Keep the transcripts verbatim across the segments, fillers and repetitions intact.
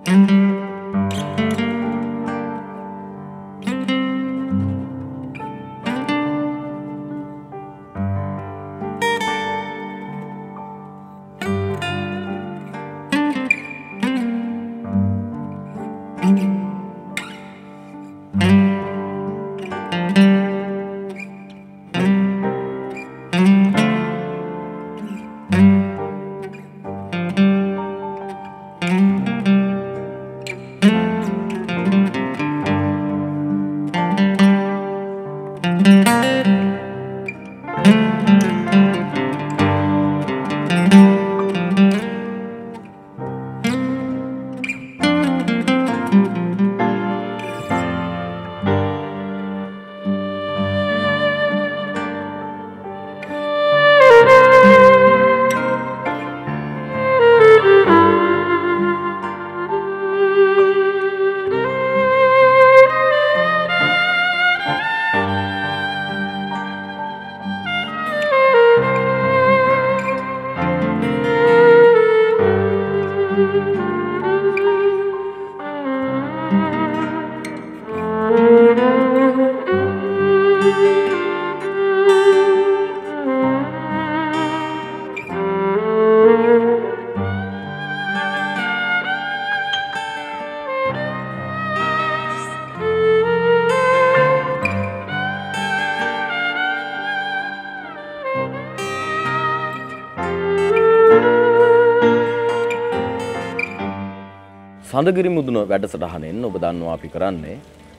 සඳගිරි මුදුන වැඩසටහනෙන් ඔබ දන්නවා අපි කරන්නේ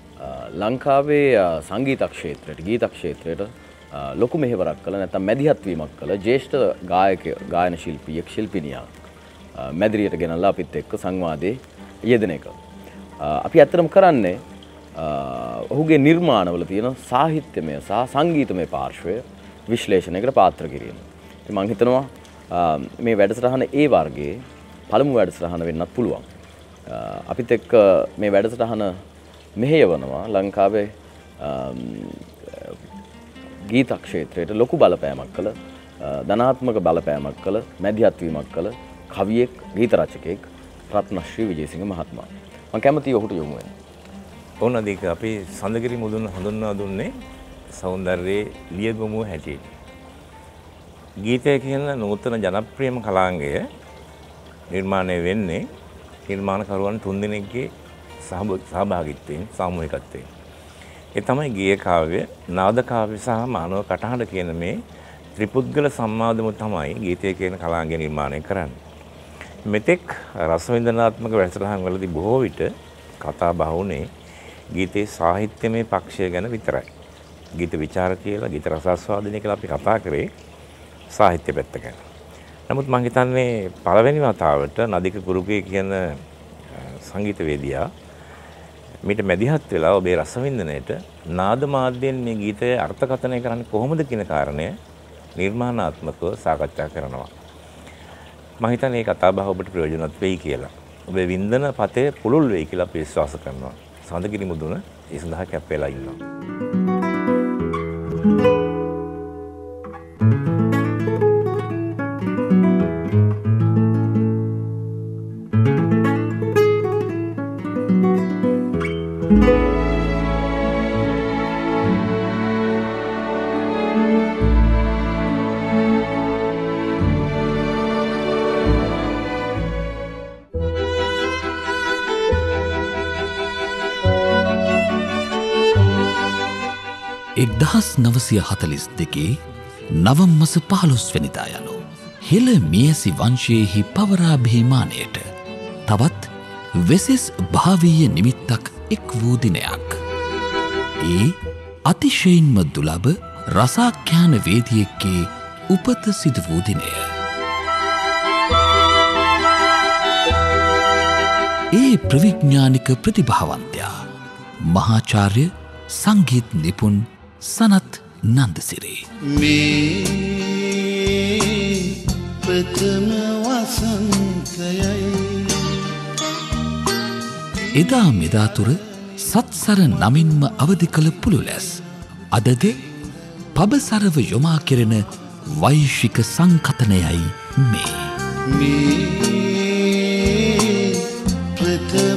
ලංකාවේ සංගීත ක්ෂේත්‍රයට ගීත ක්ෂේත්‍රයට ලොකු මෙහෙවරක් කළ නැත්නම් මැදිහත් වීමක් කළ ජ්‍යෙෂ්ඨ ගායක ගායන ශිල්පියෙක් ශිල්පිනියක් මැදිරියට ගෙනල්ලා අපිත් එක්ක සංවාදයේ යෙදෙන එක. අපි ඇත්තටම කරන්නේ ඔහුගේ නිර්මාණවල තියෙන සාහිත්‍යමය සහ සංගීතමය පාර්ශ්වය විශ්ලේෂණයකට පාත්‍ර කිරීම. ඉතින් මම හිතනවා මේ වැඩසටහන ඒ වර්ගයේ පළමු වැඩසටහන වෙන්නත් පුළුවන්. අපිත් එක්ක මේ වැඩසටහන මෙහෙයවනවා ලංකාවේ ගීත ක්ෂේත්‍රයට ලොකු බලපෑමක් කළ ධනාත්මක බලපෑමක් කළ මැදිහත් වීමක් කළ කවියෙක් ගීත රචකයෙක් රත්නශ්‍රී විජේසිංහ මහත්මයා. මම කැමතියි ඔහුට යොමු වෙන්න. ඕනදීක අපි සඳගිරි මුදුන හඳුන්වා දුන්නේ සෞන්දර්යයේ ලියගොමුව හැටියට. ගීතය කියන නූතන ජනප්‍රියම කලාංගය නිර්මාණය වෙන්නේ නිර්මාණකරුවන් තුන්දෙනෙක්ගේ සහභාගීත්වයෙන් සාමූහිකත්වයෙන්. ඒ තමයි ගීය කාව්‍ය, නාද කාව්‍ය සහ මානව කටහඬ කියන මේ ත්‍රිපුද්ගල සම්මාදම තමයි ගීතය කියන කලාංගය නිර්මාණය කරන්නේ. මෙතෙක් රසවින්දනාත්මක වැඩසටහන් වලදී බොහෝ විට කතා බහ වුණේ ගීතේ සාහිත්‍යමය පක්ෂය ගැන විතරයි. ගීත විචාර කියලා, ගීත රසාස්වාදනය කියලා අපි කතා කරේ සාහිත්‍ය පැත්ත ගැන. නමුත් මම හිතන්නේ පළවෙනි වතාවට නදික කුරුගේ කියන සංගීතවේදියා මීට මැදිහත් වෙලා ඔබේ රසවින්දනයේට නාද මාධ්‍යයෙන් මේ ගීතය අර්ථකථනය කරන්නේ කොහොමද කියන කාරණය නිර්මාණාත්මකව සාකච්ඡා කරනවා. මම හිතන්නේ මේ කතා බහ ඔබට ප්‍රයෝජනවත් වෙයි කියලා. ඔබේ වින්දන පතේ පුළුල් වෙයි කියලා අපි විශ්වාස කරනවා. සඳගිරි මුදුන ඒ සඳහා කැප් වෙලා ඉන්නවා. එක්දහස් නවසිය හතළිස් දෙකේ නවම් මස පහළොස් වෙනිදා යනු හෙළ මියසි වංශයෙහි පවරාභිමානයට තවත් වෙසෙස් භාවීය නිමිත්තක් එක් වූ දිනයක්. ඒ අතිශයින්ම දුලබ රසාඛ්‍යාන වේදියෙක්ගේ උපත සිදු වූ දිනය. ඒ ප්‍රවිඥානික ප්‍රතිභාවන්තයා මහාචාර්ය සංගීත නිපුන් සනත් නන්දසිරි. මේ ප්‍රථම වසන්තයයි. එදා මෙදාතුර සත්සර නමින්ම අවධි කළ පුළුලැස් අදද පබසරව යොමා කෙරෙන වෛශ්‍යික සංකතනයයි මේ. මේ ප්‍රථම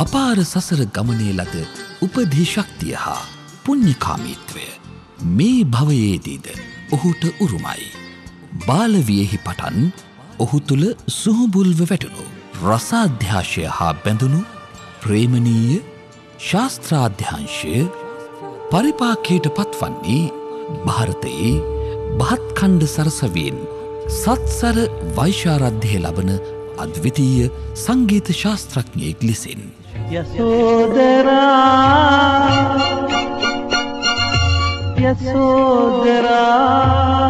අපාර සසර ගමනේ ලද උපදී ශක්තිය හා පුණ්‍යකාමීත්වය මේ භවයේදීද ඔහුට උරුමයි. බාලවියෙහි පටන් ඔහු තුළ සුහුබුල්ව වැටුණු රසාධ්‍යාශය හා බැඳුණු ප්‍රේමනීය ශාස්ත්‍රාධ්‍යාංශය පරිපාකයට පත්වන්නේ භාරතයේ බහත්කණ්ඩ සරසවියෙන් සත්සර වෛශාරද්‍යය ලබන අද්විතීය සංගීත ශාස්ත්‍රඥයෙක් ලෙසින්. යසෝදරා යසෝදරා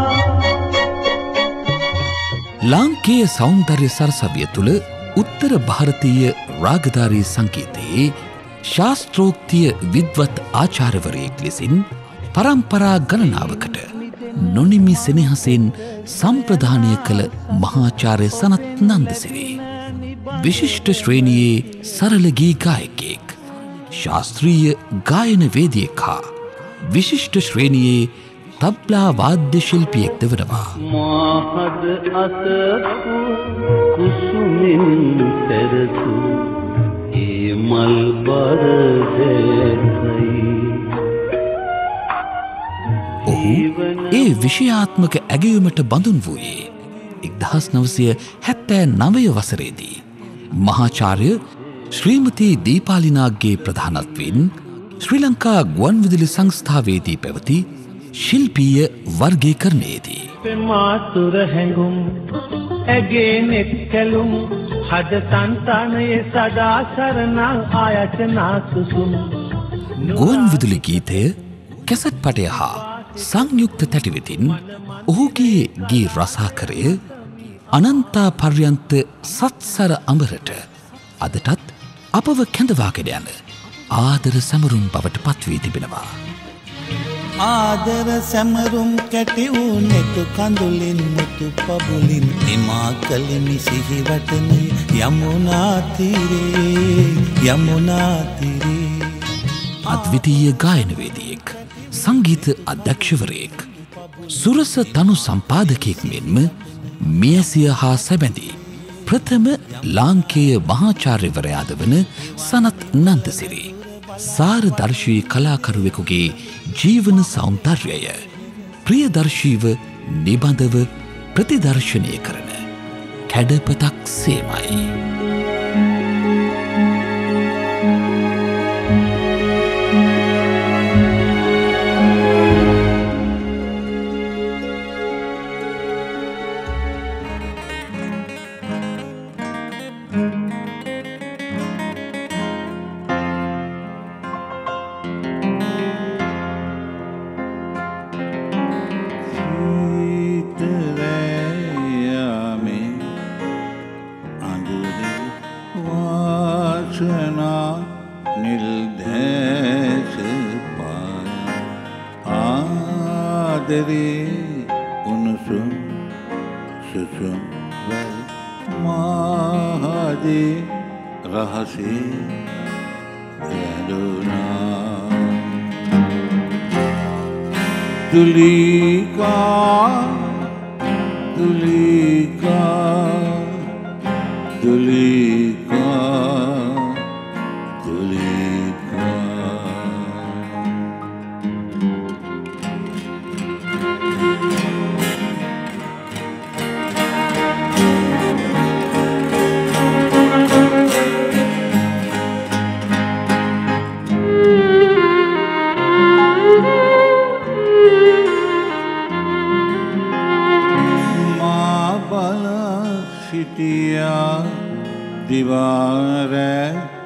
ලාංකේය සෞන්දර්ය සරසවිය තුළ උත්තර ಭಾರತೀಯ රාගධාරී සංගීතයේ ශාස්ත්‍රෝක්තිය විද්වත් ආචාර්යවරයෙක් ලෙසින් පරම්පරා ගණනාවකට නොනිමි සෙනෙහසෙන් සම්ප්‍රදානය කළ මහාචාර්ය සනත් නන්දසිරි විශිෂ්ට ශ්‍රේණියේ සරල ගී ගායකයෙක් ශාස්ත්‍රීය ගායන වේදිකයෙක් හා විශිෂ්ට ශ්‍රේණියේ තබ්ලා වාද්‍ය ශිල්පියෙක්ද වනවා. මාහද අසපු කුසුමින් පෙරතු ඒ මල් බර දෙයි. ඔහු ඒ විෂයාත්මක ඇගයුමට බඳුන් වූයේ එක්දහස් නවසිය හැත්තෑ නවය වසරේදී මහාචාර්ය ශ්‍රීමති දීපාලිනාගේ ප්‍රධානත්වයෙන් ශ්‍රී ලංකා ගුවන්විදුලි සංස්ථාවේදී පැවති ශිල්පීය වර්ගීකරණයේදී. පෙමාතුර හැඟුම් ඇගේ නෙත් කැලුම් හද සංතානයේ සදා සරණ ආයතනා සුසුම්. ගුවන්විදුලි ගීතය කැසට් පටය හා සංයුක්ත තැටිවෙතින් ඔහුගේ ගී රසාකරය අනන්තා පර්යන්ත සත්සර අමරට අදටත් අපව කැඳවාගෙන යන ආදර සැමරුම් බවට පත්වී තිබෙනවා. ආදර සැමරුම් කැටි වූ නෙතු කඳුලින් මුතු පබුලින් නිමා කලිමි සිහිවටනි යමුනා තීරේ යමුනා තීරේ. අද්විතීය ගායනවේදියෙක් සංගීත අධ්‍යක්ෂවරයෙක් සුරස තනු සම්පාදකයෙක් මෙන්ම මියසිය හා සැබැඳි ප්‍රථම ලාංකේය මහාචාර්යවරයාද වන සනත් නන්දසිරි සාරදර්ශී කලාකරුවෙකුගේ ජීවන සෞන්දර්යය ප්‍රියදර්ශීව නිබඳව ප්‍රතිදර්ශනය කරන කැඩපතක් සේමයි. Tulika, tulika, tulika, tulika. दीवारे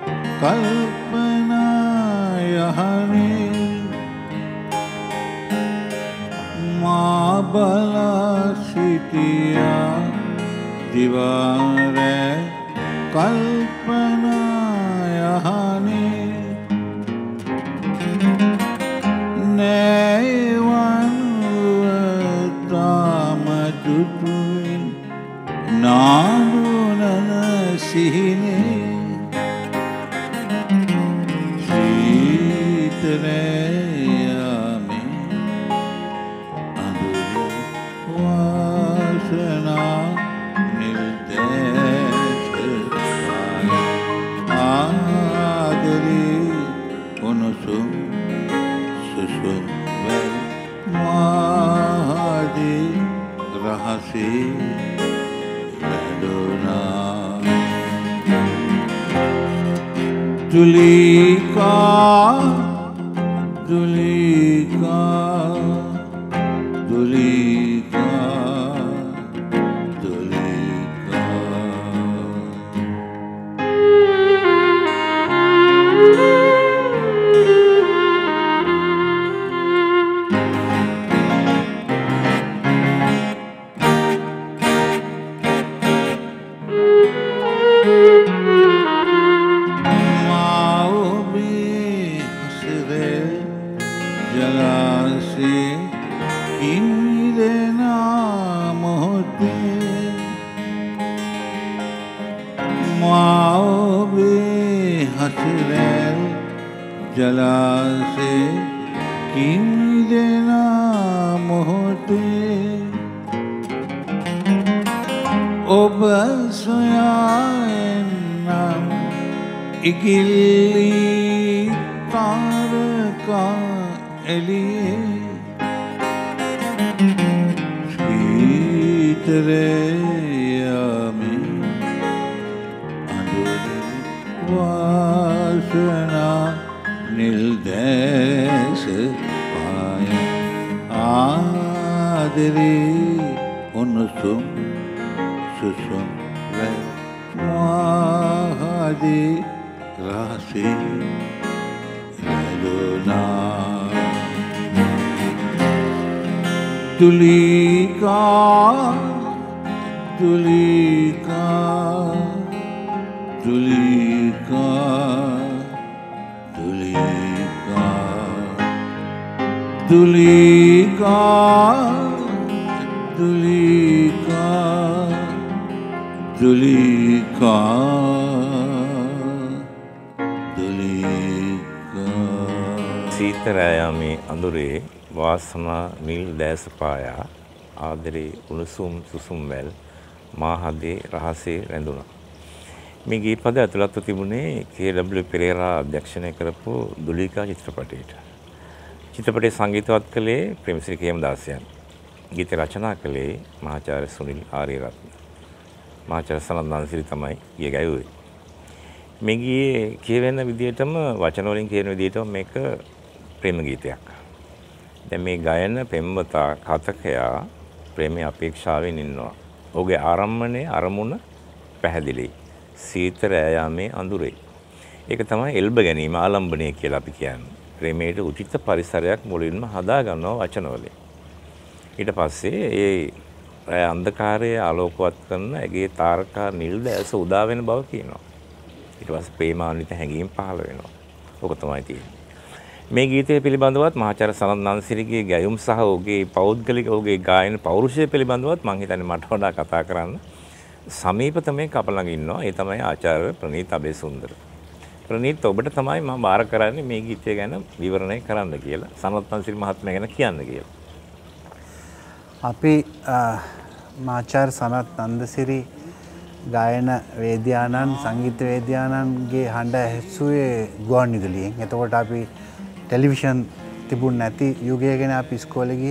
कल्पना यहनी माँ बला सिटिया दीवारे कल्पना यहनी नैवन तामजुटु नानुनन सिहिने शीतले यामे अंधुरे वासना निर्देश රහසේ වැදුනා දුලිකා දුලිකා දුලිකා දුලිකා जलासे किंदना मोहते ob soyaenam igilli taraka eliye Shitere yami anduri vasana nildes paya adere unusum susum ve mahadi rasi reduna tulika tulika tulika Dulika, Dulika, Dulika, Dulika. සීතරායාමේ අඳුරේ වාසනා නිල් දැස පායා ආදරේ උණුසුම් සුසුම් වැල් මාහදේ රහසේ රැඳුණා. මේ ගීත පද ඇතුළත්ව තිබුණේ කේ.ඩබ්ලිව්. පෙරේරා අධ්‍යක්ෂණය කරපු දුලිකා චිත්‍රපටයට. චිත්‍රපටයේ සංගීතවත් කළේ ප්‍රේමසිරි කේමදාසයන්. ගීත රචනා කළේ මහාචාර්ය සුනිල් ආරියරත්න. මහාචාර්ය සනත් නන්සිරි තමයි ගිය ගැයුවේ. මේ ගියේ කියවෙන විදිහටම වචන වලින් කියන විදිහටම මේක ප්‍රේම ගීතයක්. දැන් මේ ගායන පෙම්වතා කතකයා ප්‍රේමයේ අපේක්ෂාවෙන් ඉන්නවා. ඔහුගේ ආරම්භණයේ අරමුණ පැහැදිලි. සීතරායාමේ අඳුරේ. ඒක තමයි එල්බ ගැනීම ආලම්බණය කියලා අපි කියන්නේ. ප්‍රේමයට උචිත පරිසරයක් මුලින්ම හදා ගන්නවා වචන වලින්. ඊට පස්සේ ඒ අන්ධකාරයේ ආලෝකවත් කරන ඇගේ තාරකා නිල් දැස උදා වෙන බව කියනවා. ඊට පස්සේ ප්‍රේමාන්විත හැඟීම් පහළ වෙනවා. ඔක තමයි තියෙන්නේ. මේ ගීතය පිළිබඳවත් මහාචාර්ය සනත් නන්සිරිගේ ගැයුම් සහ ඔහුගේ පෞද්ගලික ඔහුගේ ගායන පෞරුෂය පිළිබඳවත් මම හිතන්නේ මට වඩා කතා කරන්න සමීපතම කප ළඟ ඉන්නවා. ඒ තමයි ආචාර්ය ප්‍රනීත් අබේසුන්දර. ප්‍රනීත් ඔබට තමයි මම බාර කරන්නේ මේ ගීතය ගැන විවරණය කරන්න කියලා. සනත් නන්සිරි මහත්මයා ගැන කියන්න කියලා. අපි මාචාර්ය සනත් නන්දසිරි ගායන වේදිකානන් සංගීත වේදිකානන්ගේ හඬ ඇසුවේ ගුවන් විදුලියෙන්. එතකොට අපි ටෙලිවිෂන් තිබුණ නැති යුගය ගැන අපි ඉස්කෝලේ ගියේ.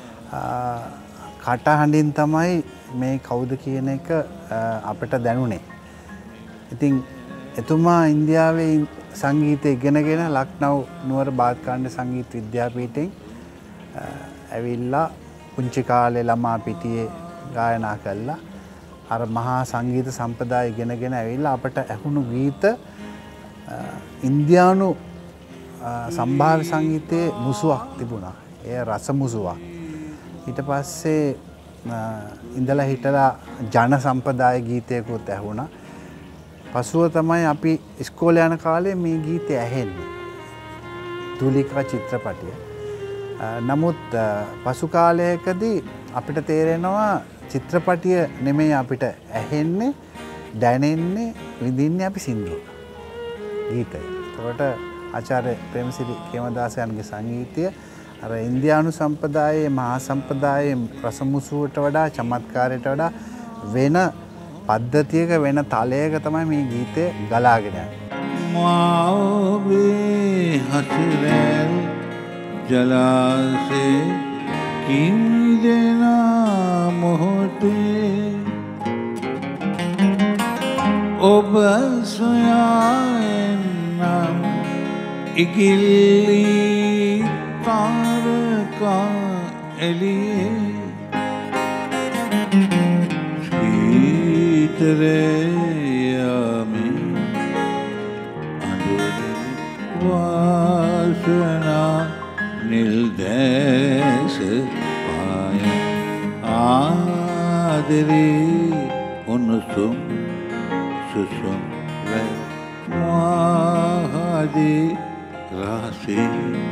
කටහඬින් තමයි මේ කවුද කියන එක අපිට දැනුනේ. ඉතින් එතුමා ඉන්දියාවේ සංගීතය ඉගෙනගෙන ලක්නව් නුවර බාත්කාණ්ඩ සංගීත විද්‍යාපීඨයෙන් ඇවිල්ලා පුංචි කාලේ ළමා පිටියේ ගායනා කළා. අර මහා සංගීත සම්ප්‍රදාය ඉගෙනගෙන ඇවිල්ලා අපට ඇහුණු ගීත ඉන්දියානු සම්භාව්‍ය සංගීතයේ මුසුවක් තිබුණා. ඒ රස මුසුවක්. ඊට පස්සේ ඉඳලා හිටලා ජන සම්ප්‍රදාය ගීතයකුත් ඇහුණා. පසුව තමයි අපි ඉස්කෝලේ යන කාලේ මේ ගීතය ඇහෙන්නේ. දුලිකා චිත්‍රපටිය. නමුත් පසු කාලයකදී අපිට තේරෙනවා චිත්‍රපටිය නෙමෙයි අපිට ඇහෙන්නේ, දැනෙන්නේ, විඳින්නේ අපි සින්දුව. ගීතය. ඒකට ආචාර්ය ප්‍රේමසිරි කේමදාසයන්ගේ සංගීතය අර ඉන්දියානු සම්ප්‍රදායේ මහා සම්ප්‍රදායේ රසමුසුවට වඩා චමත්කාරයට වඩා වෙන පද්ධතියක වෙන තලයක තමයි මේ ගීතය ගලාගෙන යන්නේ. මාවේ හතරල් ජලාසේ කින්දෙනා මොහ ඔබ සොයානම් ඉගිල්ලි තාරකා එළියේ ශීතරයමි අඳුරින් වාසනා නිල්දෑස පාය ආදරේ උණුසුම් සුසුම් වැ මාහදී රහසේ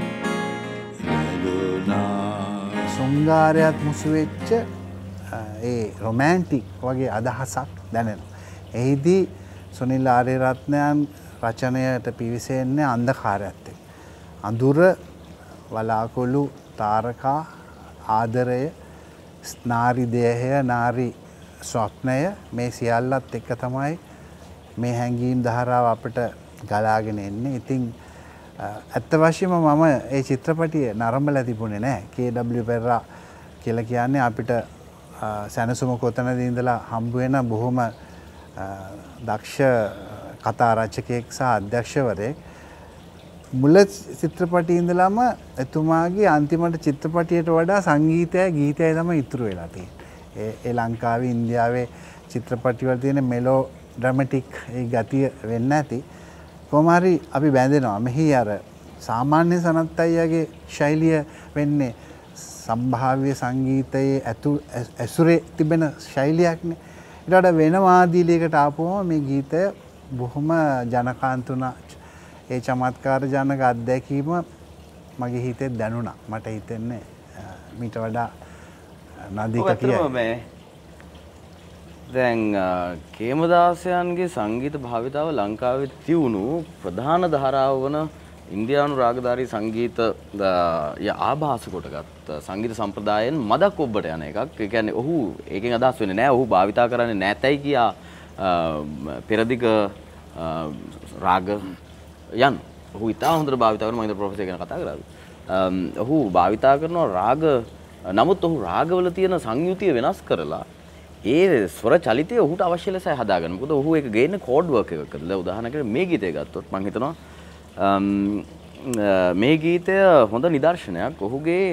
රැඳුනා සුංගාරයත් මුසු වෙච්ච ඒ රොමෑන්ටික් වගේ අදහසක් දැනෙනවා. එහිදී සුනිල් ආරියරත්නයන් රචනයට පිවිසෙන්නේ අන්ධකාරයත් එක්ක. අඳුර, වලාකුළු, තාරකා, ආදරය, නාරි දේහය, නාරි ස්වප්නය මේ සියල්ලත් එක්ක තමයි මේ හැඟීම් ධාරාව අපිට ගලාගෙන එන්නේ. ඉතින් ඇත්ත වශයෙන්ම මම ඒ චිත්‍රපටිය නරඹලා තිබුණේ නැහැ. කේ ඩබ්ලිව් පෙරරා කියලා කියන්නේ අපිට සැනසුම කොතනද ඉඳලා හම්බ වෙන බොහොම දක්ෂ කතා රචකයෙක් සහ අධ්‍යක්ෂවරයෙක්. මුල චිත්‍රපටියේ ඉඳලම එතුමාගේ අන්තිමට චිත්‍රපටියට වඩා සංගීතය ගීතයයි තමයි ඉතුරු වෙලා තියෙන්නේ. ඒ ලංකාවේ ඉන්දියාවේ චිත්‍රපටිවල තියෙන මෙලෝ ඩ්‍රමැටික් ඒ ගතිය වෙන්නේ නැති. කොහොම හරි අපි බැඳෙනවා. මෙහි අර සාමාන්‍ය සනත් අයියාගේ ශෛලිය වෙන්නේ සම්භාව්‍ය සංගීතයේ ඇසුරේ තිබෙන ශෛලියක්නේ. ඊට වඩා වෙන වාදීලයකට ආපුවම මේ ගීතය බොහොම ජනකාන්තුනා ඒ චමත්කාර ජනක අත්දැකීම මගේ හිතේ දැනුණා. මට හිතෙන්නේ මීට වඩා නදීක කියයි. දැන් කේමදාසයන්ගේ සංගීත භාවිතාව ලංකාවේ තියුණු ප්‍රධාන ධාරාව වන ඉන්දියානු රාගධාරී සංගීත ය ආభాස කොටගත් සංගීත සම්ප්‍රදායෙන් මදක් ඔබට යන එකක්. ඒ කියන්නේ ඔහු ඒකෙන් අදහස් වෙන්නේ නැහැ ඔහු භාවිතා කරන්නේ නැතයි කියා පෙරදිග රාග යන් ඔහු ඉතා හොඳට භාවිතා කරන මම ඉතින් ප්‍රොෆෙසර් කෙනෙක් කතා කරා. ඔහු භාවිතා කරන රාග නමුත් ඔහු රාගවල තියෙන සංයුතිය වෙනස් කරලා ඒ ස්වර චලිතය ඔහුට අවශ්‍ය ලෙසයි හදාගන්න. මොකද ඔහු ඒක ගේන්නේ කෝඩ් වර්ක් එකකට. දැන් උදාහරණයකට මේ ගීතය ගත්තොත් මම හිතනවා මේ ගීතය හොඳ නිදර්ශනයක්. ඔහුගේ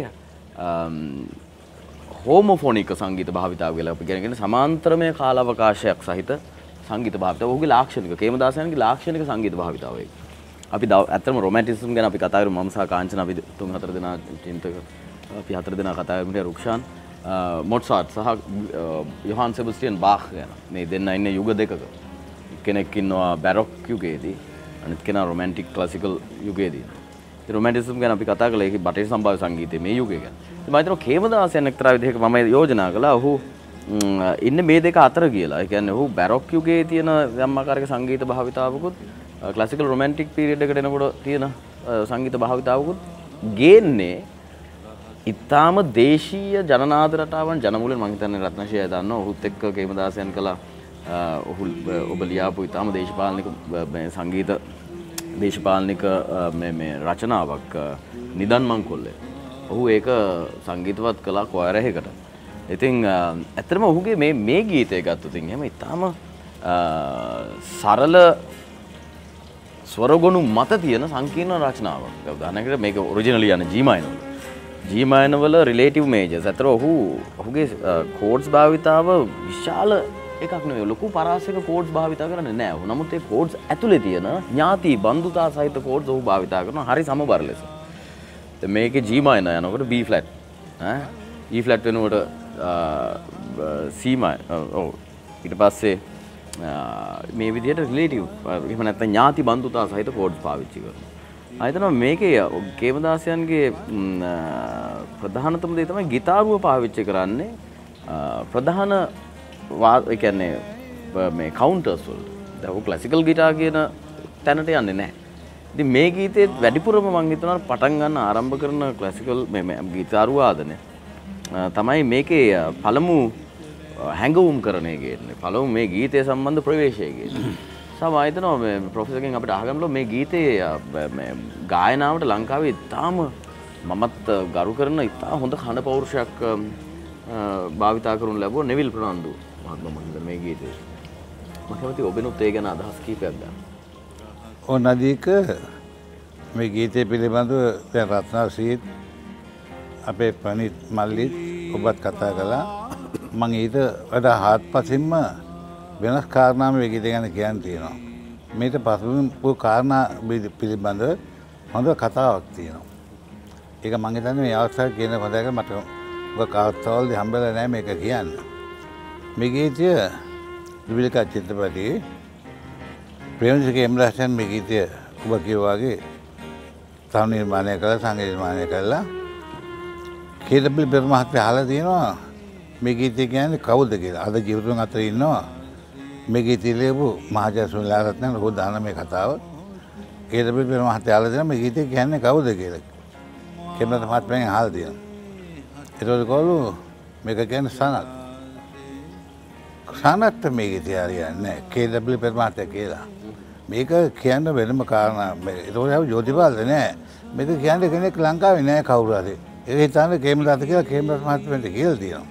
හෝමොෆොනික සංගීත භාවිතාව කියලා අපි කියන්නේ සමාන්තරමය කාලාවකාශයක් සහිත සංගීත භාවිතාව. ඔහුගේ ලාක්ෂණික කේමදාසයන්ගේ ලාක්ෂණික සංගීත භාවිතාව ඒක. අපි ඇත්තටම රොමැන්ටිසිසම් ගැන අපි කතා කරමු. මම සහ කාංචන අපි තුන් හතර දෙනා චින්තක අපි හතර දෙනා කතා කරමු. රුක්ෂාන් මොට්සාට් සහ යොහාන් සෙබස්ටියන් බාක් ගැන. මේ දෙන්න ඉන්නේ යුග දෙකක. කෙනෙක් ඉන්නවා බැරොක් යුගයේදී අනිත් කෙනා රොමැන්ටික් ක්ලාසිකල් යුගයේදී. ඒ රොමැන්ටිසිසම් ගැන අපි කතා කළා. ඒක බටහිර සම්භාව්‍ය සංගීතයේ මේ යුගය ගැන. ඉතින් මම හිතනවා කේමදාසයන් එක්තරා විදිහක මම යෝජනා කළා ඔහු ඉන්නේ මේ දෙක අතර කියලා. ඒ කියන්නේ ඔහු බැරොක් යුගයේ තියෙන යම් ආකාරයක සංගීත භාවිතාවකුත් ක්ලාසිකල් රොමැන්ටික් පීරියඩ් එකට එනකොට තියෙන සංගීත භාවිතාවකුත් ගේන්නේ ඉතාම දේශීය ජනනාද රටාවන් ජනමූලෙන් මම හිතන්නේ රත්නශ්‍රිය දන්නවා. ඔහුත් එක්ක කේමදාසයන් කළා ඔහු ඔබ ලියාපු ඉතාම දේශපාලනික මේ සංගීත දේශපාලනික මේ මේ රචනාවක් නිදන් මංකොල්ලේ. ඔහු ඒක සංගීතවත් කළා කොයර් එකකට. ඉතින් ඇත්තටම ඔහුගේ මේ මේ ගීතය ගත්තොත් එහෙම ඉතාම සරල ස්වරගොනු මත තියෙන සංකීර්ණ රචනාවක්. උදාහරණයකට මේක ඔරිජිනලි යන G minor. G minor වල රිලේටිව් මේජර්ස්. අතර ඔහු ඔහුගේ කෝඩ්ස් භාවිතාව විශාල එකක් නෙවෙයි. ලොකු පරාසයක කෝඩ්ස් භාවිතා කරන්නේ නැහැ. ඔහු නමුත් ඒ කෝඩ්ස් ඇතුලේ තියෙන ඥාති බන්දුතා සහිත කෝඩ්ස් ඔහු භාවිතා කරනවා හරි සමබර ලෙස. දැන් මේකේ G minor යනකොට B flat ඈ E flat වෙනකොට C minor ඔව් ඊට පස්සේ මේ විදිහට රිලේටිව් එහෙම නැත්නම් ඥාති බන්දුතා සහිත කෝඩ්ස් පාවිච්චි කරනවා. ආ හිතනවා මේකේ කේමදාසයන්ගේ ප්‍රධානතම දේ තමයි ගිටාරුව පාවිච්චි කරන්නේ ප්‍රධාන ඒ කියන්නේ මේ කවුන්ටර්ස් වලට. දැන් ඔය ක්ලාසිකල් ගිටාර් කියන තැනට යන්නේ නැහැ. ඉතින් මේ ගීතේ වැඩිපුරම මම හිතනවා පටන් ගන්න ආරම්භ කරන ක්ලාසිකල් මේ ගිටාරු වාදනය තමයි මේකේ පළමු හැඟවුම් කරන එක ගේන්නේ. පළමු මේ ගීතය සම්බන්ධ ප්‍රවේශය ගේන්නේ. සම හිතනවා මේ ප්‍රොෆෙසර්ගෙන් අපිට අහගන්න මේ ගීතේ මේ ගායනාවට ලංකාවේ ඉතාම මමත් ගරු කරන ඉතා හොඳ කන පෞරුෂයක් භාවිතා කරනු ලැබුවා නෙවිල් ප්‍රනාන්දු මහත්මයා මම හිතන්නේ මේ ගීතේ. මම කැමති ඔබෙනුත් ඒ ගැන අදහස් කීපයක් ගන්න. ඔය නදීක මේ ගීතය පිළිබඳව දැන් රත්නාශ්‍රීත් අපේ ප්‍රණීත් මල්ලිත් ඔබත් කතා කළා. මම ඊට වඩා හාත්පසින්ම වෙනස් කාරණා මේ ගීතය ගැන කියන්න තියෙනවා. මේක පසුබිම් කාරණා පිළිබඳව හොඳ කතාවක් තියෙනවා. ඒක මම හිතන්නේ මේ අවස්ථාවේ කියන හොඳයි කියලා මට ඔබ කාර්යවලදී හම්බෙලා නැහැ මේක කියන්න. මේ ගීතය විවිලිකා චිත්‍රපටයේ ප්‍රේමසිංහ එම්රාසන් මේ ගීතය ඔබ කියවා වගේ තව නිර්මාණය කළා සංගීත නිර්මාණය කළා. කේඩබ්ලිව් පෙර මහත්තයා අහලා තියෙනවා මේ ගීතය කියන්නේ කවුද කියලා. අද ජීවිතුන් අතර ඉන්නවා මේ ගීතය ලියපු මහජන සුනිලාරත්න රෝහ දාන මේ කතාව. කේඩබ්ලිව් පෙර මහත්තයා අහලා තියෙනවා මේ ගීතය කියන්නේ කවුද කියලා. කෙමරත් මහත්මයාගෙන් අහලා තියෙනවා. ඒතකොට කවුරු මේක කියන්නේ සනත්. සනත් මේ ගීතය හරියන්නේ නැහැ. කේඩබ්ලිව් පෙර මහත්තයා කියලා. මේක කියන්න වෙනම කාරණා. ඒතකොට ආව ජෝතිපාලද නැහැ. මේක කියන්න කෙනෙක් ලංකාවේ නැහැ කවුරු හරි. ඒක හිතන්නේ කේමදාස කියලා කේමදාස මහත්මයාට කියලා තියෙනවා.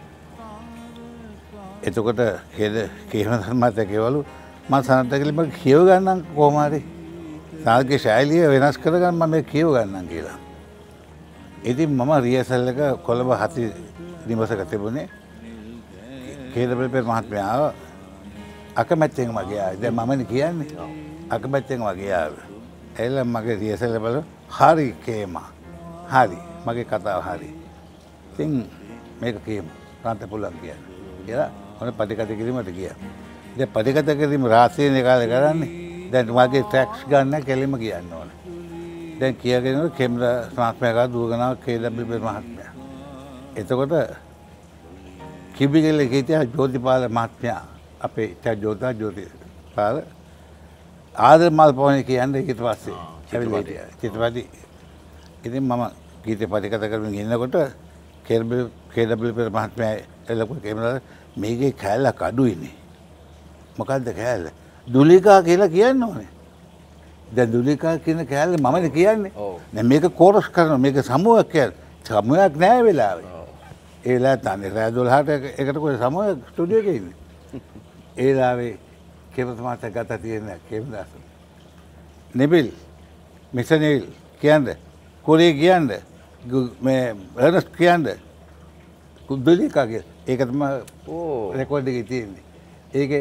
එතකොට කේද කේමදාස මහත්තයා කියවලු මම සනත් කියලා මම කියව ගන්නම් කොහොම හරි. සාල්ගේ ශෛලිය වෙනස් කරගන්න මම මේක කියව ගන්නම් කියලා. ඉතින් මම රියසල් එක කොළඹ හති නිවසක තිබුණේ. කේඩබ්ලිව් පෙර මහත්මයා අකමැත්තෙන් මගේ ආවේ. දැන් මමනේ කියන්නේ. අකමැත්තෙන් වගේ ආවේ. එළ මගේ රියසල් එක බලලා හරි කේමා. හරි. මගේ කතාව හරි. ඉතින් මේක කියමු. කාන්ත පුළුවන් කියන්නේ. කියලා මොන පටිගත කිරීමට ගියා. ඉතින් පටිගත කිරීම රාත්‍රියේ කාලේ කරන්නේ. දැන් මගේ ටැක්ස් ගන්න කෙලිම කියන්න ඕනේ. දැන් කියාගෙන කේමරා ස්මාර්ට්මයා දුවගෙනවා කේඩබ්ලිව් පෙර මහත්මයා. එතකොට කිබිගල කීතිය ජෝතිපාල මහත්මයා අපේ චා ජෝතා ජෝතිපාල ආදර මල් පොණේ කියන්නේ ඊට පස්සේ චිත්‍රපටි චිත්‍රපටි ඉතින් මම ගීතේ පරිකත කරමින් ඉන්නකොට කේඩබ්ලිව් පෙර මහත්මයා එළක කැමරා මේකේ කැලක් අඩුයිනේ. මොකද්ද කැල? දුලිකා කියලා කියන්න ඕනේ. දැන් දුලිකා කියන කැලේ මමනේ කියන්නේ. දැන් මේක කෝරස් කරනවා මේක සමුවක් කියන්නේ. සමුවක් නෑ වෙලාවේ. ඒ වෙලාවට තන්නේ රෑ දොළහට එකට කොයි සමුවක් ස්ටුඩියෝ එකේ ඉන්නේ. ඒ වෙලාවේ කේමරා මාත ගත තියෙන කේමදාස. නෙබිල් මිසනිල් කියන්නේ කොරේ කියන්නේ මේ අර්නස්ට් කියන්නේ දුලිකා කිය. ඒක තමයි ඕ රෙකෝඩ් එකේ තියෙන්නේ. ඒකේ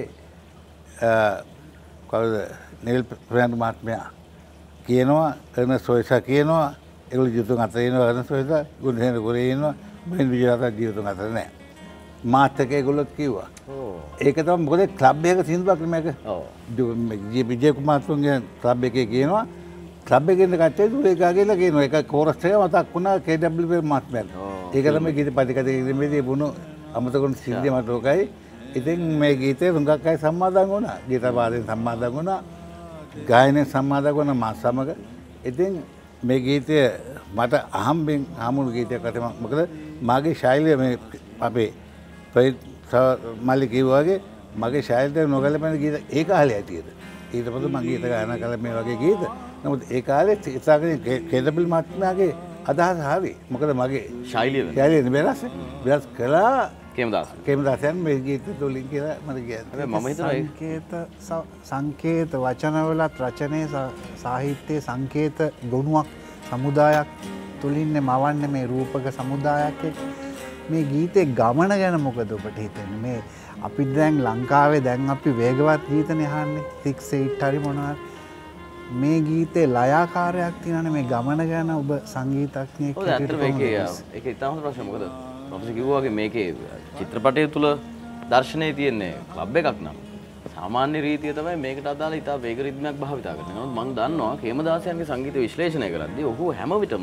කවුද නිල් ප්‍රේම මහත්මයා කියනවා අර්නස්ට් සොයිසා කියනවා ඒගොල්ලෝ ජීවිතුන් අතර ඉන්නවා අර්නස්ට් සොයිසා ගුණහෙන ගොරේ ඉන්නවා බෙන් විජයරත් ජීවිතුන් අතර නැහැ. මාත් එක ඒගොල්ලෝ කිව්වා. ඕ ඒක තමයි මොකද ක්ලබ් එකක සින්දුවක් මේක. ඔව්. විජය කුමාරතුංගගේ ක්ලබ් එකේ කියනවා ක්ලබ් එකේ ඉන්න කට්ටිය දුලිකා කියලා කියනවා. ඒක කෝරස් එක මතක් වුණා කේඩබ්ලිව් පෙර මහත්මයාට. ඒක තමයි ගීත පරිකත කිරීමේදී වුණු අමතකුණු සිද්ධිය මට ඕකයි. ඉතින් මේ ගීතේ හුඟක් අය සම්මාදන් වුණා. ගීත වාදයෙන් සම්මාදන් වුණා. ගායනයෙන් සම්මාදන් වුණා මා සමග. ඉතින් මේ ගීතය මට අහම්බෙන් හමුණු ගීතයක් අතේ මොකද මාගේ ශෛලිය මේ අපේ මල්ලි කිව්වා වගේ මගේ ශෛලියට නොගැලපෙන ගීත ඒ කාලේ ඇටියෙද. ඊට පස්සේ මම ගීත ගායනා කළා මේ වගේ ගීත. නමුත් ඒ කාලේ ඉස්සරහින් කේඩබ්ලිව් මහත්මයාගේ අදහස හරි. මොකද මගේ ශෛලිය ශෛලිය වෙනස් වෙනස් කළා කේමදාස. කේමදාසයන් මේ ගීත තුලින් කියලා මට කියන්නේ. මම හිතනවා සංකේත සංකේත වචනවලත් රචනයේ සාහිත්‍යයේ සංකේත ගුණයක් සමුදායක් තුලින්නේ මවන්නේ මේ රූපක සමුදායක් එක්ක. මේ ගීතේ ගමන ගැන මොකද ඔබට හිතෙන්නේ? මේ අපි දැන් ලංකාවේ දැන් අපි වේගවත් ගීතනේ අහන්නේ සික්ස් එයිට් හරි මොනවාරි. මේ ගීතේ ලයාකාරයක් තියෙනනේ මේ ගමන ගැන ඔබ සංගීතඥයෙක් ඔව් ඇත්තට මේකේ ඒක ඉතාම හොඳ ප්‍රශ්නයක්. මොකද ප්‍රොෆෙසර් කිව්වා වගේ මේකේ චිත්‍රපටය තුල දර්ශනයේ තියෙන්නේ ක්ලබ් එකක් නම් සාමාන්‍ය රීතිය තමයි මේකට අදාළ ඉතා වේග රිද්මයක් භාවිතා කරනවා. නමුත් මම දන්නවා කේමදාසයන්ගේ සංගීත විශ්ලේෂණය කරද්දී ඔහු හැම විටම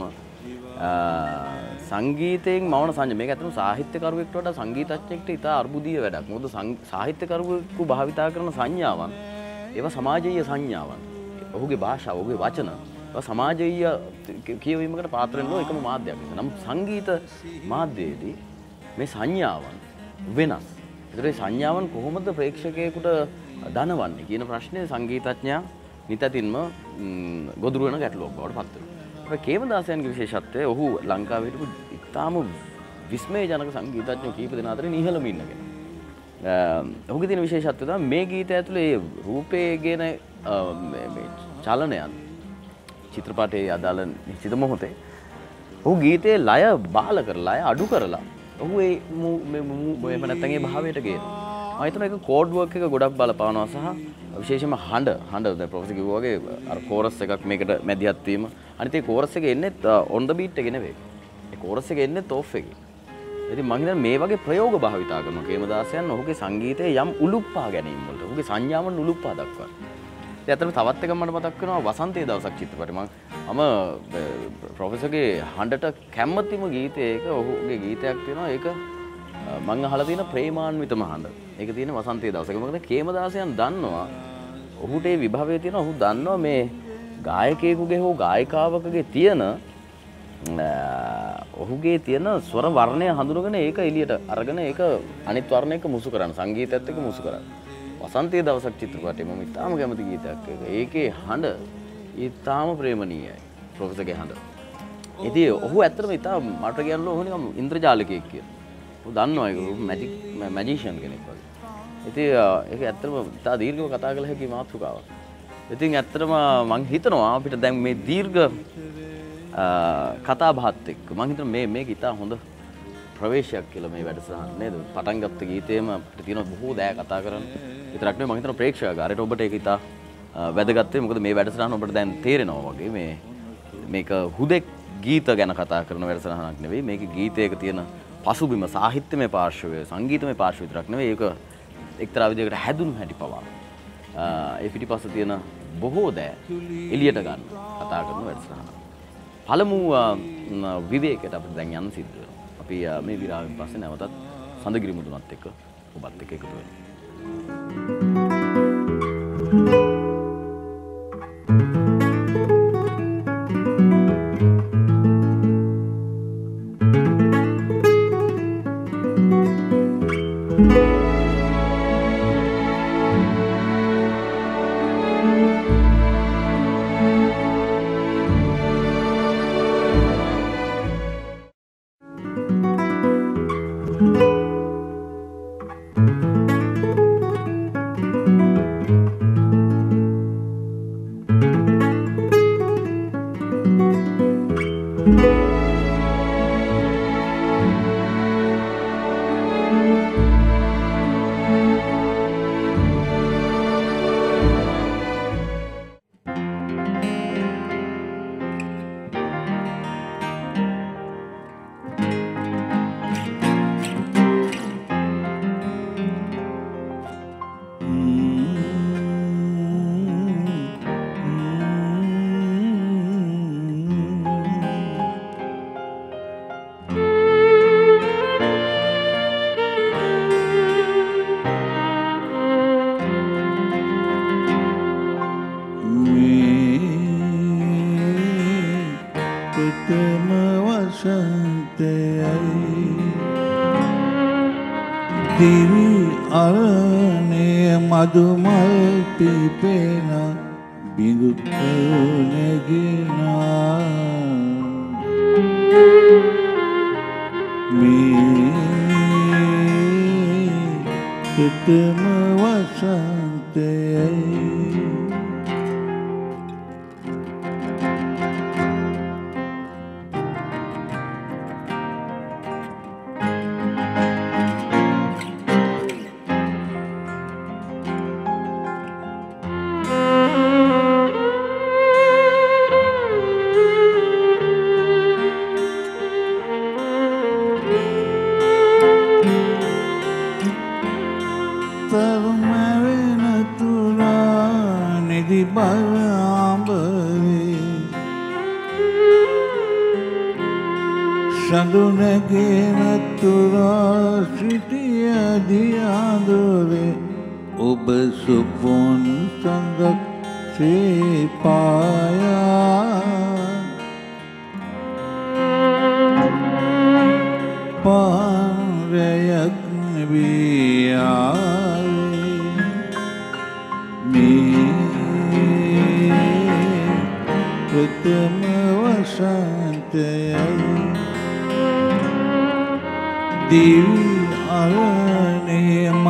සංගීතයෙන් මවන සංජය මේක ඇත්තටම සාහිත්‍යකරුවෙක්ට වඩා සංගීතඥයෙක්ට ඉතා අර්බුදීය වැඩක්. මොකද සාහිත්‍යකරුවෙකු භාවිතා කරන සංඥාවන් ඒවා සමාජීය සංඥාවන්. ඔහුගේ භාෂාව, ඔහුගේ වචන ඒවා සමාජීය කියවීමකට පාත්‍ර වෙන එකම මාධ්‍යයක්. නමුත් සංගීත මාධ්‍යයේදී මේ සංඥාවන් වෙනස්. ඒතර ඒ සංඥාවන් කොහොමද ප්‍රේක්ෂකයෙකුට දනවන්නේ කියන ප්‍රශ්නේ සංගීතඥයා නිතින්ම ගොදුරු වෙන ගැටලුවක් බවට පත් වෙනවා. අපේ කේමදාසයන්ගේ විශේෂත්වය ඔහු ලංකාවේ හිටපු ඉතාම විස්මයජනක සංගීතඥයෝ කීප දෙනා අතරින් ඉහළම ඉන්න කෙනෙක්. ඔහුගේ තියෙන විශේෂත්වය තමයි මේ ගීතය ඇතුලේ රූපේ ගැන මේ චලනයන් චිත්‍රපටයේ අදාළ නිශ්චිත මොහොතේ ඔහු ගීතයේ ලය බාල කරලා ලය අඩු කරලා ඔහු ඒ මේ මේ නැත්තම් ඒ භාවයට ගේනවා. මම හිතනවා ඒක කෝඩ් වර්ක් එක ගොඩක් බලපානවා සහ විශේෂයෙන්ම හඬ හඬ දැන් ප්‍රොෆෙසර් කිව්වා වගේ අර කෝරස් එකක් මේකට මැදිහත් වීම. අනිත් ඒ කෝරස් එක එන්නේ ඔන් ද බීට් එකේ නෙවෙයි. ඒ කෝරස් එක එන්නේ ඔෆ් එකේ. ඉතින් මම හිතන්නේ මේ වගේ ප්‍රයෝග භාවිතා කරනවා කේමදාසයන් ඔහුගේ සංගීතයේ යම් උලුප්පා ගැනීම වලට ඔහුගේ සංඥාවන් උලුප්පා දක්වනවා. ඉතින් අතන තවත් එකක් මට මතක් වෙනවා වසන්තයේ දවසක් චිත්‍රපටය. මම මම ප්‍රොෆෙසර්ගේ හඬට කැමැතිම ගීතයක ඔහුගේ ගීතයක් තියෙනවා. ඒක මම අහලා තියෙන ප්‍රේමාන්විතම හඬ. ඒක තියෙන වසන්තයේ දවසක. මොකද කේමදාසයන් දන්නවා ඔහුට ඒ විභවය තියෙනවා. ඔහු දන්නවා මේ ගායකයෙකුගේ හෝ ගායිකාවකගේ තියෙන ඔහුගේ තියෙන ස්වර වර්ණය හඳුනගෙන ඒක එළියට අරගෙන ඒක අනිත් වර්ණයක මුසු කරන සංගීතයත් එක්ක මුසු කරන වසන්තයේ දවසක් චිත්‍රපටයේ මම ඉතාම කැමති ගීතයක් ඒක. ඒකේ හඬ ඉතාම ප්‍රේමණීයයි ප්‍රොෆෙසර්ගේ හඬ. ඉතින් ඔහු ඇත්තටම ඉතාම මට කියන්න ඕන නිකම් ඉන්ද්‍රජාලිකයෙක් කියලා. ඔහු දන්නවා ඒක මැජික් මැජිෂියන් කෙනෙක් වගේ. ඉතින් ඒක ඇත්තටම ඉතා දීර්ඝව කතා කළ හැකි මාතෘකාවක්. ඉතින් ඇත්තටම මම හිතනවා අපිට දැන් මේ දීර්ඝ කතා බහත් එක්ක මම හිතනවා මේ මේක ඉතා හොඳ ප්‍රවේශයක් කියලා මේ වැඩසටහන නේද? පටන් ගත්ත ගීතේම අපිට තියෙන බොහෝ දෑ කතා කරන්න. විතරක් නෙවෙයි මම හිතනවා ප්‍රේක්ෂකයාට ඔබට ඒක ඉතා වැදගත් වෙයි. මොකද මේ වැඩසටහන ඔබට දැන් තේරෙනවා වගේ මේ මේක හුදෙක් ගීත ගැන කතා කරන වැඩසටහනක් නෙවෙයි. මේකේ ගීතයක තියෙන පසුබිම සාහිත්‍යමය පාර්ශවය, සංගීතමය පාර්ශවය විතරක් නෙවෙයි. ඒක එක්තරා විදිහකට හැදුණු හැටි පවා. ඒ පිටිපස්ස තියෙන බොහෝ දෑ එළියට ගන්න කතා කරන වැඩසටහනක්. පළමු විවේකයට අපිට දැන් යන්න සිද්ධ වෙනවා. අපි මේ විරාමයෙන් පස්සේ නැවතත් සඳගිරි මුදුනත් එක්ක ඔබත් එක්ක එකතු වෙනවා.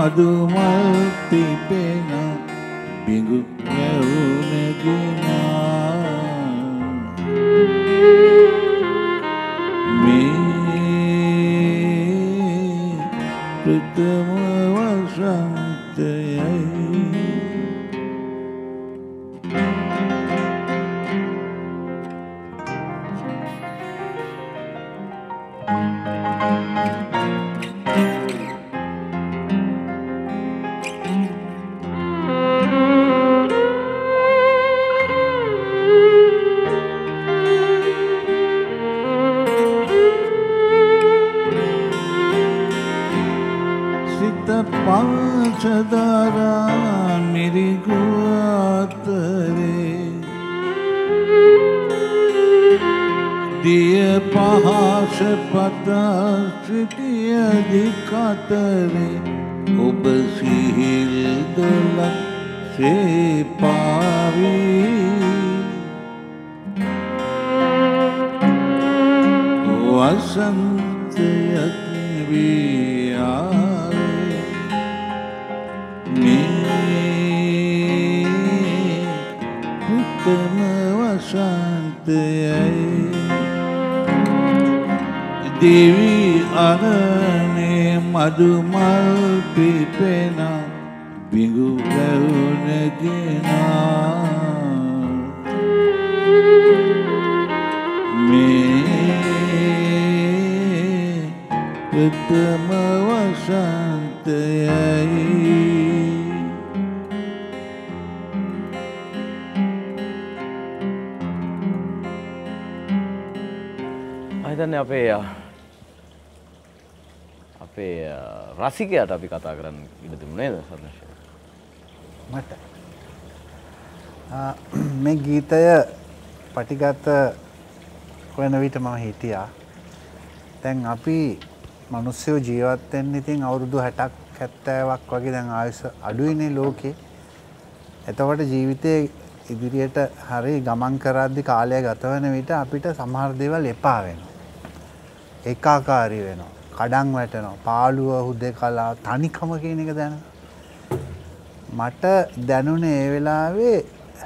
මදු මල් පිපෙන බිඟු වැවුනගිනා මේ ප්‍රථම වසන්තයයි පාසදරා මිරිගුවතරේ දිය පහස පතා සිටිය දිකතරේ ඔබ සිහිල් දොලක් සේපාවී වසන්තයක් වී ආවේ මේ ප්‍රථම වසන්තයයි දෙවි අරණේ මදු මල් පිපෙන බිඟු වැවුනගෙනා මේ ප්‍රථම වසන්තයයි හිතන්නේ අපේ අපේ රසිකයාට අපි කතා කරන්න ඉඩ දෙමු නේද සර්ණේශ? මට මේ ගීතය පටිගත වෙන විට මම හිටියා. දැන් අපි මිනිස්සු ජීවත් වෙන්න ඉතින් අවුරුදු හැටක් හැත්තෑවක් වගේ දැන් ආයුෂ අඩුයිනේ ලෝකේ. එතකොට ජීවිතේ ඉදිරියට හරි ගමන් කරද්දි කාලය ගත වෙන විට අපිට සමහර දේවල් එපා වෙනවා. ඒකාකාරී වෙනවා. කඩන් වැටෙනවා. පාළුව හුදේකලා තනිකම කියන එක දැනෙනවා. මට දැනුනේ ඒ වෙලාවේ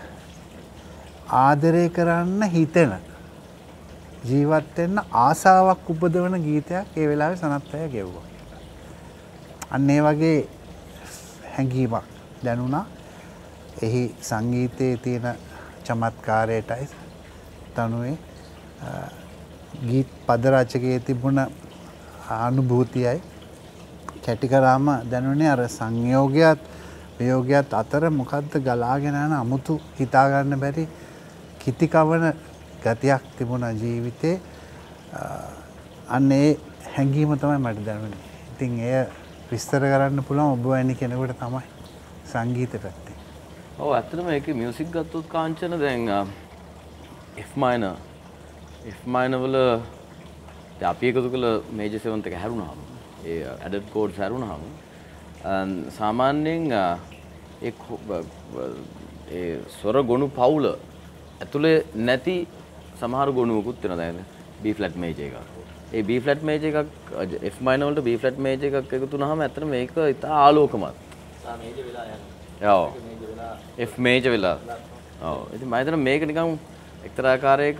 ආදරය කරන්න හිතෙන ජීවත් වෙන්න ආසාවක් උපදවන ගීතයක් ඒ වෙලාවේ සනත් අය ගෙව්වා. අන්න ඒ වගේ හැඟීමක් දැනුණා. එහි සංගීතයේ තියෙන චමත්කාරයටයි තනුවේ ගීත පද රචකයේ තිබුණ අනුභූතියයි කැටි කරාම දැනුනේ අර සංයෝගයත් වියෝගයත් අතර මොකද්ද ගලාගෙන යන අමුතු හිතා ගන්න බැරි කිතිකවන ගතියක් තිබුණා ජීවිතේ. අන්න ඒ හැඟීම තමයි මට දැනුනේ. ඉතින් එය විස්තර කරන්න පුළුවන් ඔබ වැනි කෙනෙකුට තමයි සංගීත පැත්තේ. ඔව් ඇත්තටම ඒකේ මියුසික් ගත්තොත් කාංචන දැන් F minor F minor වල දැන් අපි එකතු කළ මේජර් සෙවන්ත් එක හැරුණාම ඒ ඇඩඩ් කෝඩ්ස් හැරුණාම සාමාන්‍යයෙන් ඒ ඒ ස්වර ගොනු පවුල ඇතුලේ නැති සමහර ගොනුවකුත් වෙනවා. දැන් B flat major එකක්. ඒ B flat major එකක් F minor වලට B flat major එකක් එකතු වුනහම ඇත්තටම මේක ඉතා ආලෝකමත්. සා මේජර් වෙලා යනවා. ඔව්. F major වෙලා. ඔව්. ඉතින් මම හිතනවා මේක නිකන් එක්තරා ආකාරයක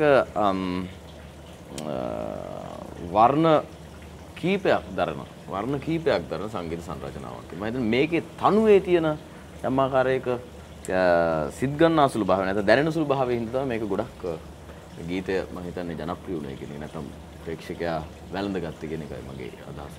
වර්ණ කීපයක් දරන වර්ණ කීපයක් දරන සංගීත සංරචනාවක්. මම හිතන්නේ මේකේ තනුවේ තියෙන යම් ආකාරයක සිත් ගන්නා සුළු භාවය නැත්නම් දැනෙන සුළු භාවයෙන් හින්දා තමයි මේක ගොඩක් ගීතය මම හිතන්නේ ජනප්‍රිය වුණේ කියන එක. නැත්නම් ප්‍රේක්ෂකයා වැළඳගත්තේ කියන එකයි මගේ අදහස.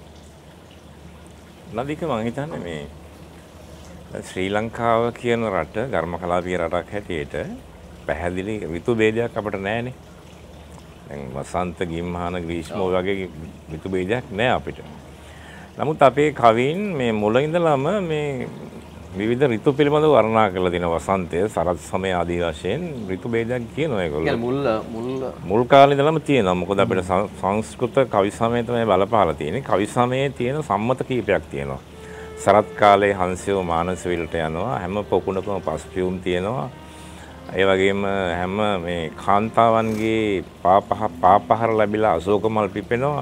නදීක මම හිතන්නේ මේ ශ්‍රී ලංකාව කියන රට ඝර්මකලාපීය රටක් හැටියට පැහැදිලි ඍතු ભેදයක් අපිට නැහැනේ. දැන් වසන්ත ගිම්හාන ග්‍රීෂ්ම වගේ ඍතු ભેදයක් නැහැ අපිට. නමුත් අපේ කවීන් මේ මුල ඉඳලම මේ විවිධ ඍතු පිළිබඳව වර්ණනා කරලා දෙන වසන්තය සරත් සමය ආදී වශයෙන් ඍතු ભેදයක් කියනවා ඒගොල්ලෝ. මුල් මුල් මුල් කාලේ ඉඳලම තියෙනවා. මොකද අපිට සංස්කෘත කවි සමය තමයි බලපාලා තියෙන්නේ. කවි සමයේ තියෙන සම්මත කීපයක් තියෙනවා. සරත් කාලේ හංසයෝ මානසවිලට යනවා. හැම පොකුණකම පස්පියුම් තියෙනවා. ඒ වගේම හැම මේ කාන්තාවන්ගේ පාපහ පාපහර ලැබිලා අශෝක මල් පිපෙනවා.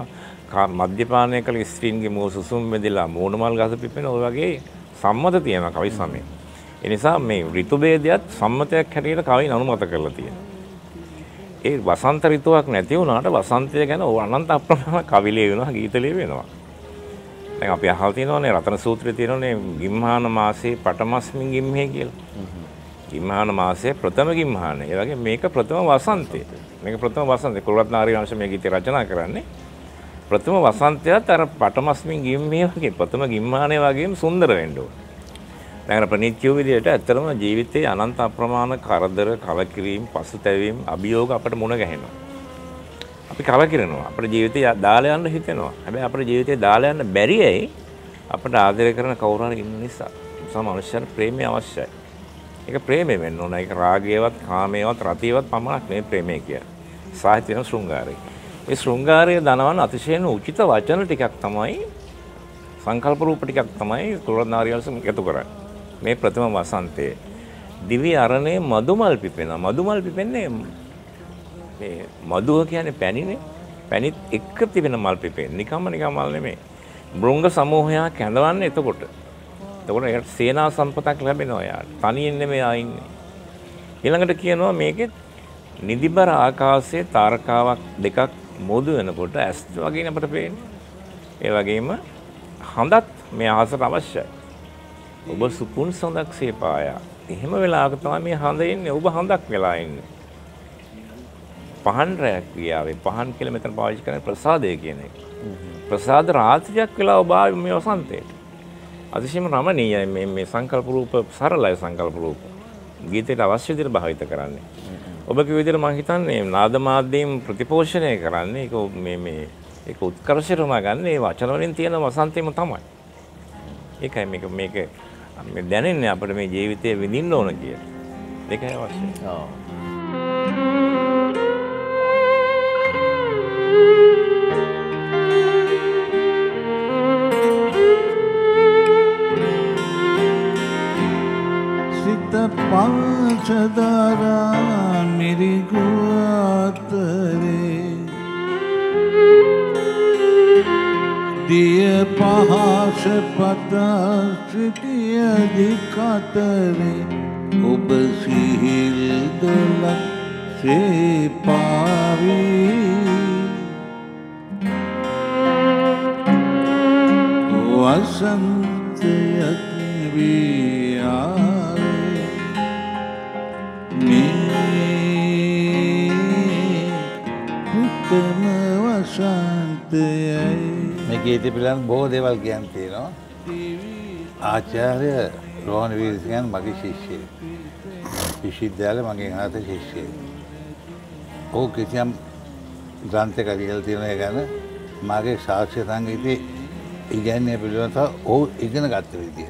මද්‍යපානය කළ ස්ත්‍රීන්ගේ මුව සුසුම් බෙදලා මූණමල් ගස පිපෙන ඔය වගේ සම්මත තියෙනවා කවි සමයේ. ඒ නිසා මේ ඍතු භේදයත් සම්මතයක් හැටියට කවින් අනුමත කරලා තියෙනවා. ඒ වසන්ත ඍතුවක් නැති වුණාට වසන්තය ගැන අනන්ත අප්‍රමාණ කවි ලියවෙනවා, ගීත ලියවෙනවා. දැන් අපි අහලා තියෙනවානේ රතන සූත්‍රයේ තියෙනවානේ ගිම්හාන මාසේ පටමස්මින් ගිම්හේ කියලා. ගිම්හාන මාසයේ ප්‍රථම ගිම්හාන. ඒ වගේ මේක ප්‍රථම වසන්තය. මේක ප්‍රථම වසන්තය. කුලරත්නාරි වංශ මේ ගීතය රචනා කරන්නේ. ප්‍රථම වසන්තයත් අර පටමස්මින් ගිම්හේ වගේ ප්‍රථම ගිම්හානය වගේම සුන්දර වෙන්න ඕන. දැන් අර ප්‍රනීත් කියු විදිහට ඇත්තටම ජීවිතයේ අනන්ත අප්‍රමාණ කරදර, කලකිරීම, පසුතැවීම්, අභියෝග අපට මුණ ගැහෙනවා. අපි කලකිරෙනවා. අපේ ජීවිතය දාලා යන්න හිතෙනවා. හැබැයි අපේ ජීවිතය දාලා යන්න බැරි ඇයි? අපට ආදරය කරන කවුරු හරි ඉන්න නිසා. සම මනුෂ්‍යයන්ට ප්‍රේමය අවශ්‍යයි. ඒක ප්‍රේමය වෙන්න ඕන. ඒක රාගයවත්, කාමයවත්, රතියවත් පමණක් නෙවෙයි ප්‍රේමය කියන්නේ. සාහිත්‍යන ශෘංගාරය. මේ ශෘංගාරය දනවන අතිශයින් උචිත වචන ටිකක් තමයි සංකල්ප රූප ටිකක් තමයි කුලරත්නාරියල්ස එකතු කරන්නේ. මේ ප්‍රථම වසන්තයේ දිවි අරණේ මදුමල් පිපෙනවා. මදුමල් පිපෙන්නේ මේ මදුව කියන්නේ පැණිනේ. පැණිත් එක්ක තිබෙන මල් පිපෙන්නේ. නිකම්ම නිකම් මල් නෙමෙයි. බෘංග සමූහයක් කැඳවන්නේ එතකොට. එතකොට ඒකට සේනා සම්පතක් ලැබෙනවා යාට. තනියෙන් නෙමෙයි ආ ඉන්නේ. ඊළඟට කියනවා මේකෙත් නිදිබර ආකාශයේ තාරකාවක් දෙකක් මොදු වෙනකොට ඇස් වගේ අපට පේන්නේ. ඒ වගේම හඳත් මේ අහසට අවශ්‍යයි. ඔබ සුකුන් සඳක් සේපායා. එහෙම වෙලාවක තමයි මේ හඳ එන්නේ. ඔබ හඳක් වෙලා ඉන්නේ. පහන් රැයක් ගියාවේ පහන් කියලා මෙතන පාවිච්චි කරන්නේ ප්‍රසාදය කියන එක. ප්‍රසාද රාත්‍රියක් වෙලා ඔබ ආවේ මේ වසන්තයට. අතිශයම රමණීයයි මේ මේ සංකල්ප රූප සරලයි සංකල්ප රූප. ගීතයට අවශ්‍ය විදිහට භාවිත කරන්නේ. ඔබ කිව්ව විදිහට මම හිතන්නේ නාද මාධ්‍යයෙන් ප්‍රතිපෝෂණය කරන්නේ ඒක මේ මේ ඒක උත්කර්ෂණය ගන්න මේ වචන වලින් තියෙන වසන්තයම තමයි. ඒකයි මේක මේක මේ දැනෙන්නේ අපිට මේ ජීවිතේ විඳින්න ඕන කියලා. ඒකයි අවශ්‍යයි. ඔව්. සිත පාචදරා මිරිගුවතරේ දිය පහස පතා සිටිය දිකතරේ ඔබ සිහිල් දොලක් සේපාවී වසන්තයක් වී ආවේ මේ පුතම වසන්තයයි. මේ ගීතය පිළිබඳ බොහෝ දේවල් කියන්න තියෙනවා. ආචාර්ය රෝහණ වීරසිංහන් මගේ ශිෂ්‍යයෙක්. විශ්වවිද්‍යාලේ මගේ අනාථ ශිෂ්‍යයෙක්. ඔහු කිසියම් ග්‍රන්ථයක ලියලා තියෙන එක ගැන මගේ ශාස්ත්‍රීය සංගීතයේ ඉගැන්වීම පිළිබඳව ඔහු ඉගෙන ගත්ත විදිය.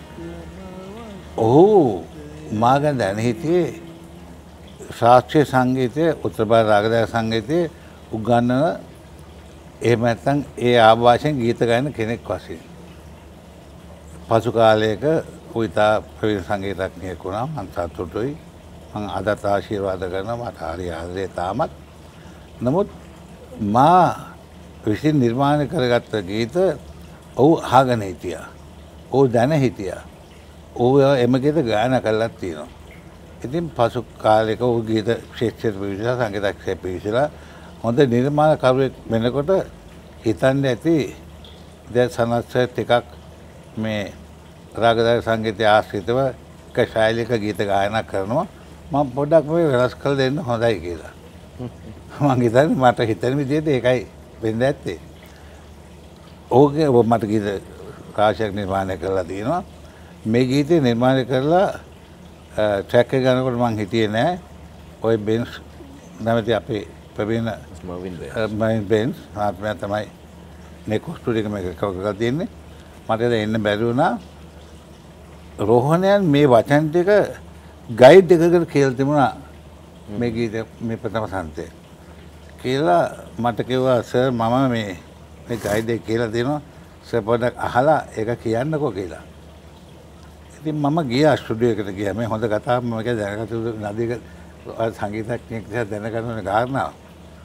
ඔහු මා ගැන දැන හිටියේ ශාස්ත්‍රීය සංගීතයේ උත්තර භාරත රාගදායක සංගීතයේ උගන්වන එහෙම නැත්නම් ඒ ආభాෂෙන් ගීත ගායන කෙනෙක් වශයෙන්. පසු කාලයක උවිතා ප්‍රවීණ සංගීතඥයෙක් වුණා. මම සතුටුයි. මම අදත් ආශිර්වාද කරනවා. මට හරි ආදරේ තාමත්. නමුත් මා විසින් නිර්මාණය කරගත්ත ගීත ඔහු අහගෙන හිටියා. ඔහු දැන හිටියා. ඔහු එම ගීත ගායනා කළා තියෙනවා. ඉතින් පසු කාලයක ඔහු ගීත ක්ෂේත්‍රයට පිවිසලා සංගීතඥයෙක් පිවිසලා හොඳ නිර්මාණකරුවෙක් වෙනකොට හිතන්න ඇති දැන් සනස්ස ටිකක් මේ රාගදායක සංගීතය ආශ්‍රිතව එක ශෛලික ගීත ගායනා කරනවා. මම පොඩ්ඩක් මේ වෙනස් කළ දෙන්න හොඳයි කියලා. මම හිතන්නේ මට හිතෙන විදිහට ඒකයි වෙන්න ඇත්තේ. ඕකේ මට ගීත කාශයක් නිර්මාණය කරලා තියෙනවා. මේ ගීතය නිර්මාණය කරලා ට්‍රැක් එක ගන්නකොට මම හිතියේ නෑ. ඔය බෙන්ස් නැමැති අපේ ප්‍රවීණ මර්වින් බෙන්ස් ආත්මය තමයි නෙකෝ ස්ටුඩියෝ එක මේක කරලා තියෙන්නේ. මට එන්න බැරි වුණා. රෝහණයන් මේ වචන ටික ගයිඩ් එකකට කියලා තිබුණා මේ ගීත මේ ප්‍රථම සන්තේ. කියලා මට කිව්වා සර් මම මේ මේ ගයිඩ් එක කියලා දෙනවා සර් පොඩ්ඩක් අහලා ඒක කියන්නකෝ කියලා. ඉතින් මම ගියා ස්ටුඩියෝ එකට ගියා. මේ හොඳ කතාවක් මම දැනගත්තු නදීක සංගීතඥයෙක් නිසා දැනගන්න ඕන කාරණාව.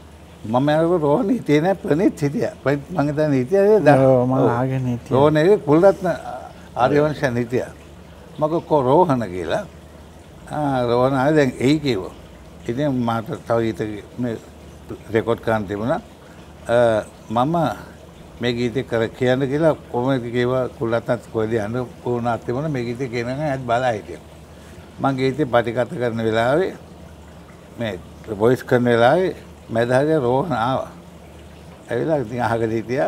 මම යනකොට රෝහණ හිටියේ නැහැ ප්‍රනීත් හිටියා. ප්‍රනීත් මම හිතන්නේ හිටියා නේද? ඔව් මම ආගෙන හිටියා. රෝහණේ කුලරත්න ආර්යවංශයන් හිටියා. මම කො රෝහණ කියලා. ආ රෝහණ ආයේ දැන් එයි කිව්වා. ඉතින් මට තව ගීත මේ රෙකෝඩ් කරන්න තිබුණා. මම මේ ගීතේ කර කියන්න කියලා කොහොමද කිව්වා කුලරත්නත් කොහෙද යන්න පුණාත් තිබුණා මේ ගීතේ කියනනම් ඇත් බලා හිටියා. මම ගීතේ පටිගත කරන වෙලාවේ මේ වොයිස් කරන වෙලාවේ මැදහගේ රෝහණ ආවා. ඇවිල්ලා ඉතින් අහගෙන හිටියා.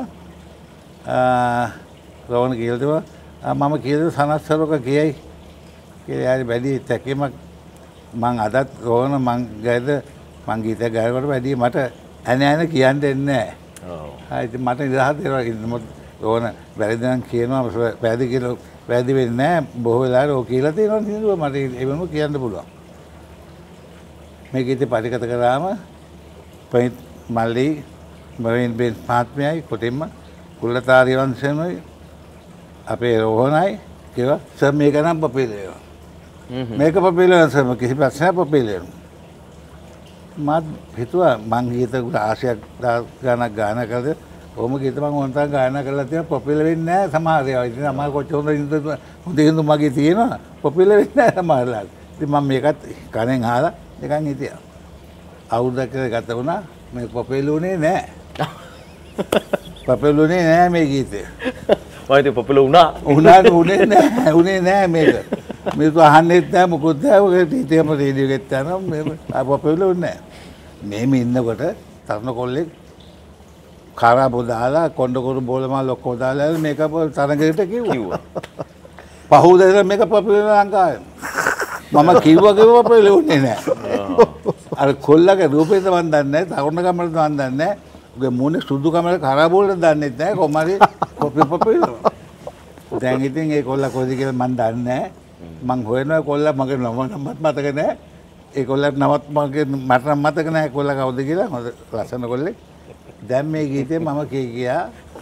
රෝහණ කියලා තිබුණා මම කියලා සනස්සරක කියයි කියලා යාරි වැඩි තැකීමක් මං අදත් රෝහණ මං ගෑද මං ගීත ගායකට වැඩි මට ඇන ඇන කියන්න දෙන්නේ නැහැ. ඔව්. ආ ඉතින් මට නිදහස් දෙනවා ඉන්නම රෝහණ වැරදි නම් කියනවා වැරදි කියලා වැරදි වෙන්නේ නැහැ බොහෝ වෙලාවට ඔය කියලා තියෙනවා නේද මට ඒවම කියන්න පුළුවන්. මේ ගීතේ පරිකත කරාම ප්‍රනීත් මල්ලි මරින් බෙන් පාත්මයයි කොටින්ම කුලතාරි වංශයමයි අපේ රෝහණයි කියලා සර් මේක නම් පපිලේවා. මේක පපිලේවා සර් කිසි ප්‍රශ්නයක් පපිලේනවා. මත් හිතුවා මං ගීත ආශයක් ගානක් ගාන කළද ඔහොම ගීත මං වන්තන් ගායනා කරලා තියෙනවා පොපියුලර් වෙන්නේ නැහැ සමහර ඒවා. ඉතින් අමාරු කොච්චර හොඳ ඉඳ හොඳ හින්දු මගේ තියෙනවා පොපියුලර් වෙන්නේ නැහැ සමහරලාට. ඉතින් මම මේකත් කණෙන් අහලා නිකන් හිටියා. අවුරුද්දක් කියලා ගත වුණා මේ පොපියුලුනේ නැහැ. පොපියුලුනේ නැහැ මේ ගීතේ. මම ඉතින් පොපියුලර් වුණා. උනාට උනේ නැහැ. උනේ නැහැ මේක. මේක අහන්නෙත් නැහැ මොකුත් නැහැ. ඔය ටීටීඑම් රේඩියෝ එකත් යනවා මේ පොපියුලර් නැහැ. මේම ඉන්නකොට තරුණ කොල්ලෙක් කාරාබෝ දාලා කොණ්ඩකොරු බෝලමල් ඔක්කොම දාලා මේක තරඟයට කිව්වා. පහුවදා මේක පොපියුලර් ලංකාවේ. මම කිව්වා කිව්වා පොපියුලර් උනේ නැහැ. අර කොල්ලගේ රූපේ මන් දන්නේ නැහැ. තරුණ කමරට මන් දන්නේ නැහැ. උගේ මූණේ සුදු කමරේ කාරාබෝලට දන්නේ නැහැ. කොමාරි කොපි පොපියුලර්. දැන් ඉතින් ඒ කොල්ල කොහෙද කියලා මන් දන්නේ නැහැ. මං හොයනවා කොල්ල මගේ නම නම්වත් මතක නැහැ. ඒ කොල්ලට නමත් මගේ මට නම් මතක නැහැ කොල්ල කවුද කියලා. හොඳ ලස්සන කොල්ලෙක්. දැන් මේ ගීතේ මම කී ගියා.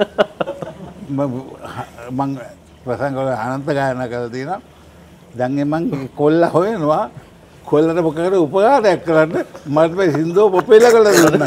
මං ප්‍රසංග වල අනන්ත ගායනා කරලා තියෙනවා. දැන් මං කොල්ල හොයනවා. කොල්ලට මොකකට උපකාරයක් කරන්න මට මේ සින්දෝ පොපියුලර් කරලා දුන්නා.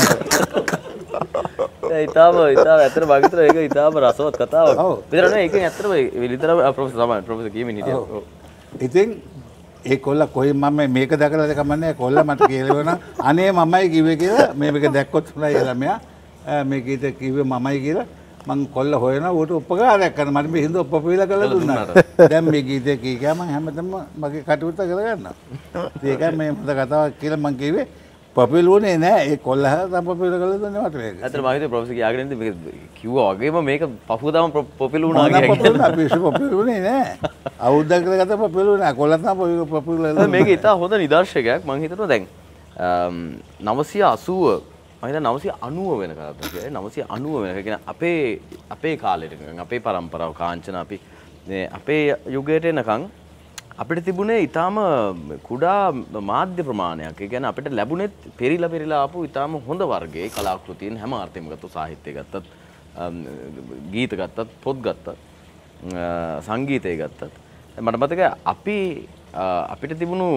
ඒ ඉතාලම ඉතාල ඇත්තට භාගිතර ඒක ඉතාලම රසවත් කතාවක්. විතර නෙවෙයි ඒකෙන් ඇත්තටම විතර ප්‍රොෆෙසර් තමයි ප්‍රොෆෙසර් කියමින් හිටියා. ඉතින් ඒ කොල්ල කොයි මම මේක දැකලාද කමන්නේ කොල්ල මට කියලා අනේ මමයි කිව්වේ කියලා මේ මේක දැක්කොත් හොඳයි කියලා මෙයා මේ ගීත කිව්වේ මමයි කියලා මං කොල්ල හොයනවා ඌට උපකාරයක් කරන මට මේ හින්දා පොපියුලර් කරලා දුන්නා. දැන් මේ ගීතේ කී ගියා මං හැමතැනම මගේ කටයුත්ත කරගන්නවා. ඒකයි මේ හොඳ කතාවක් කියලා මං කිව්වේ පොපියුලර් උනේ නෑ ඒ කොල්ල හරි පොපියුලර් කරලා දුන්නේ මට මේක. ඇත්තට මම හිතුවේ ප්‍රොෆෙසර් කියාගෙන ඉඳි මේක කිව්වා වගේම මේක පහුවදාම පොපියුලර් වුණා කියලා. අපි පොපියුලර් උනේ නෑ. අවුරුද්දක් කියලා ගත පොපියුලර් නෑ. කොල්ල තමයි පොපියුලර්. මේක ඉතා හොඳ නිදර්ශකයක් මම හිතනවා දැන් නවසිය අසූව මම හිතන්නේ නවසිය අනූව වෙන කාලයක් කියන්නේ නවසිය අනූව වෙන. ඒ කියන්නේ අපේ අපේ කාලෙට නිකන් අපේ පරම්පරාව කාංචන අපි මේ අපේ යුගයට එනකන් අපිට තිබුණේ ඊටාම කුඩා මාධ්‍ය ප්‍රමාණයක්. ඒ කියන්නේ අපිට ලැබුණෙත් පෙරිලා පෙරිලා ආපු ඊටාම හොඳ වර්ගයේ කලාකෘතීන් හැම අර්ථයෙන්ම ගත්තොත් සාහිත්‍ය ගත්තත් ගීත ගත්තත් පොත් ගත්තත් සංගීතය ගත්තත් මට මතකයි අපි අපිට තිබුණු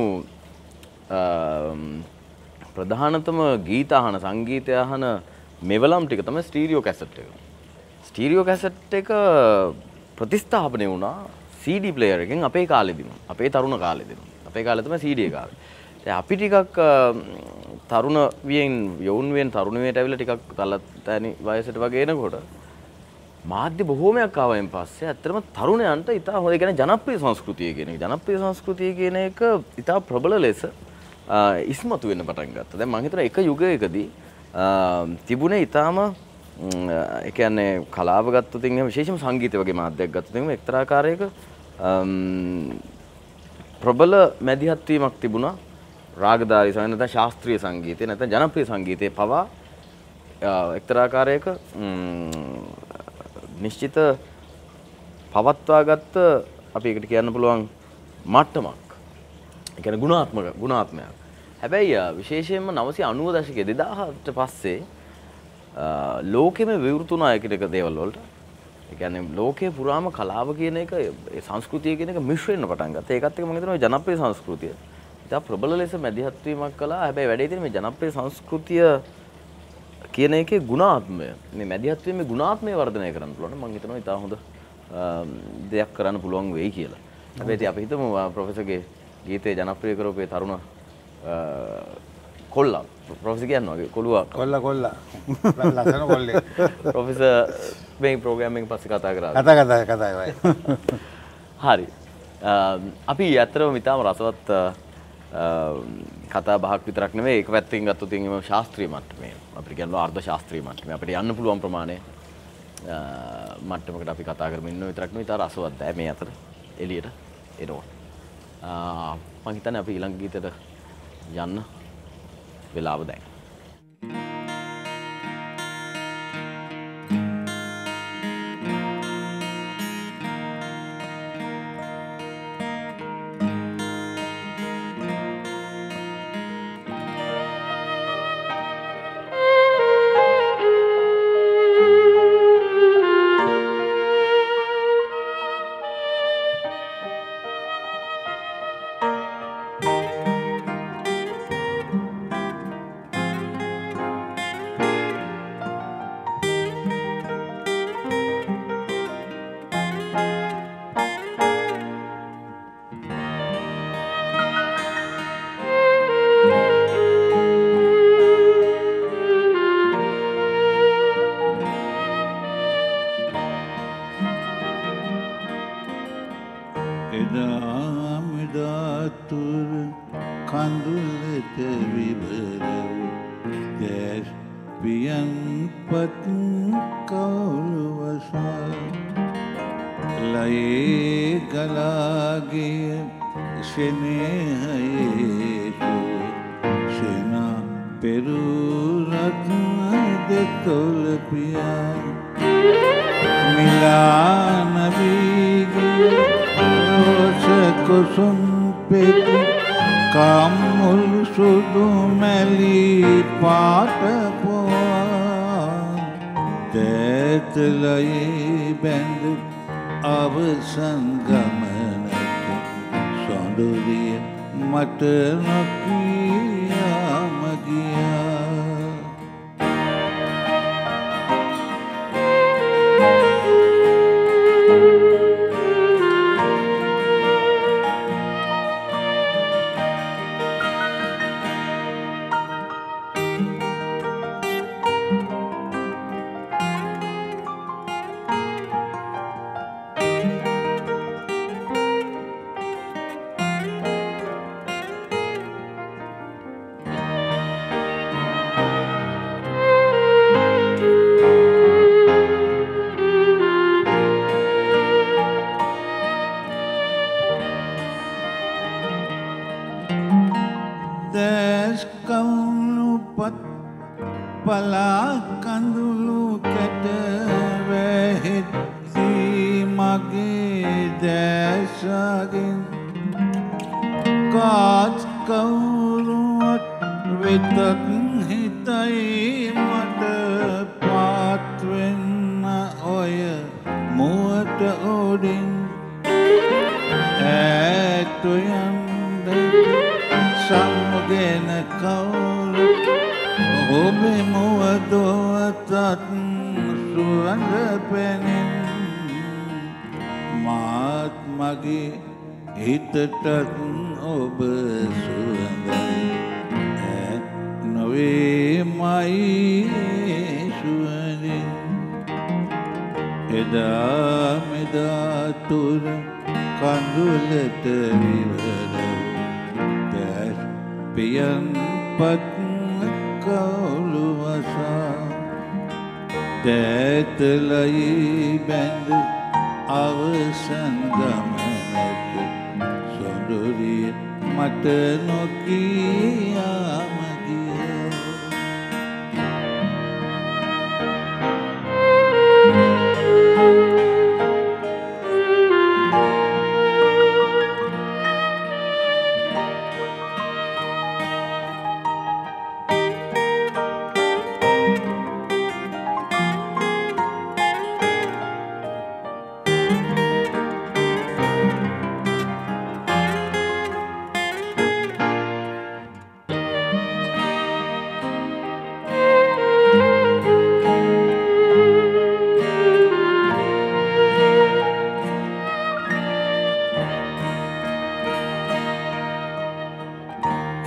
ප්‍රධානතම ගීත අහන සංගීතය අහන මෙවලම් ටික තමයි ස්ටීරියෝ කැසට් එක. ස්ටීරියෝ කැසට් එක ප්‍රතිස්ථාපනය වුණා සී ඩී ප්ලේයර් එකෙන් අපේ කාලෙදිම. අපේ තරුණ කාලෙදිම. අපේ කාලේ තමයි සී ඩී එක ආවේ. දැන් අපි ටිකක් තරුණ වියෙන් යොවුන් වියෙන් තරුණ වියට ඇවිල්ලා ටිකක් තලතැනි වයසට වගේ එනකොට මාධ්‍ය බොහෝමයක් ආවයින් පස්සේ ඇත්තටම තරුණයන්ට ඉතා හොඳ කියන්නේ ජනප්‍රිය සංස්කෘතිය කියන එක. ජනප්‍රිය සංස්කෘතිය කියන එක ඉතා ප්‍රබල ලෙස ඉස්මතු වෙන්න පටන් ගත්තා. දැන් මම හිතනවා එක යුගයකදී තිබුණේ ඊටාම ඒ කියන්නේ කලාව ගත්තොත් එහෙනම් විශේෂම සංගීතය වගේ මාධ්‍යයක් ගත්තොත් එහෙනම් එක්තරා ආකාරයක ප්‍රබල මැදිහත් වීමක් තිබුණා. රාගධාරී සංගීතය නැත්නම් ශාස්ත්‍රීය සංගීතය නැත්නම් ජනප්‍රිය සංගීතයේ පවා එක්තරා ආකාරයක නිශ්චිත පවත්වාගත්ත අපි ඒකට කියන්න පුළුවන් මට්ටමක්. ඒ කියන්නේ ගුණාත්මක ගුණාත්මයක්. හැබැයි විශේෂයෙන්ම නවසිය අනූව දශකයේ දෙදාහට පස්සේ ලෝකෙම විවෘත වුණා එක එක දේවල් වලට. ඒ කියන්නේ ලෝකේ පුරාම කලාව කියන එක ඒ සංස්කෘතිය කියන එක මිශ්‍ර වෙන්න පටන් ගත්තා. ඒකත් එක්ක මම හිතනවා ජනප්‍රිය සංස්කෘතිය ඉතා ප්‍රබල ලෙස මැදිහත් වීමක් කළා. හැබැයි වැඩේ තියෙන්නේ මේ ජනප්‍රිය සංස්කෘතිය කියන එකේ ගුණාත්මය මේ මැදිහත්වයේ මේ ගුණාත්මය වර්ධනය කරන්න පුළුවන් මම හිතනවා ඉතා හොඳ දෙයක් කරන්න පුළුවන් වෙයි කියලා. හැබැයි අපි හිතමු ප්‍රොෆෙසර්ගේ ගීතේ ජනප්‍රිය කරපු තරුණ කොල්ලා ප්‍රොෆෙසර් කියනවා කොළුවා කොල්ලා කොල්ලා ලස්සන කොල්ලේ ප්‍රොෆෙසර් මේ ප්‍රෝග්‍රෑමින් පස්සේ කතා කරා. කතා කතා කතා වෙයි. හරි. අපි ඇත්තටම ඉතාම රසවත් කතා බහක් විතරක් නෙවෙයි ඒක පැත්තකින් ගත්තොත් එහෙම ශාස්ත්‍රීය මට්ටමේ අපිට කියනවා අර්ධ ශාස්ත්‍රීය මට්ටමේ අපිට යන්න පුළුවන් ප්‍රමාණය මට්ටමකට අපි කතා කරමින් ඉන්න විතරක් නෙවෙයි ඉතාල රසවත් දැ මේ අතර එළියට එනවා. මම හිතන්නේ අපි ඊළඟ ගීතයට යන්න වෙලාව දැන්.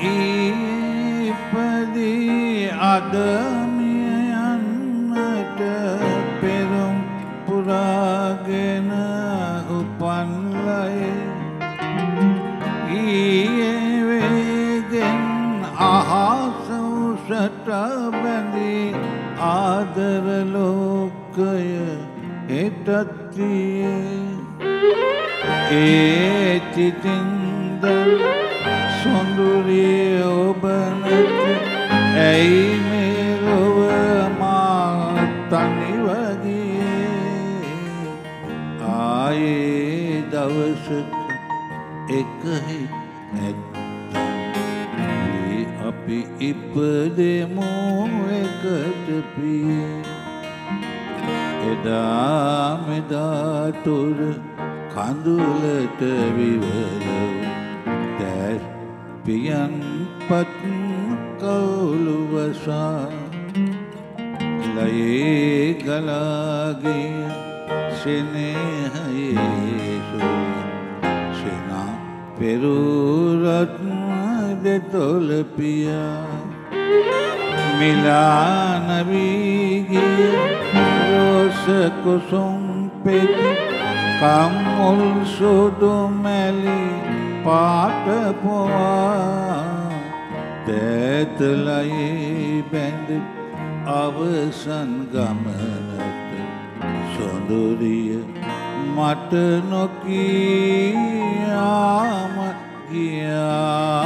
ඉපදී අදමිය යන්නට පෙරුම් පුරාගෙන උපන්ලයි ඊයේ වේගෙන් අහස උසට බැඳී ආදර ලෝකය එටත්තියේ ඒ චිතින්ද සොඳුරිය ඔබ නැති ඇයි මේ ලොව මා තනි වගේ ආයේ දවසක එකහි නැත්තම් අපි ඉපදෙමු එකට පිය එදා මෙදා තුර කඳුලට විවර දැස් පියන් පත් කවුළු වසා ලයේ ගලාගිය සෙනෙහයේ සුව සෙනා පෙරුරත් දෙතොල පියා මිලාන වීගිය රෝස කුසුම් පෙති කම්මුල් සුදු මැලි පාට පොවා තැතලයේ බැඳ අවසන් ගමනට සොඳුරිය මට නොකියාම ගියා.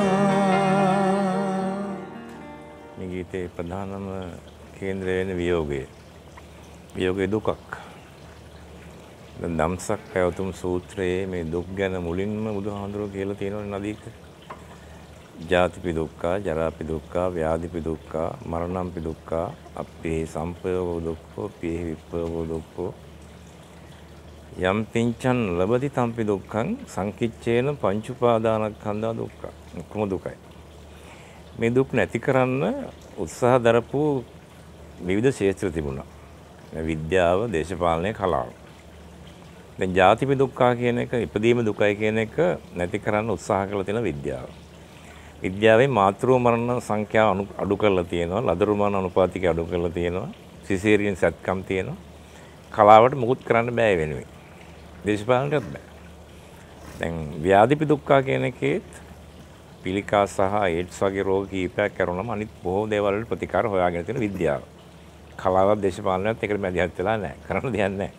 මේ ගීතේ ප්‍රධානම කේන්ද්‍රය වෙන වියෝගය. වියෝගය දුකක්. දැන් ධම්සක් පැවතුම් සූත්‍රයේ මේ දුක් ගැන මුලින්ම බුදුහාමුදුරුවෝ කියලා තියෙනවනේ නදීක. ජාතිපි දුක්ඛා, ජරාපි දුක්ඛා, ව්‍යාධිපි දුක්ඛා, මරණම්පි දුක්ඛා, අප්පේ සම්පයෝගෝ දුක්ඛෝ, පියෙහි විප්පයෝගෝ දුක්ඛෝ. යම් පිංචන් ලබති තම්පි දුක්ඛං සංකිච්ඡේන පංච උපාදානස්කන්ධා දුක්ඛ. කොහොම දුකයි. මේ දුක් නැති කරන්න උත්සාහ දරපු විවිධ ක්ෂේත්‍ර තිබුණා. විද්‍යාව, දේශපාලනය, කලාව. දැන් ජාතිපි දුක්ඛා කියන එක, ඉපදීම දුකයි කියන එක නැති කරන්න උත්සාහ කරලා තියෙන විද්‍යාව. විද්‍යාවේ මාතෘ මරණ සංඛ්‍යාව අඩු කරලා තියෙනවා, ලදරු මරණ අනුපාතිකය අඩු කරලා තියෙනවා, සිසේරියන් සත්කම් තියෙනවා. කලාවට මුකුත් කරන්න බෑ වෙනුවෙන්. දේශපාලනයටත් බෑ. දැන් ව්‍යාධිපි දුක්ඛා කියන එකේත් පිළිකා සහ ඒඩ්ස් වගේ රෝග කීපයක් කරුණාම අනිත් බොහෝ දේවල් වල ප්‍රතිකාර හොයාගෙන තියෙන විද්‍යාව. කලාවත් දේශපාලනයත් එකට මැදිහත් වෙලා නැහැ. කරන්න දෙයක් නැහැ.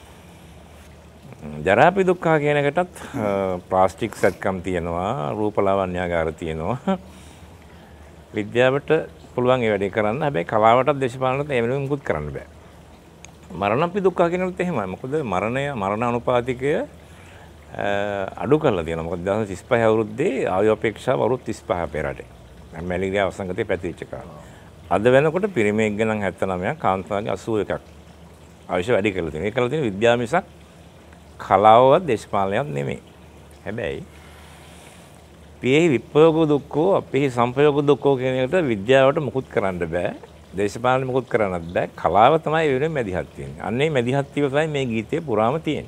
ජරාපි දුක්ඛා කියන එකටත් ප්ලාස්ටික් සත්කම් තියෙනවා, රූපලාවන්‍යාගාර තියෙනවා. විද්‍යාවට පුළුවන් ඒ වැඩේ කරන්න. හැබැයි කලාවටත් දේශපාලනයටත් ඒ වෙනුවෙන් මුකුත් කරන්න බෑ. මරණම්පි දුක්ඛා කියන එකත් එහෙමයි. මොකද මරණය මරණ අනුපාතිකය අඩු කරලා තියෙනවා. මොකද දෙදාස් තිස් පහ අවුරුද්දේ ආයු අපේක්ෂාව අවුරුදු තිස් පහ අපේ රටේ. මැලේරියා වසංගතේ පැතිරිච්ච කාලේ. අද වෙනකොට පිරිමියෙක්ගේ නම් හැත්තෑ නවයක්, කාන්තාවගේ අසූ එකක් අවශ්‍ය වැඩි කරලා තියෙනවා. ඒක කරලා තියෙන විද්‍යාව මිසක් කලාවවත් දේශපාලනයක් නෙමෙයි. හැබැයි පියෙහි විප්පයෝගෝ දුක්ඛෝ, අපෙහි සම්පයෝගෝ දුක්ඛෝ කියන එකට විද්‍යාවට මුකුත් කරන්න බෑ. දේශපාලන මුකුත් කරන්නත් බෑ. කලාව තමයි වෙනුවෙන් මැදිහත් වෙන්නේ. අන්නේ මැදිහත් වීම තමයි මේ ගීතේ පුරාම තියෙන්නේ.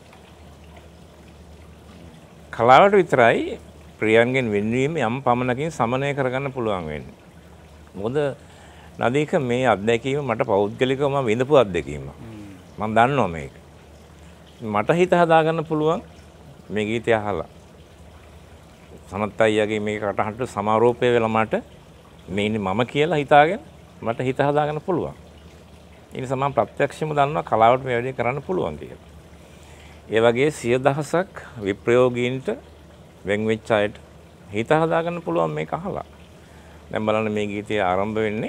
කලාවට විතරයි ප්‍රියයන්ගෙන් වෙන්වීම යම් පමණකින් සමනය කරගන්න පුළුවන් වෙන්නේ. මොකද නදීක මේ අත්දැකීම මට පෞද්ගලිකව මම විඳපු අත්දැකීමක්. මම දන්නවා මේක. මට හිත හදාගන්න පුළුවන් මේ ගීතය අහලා. සනත් අයියාගේ මේ කටහඬට සමාරෝපය වෙලා මට මේ ඉන්නේ මම කියලා හිතාගෙන මට හිත හදාගන්න පුළුවන්. ඒ නිසා මම ප්‍රත්‍යක්ෂයෙන්ම දන්නවා කලාවට මේ වැඩේ කරන්න පුළුවන් කියලා. ඒ වගේ සිය දහසක් විප්‍රයෝගීන්ට වෙන් වෙච්ච අයට හිත හදාගන්න පුළුවන් මේක අහලා. දැන් බලන්න මේ ගීතය ආරම්භ වෙන්නේ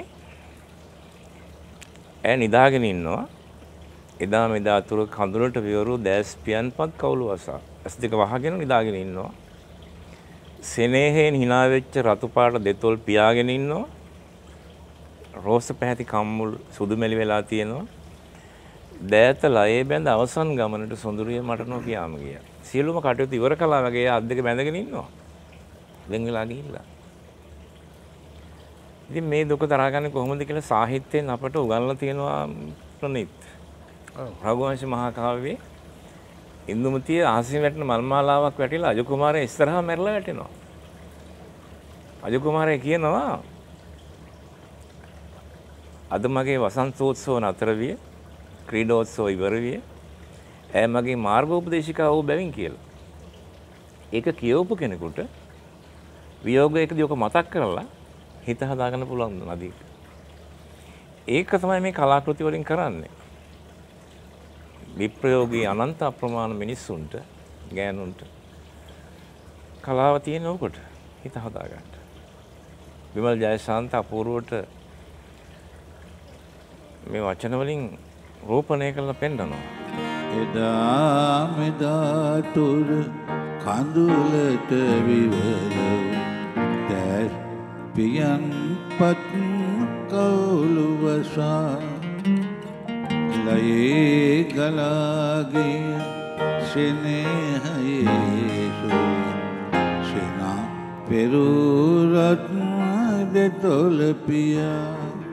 ඈ නිදාගෙන ඉන්නවා. එදා මෙදා තුර කඳුලට විවරු දැස් පියන්පත් කවුළු වසා. ඇස් දෙක වහගෙන නිදාගෙන ඉන්නවා. සෙනෙහෙන් hina වෙච්ච රතු පාට දෙතොල් පියාගෙන ඉන්නවා. රෝස පැහැති කම්මුල් සුදු මෙලි වෙලා තියෙනවා. දෑත ලයේ බැඳ අවසන් ගමනට සොඳුරිය මට නොකියාම ගියා. සියලුම කටයුතු ඉවර කළා වගේ අත් දෙක බැඳගෙන ඉන්නවා. වෙන් වෙලා ගිහිල්ලා. ඉතින් මේ දුක තරහගන්නේ කොහොමද කියලා සාහිත්‍යයෙන් අපට උගන්වලා තියෙනවා ප්‍රණීත්. රඝුවංශ මහා කාව්‍යයේ ඉන්දුමතිය ආසින් වැටෙන මල් මාලාවක් වැටිලා අජ කුමාරයා ඉස්සරහා මැරලා වැටෙනවා. අජු කුමාරයා කියනවා අද මගේ වසන්තෝත්සව නතර විය ක්‍රීඩෝත්සව ඉවර විය ඈ මගේ මාර්ගෝපදේශිකා වූ බැවින් කියලා. ඒක කියවපු කෙනෙකුට වියෝගයකදී ඔක මතක් කරලා හිත හදාගන්න පුළුවන් නදී. ඒක තමයි මේ කලාකෘති වලින් කරන්නේ. විප්‍රයෝගී අනන්ත අප්‍රමාණ මිනිස්සුන්ට ගෑනුන්ට කලාව තියෙන උකට හිත හදාගන්න. විමල් ජයශාන්ත අපූර්වට මේ වචන වලින් රූපණය කරලා පෙන්නනවා. එදා මෙදා තුර කඳුලට විවර දැස් පියන් පත් කවුළු වසා ලයේ ගලාගේ සෙනෙහයේ සුව සෙනා පෙරුරත්න දෙතොල පියා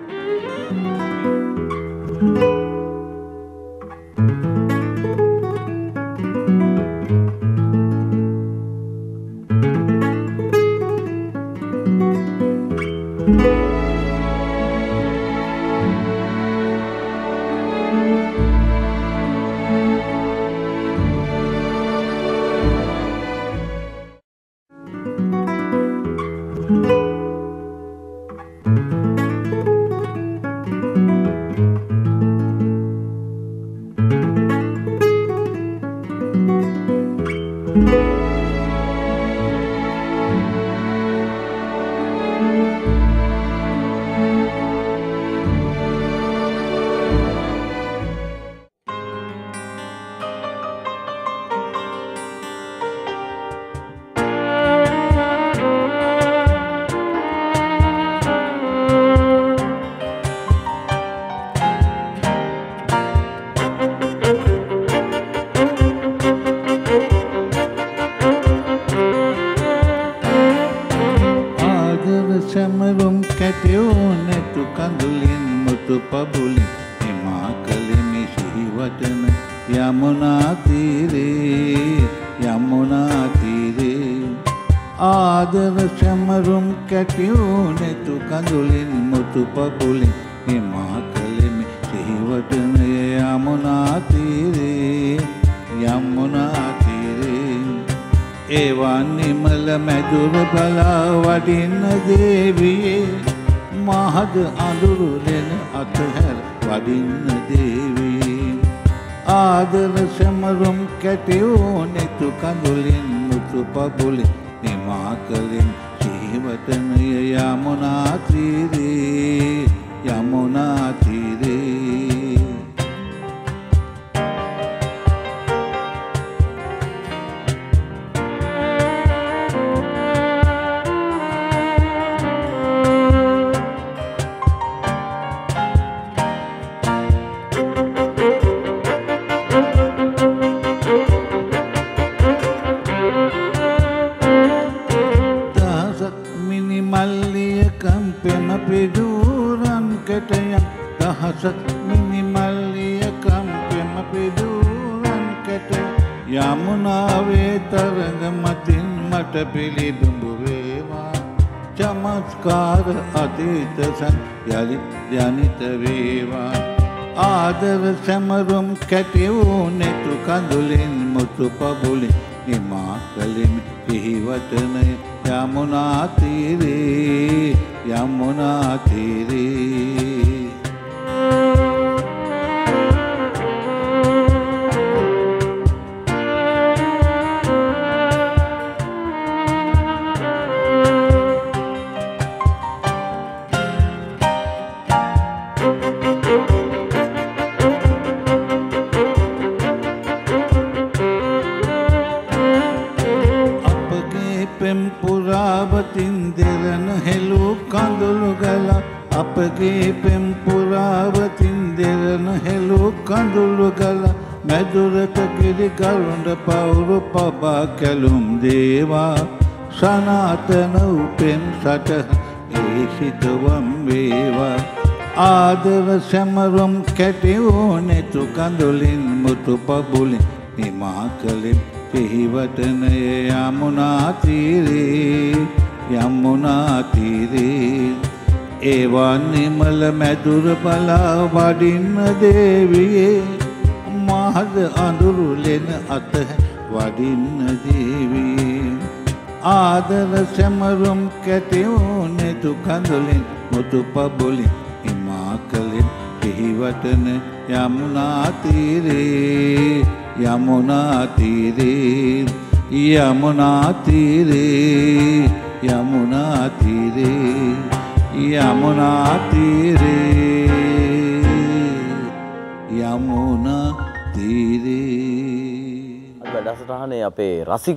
කැලුම් දේවා සනාතන උපෙන් සට ඒ සිතවම් වේවා ආදර සැමරුම් කැටිවෝ නෙතු කඳුලින් මුතු පබුලින් නිමා කලින් පිහිවටන යමුනා තීරේ යමුනා තීරේ ඒවා නිමල මැදුර බලා වඩින්න දේවියේ මහද අඳුරු ලෙන අත වඩින්න දේවියේ ආදර සැමරුම් කැටවුනේ දුකඳුලින් මුතු පබුලින් හිමාකලින් පිහිවටන යමුනා තීරේ යමුනා තීරේ යමුනා තීරේ යමුනා තීරේ යමුනා තීරේ යමුනා තීරේ වැඩසටහනේ අපේ රසික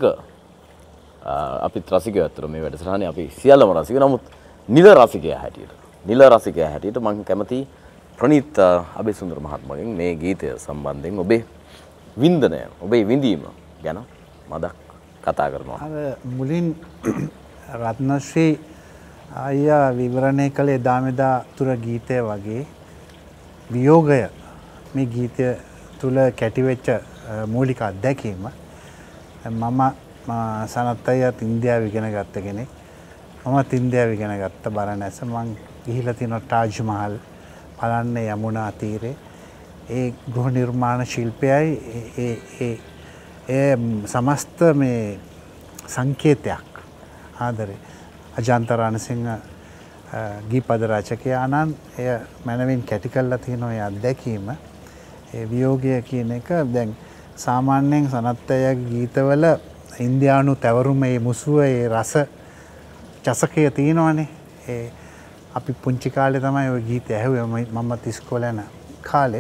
අපිත් රසිකයෝ අතර මේ වැඩසටහනේ අපි සියල්ලම රසික නමුත් නිල රසිකයා හැටියට නිල රසිකයා හැටියට මම කැමති ප්‍රනීත් අබේසුන්දර මහත්මයාගෙන් මේ ගීතය සම්බන්ධයෙන් ඔබේ වින්දනය ඔබේ විඳීම ගැන මදක් කතා කරනවා. අර මුලින් රත්නශ්‍රී අයියා විවරණය කළේ දාමෙදා තුර ගීතය වගේ වියෝගය මේ ගීතය තුල කැටිවෙච්ච මූලික අත්දැකීම මම සනත් අයියාත් ඉන්දියාව ඉගෙන ගත්ත කෙනෙක් මමත් ඉන්දියාව ඉගෙන ගත්ත බරණැස මං ගිහිලා තියෙනවා තාජ් මහල් බලන්න යමුනා තීරේ ඒ ගෘහ නිර්මාණ ශිල්පයයි ඒ ඒ ඒ සමස්ත මේ සංකේතයක් ආදරේ අජන්ත රණසිංහ ගීපද රචකයාණන් එය මනවින් කැටි කරලා තියෙන ඔය අත්දැකීම ඒ වියෝගය කියන එක දැන් සාමාන්‍යයෙන් සනත් අයියාගේ ගීතවල ඉන්දියානු තැවරුම ඒ මුසුව ඒ රස චසකය තියෙනවනේ ඒ අපි පුංචි කාලේ තමයි ওই ගීතය ඇහුවේ මමත් ඉස්කෝලේ යන කාලේ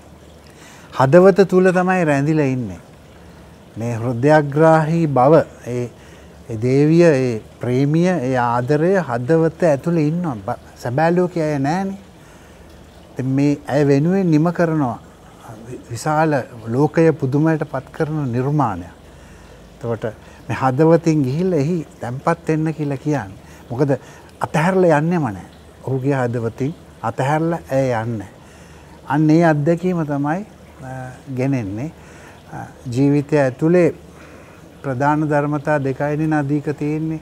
හදවත තුල තමයි රැඳිලා ඉන්නේ මේ හෘදයාග්‍රාහී බව ඒ ඒ දේවිය ඒ ප්‍රේමිය ඒ ආදරය හදවත ඇතුලේ ඉන්නවා සැබෑ ලෝකයේ අය නැහනේ ඉතින් මේ අය වෙනුවෙන් නිම කරනවා විශාල ලෝකය පුදුමයට පත් කරන නිර්මාණයක් එතකොට මේ හදවතින් ගිහිල්ලා එහි තැම්පත් වෙන්න කියලා කියන්නේ මොකද අතහැරලා යන්නේම නැහැ ඔහුගේ හදවතින් අතහැරලා ඇය යන්නේ අන්න ඒ අත්දැකීම තමයි ගෙනෙන්නේ ජීවිතය ඇතුලේ ප්‍රධාන ධර්මතා දෙකයිනේ නදීක තියෙන්නේ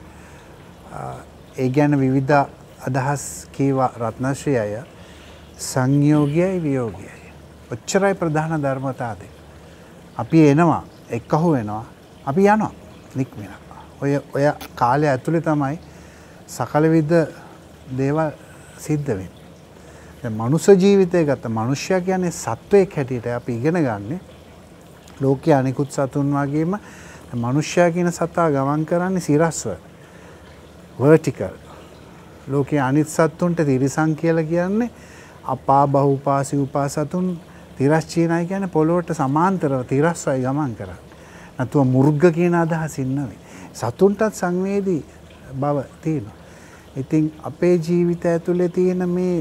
ඒ ගැන විවිධ අදහස් කීවා රත්නශ්‍රී අය සංයෝගයයි වියෝගයයි ඔච්චරයි ප්‍රධාන ධර්මතා දෙක අපි එනවා එක්කහුව වෙනවා අපි යනවා නික්මෙනවා ඔය ඔය කාලය ඇතුලේ තමයි සකල විද දේවල් සිද්ධ වෙන්නේ දැන් මනුෂ්‍ය ජීවිතය ගත්ත මිනිසයා කියන්නේ සත්වයක් හැටියට අපි ඉගෙන ගන්නේ ලෝකයේ අනිකුත් සතුන් වගේම මනුෂ්‍යයා කියන සතා ගමන් කරන්නේ සිරස්ව vertical ලෝකයේ අනිත් සත්තුන්ට තිරිසන් කියලා කියන්නේ අපා බහුපා සිව්පා සතුන් තිරස්චීනයි කියන්නේ පොළොවට සමාන්තරව තිරස්වයි ගමන් කරන්නේ නැතුව මුර්ග කියන අදහසින් නෙවෙයි සතුන්ටත් සංවේදී බව තියෙනවා ඉතින් අපේ ජීවිතය ඇතුලේ තියෙන මේ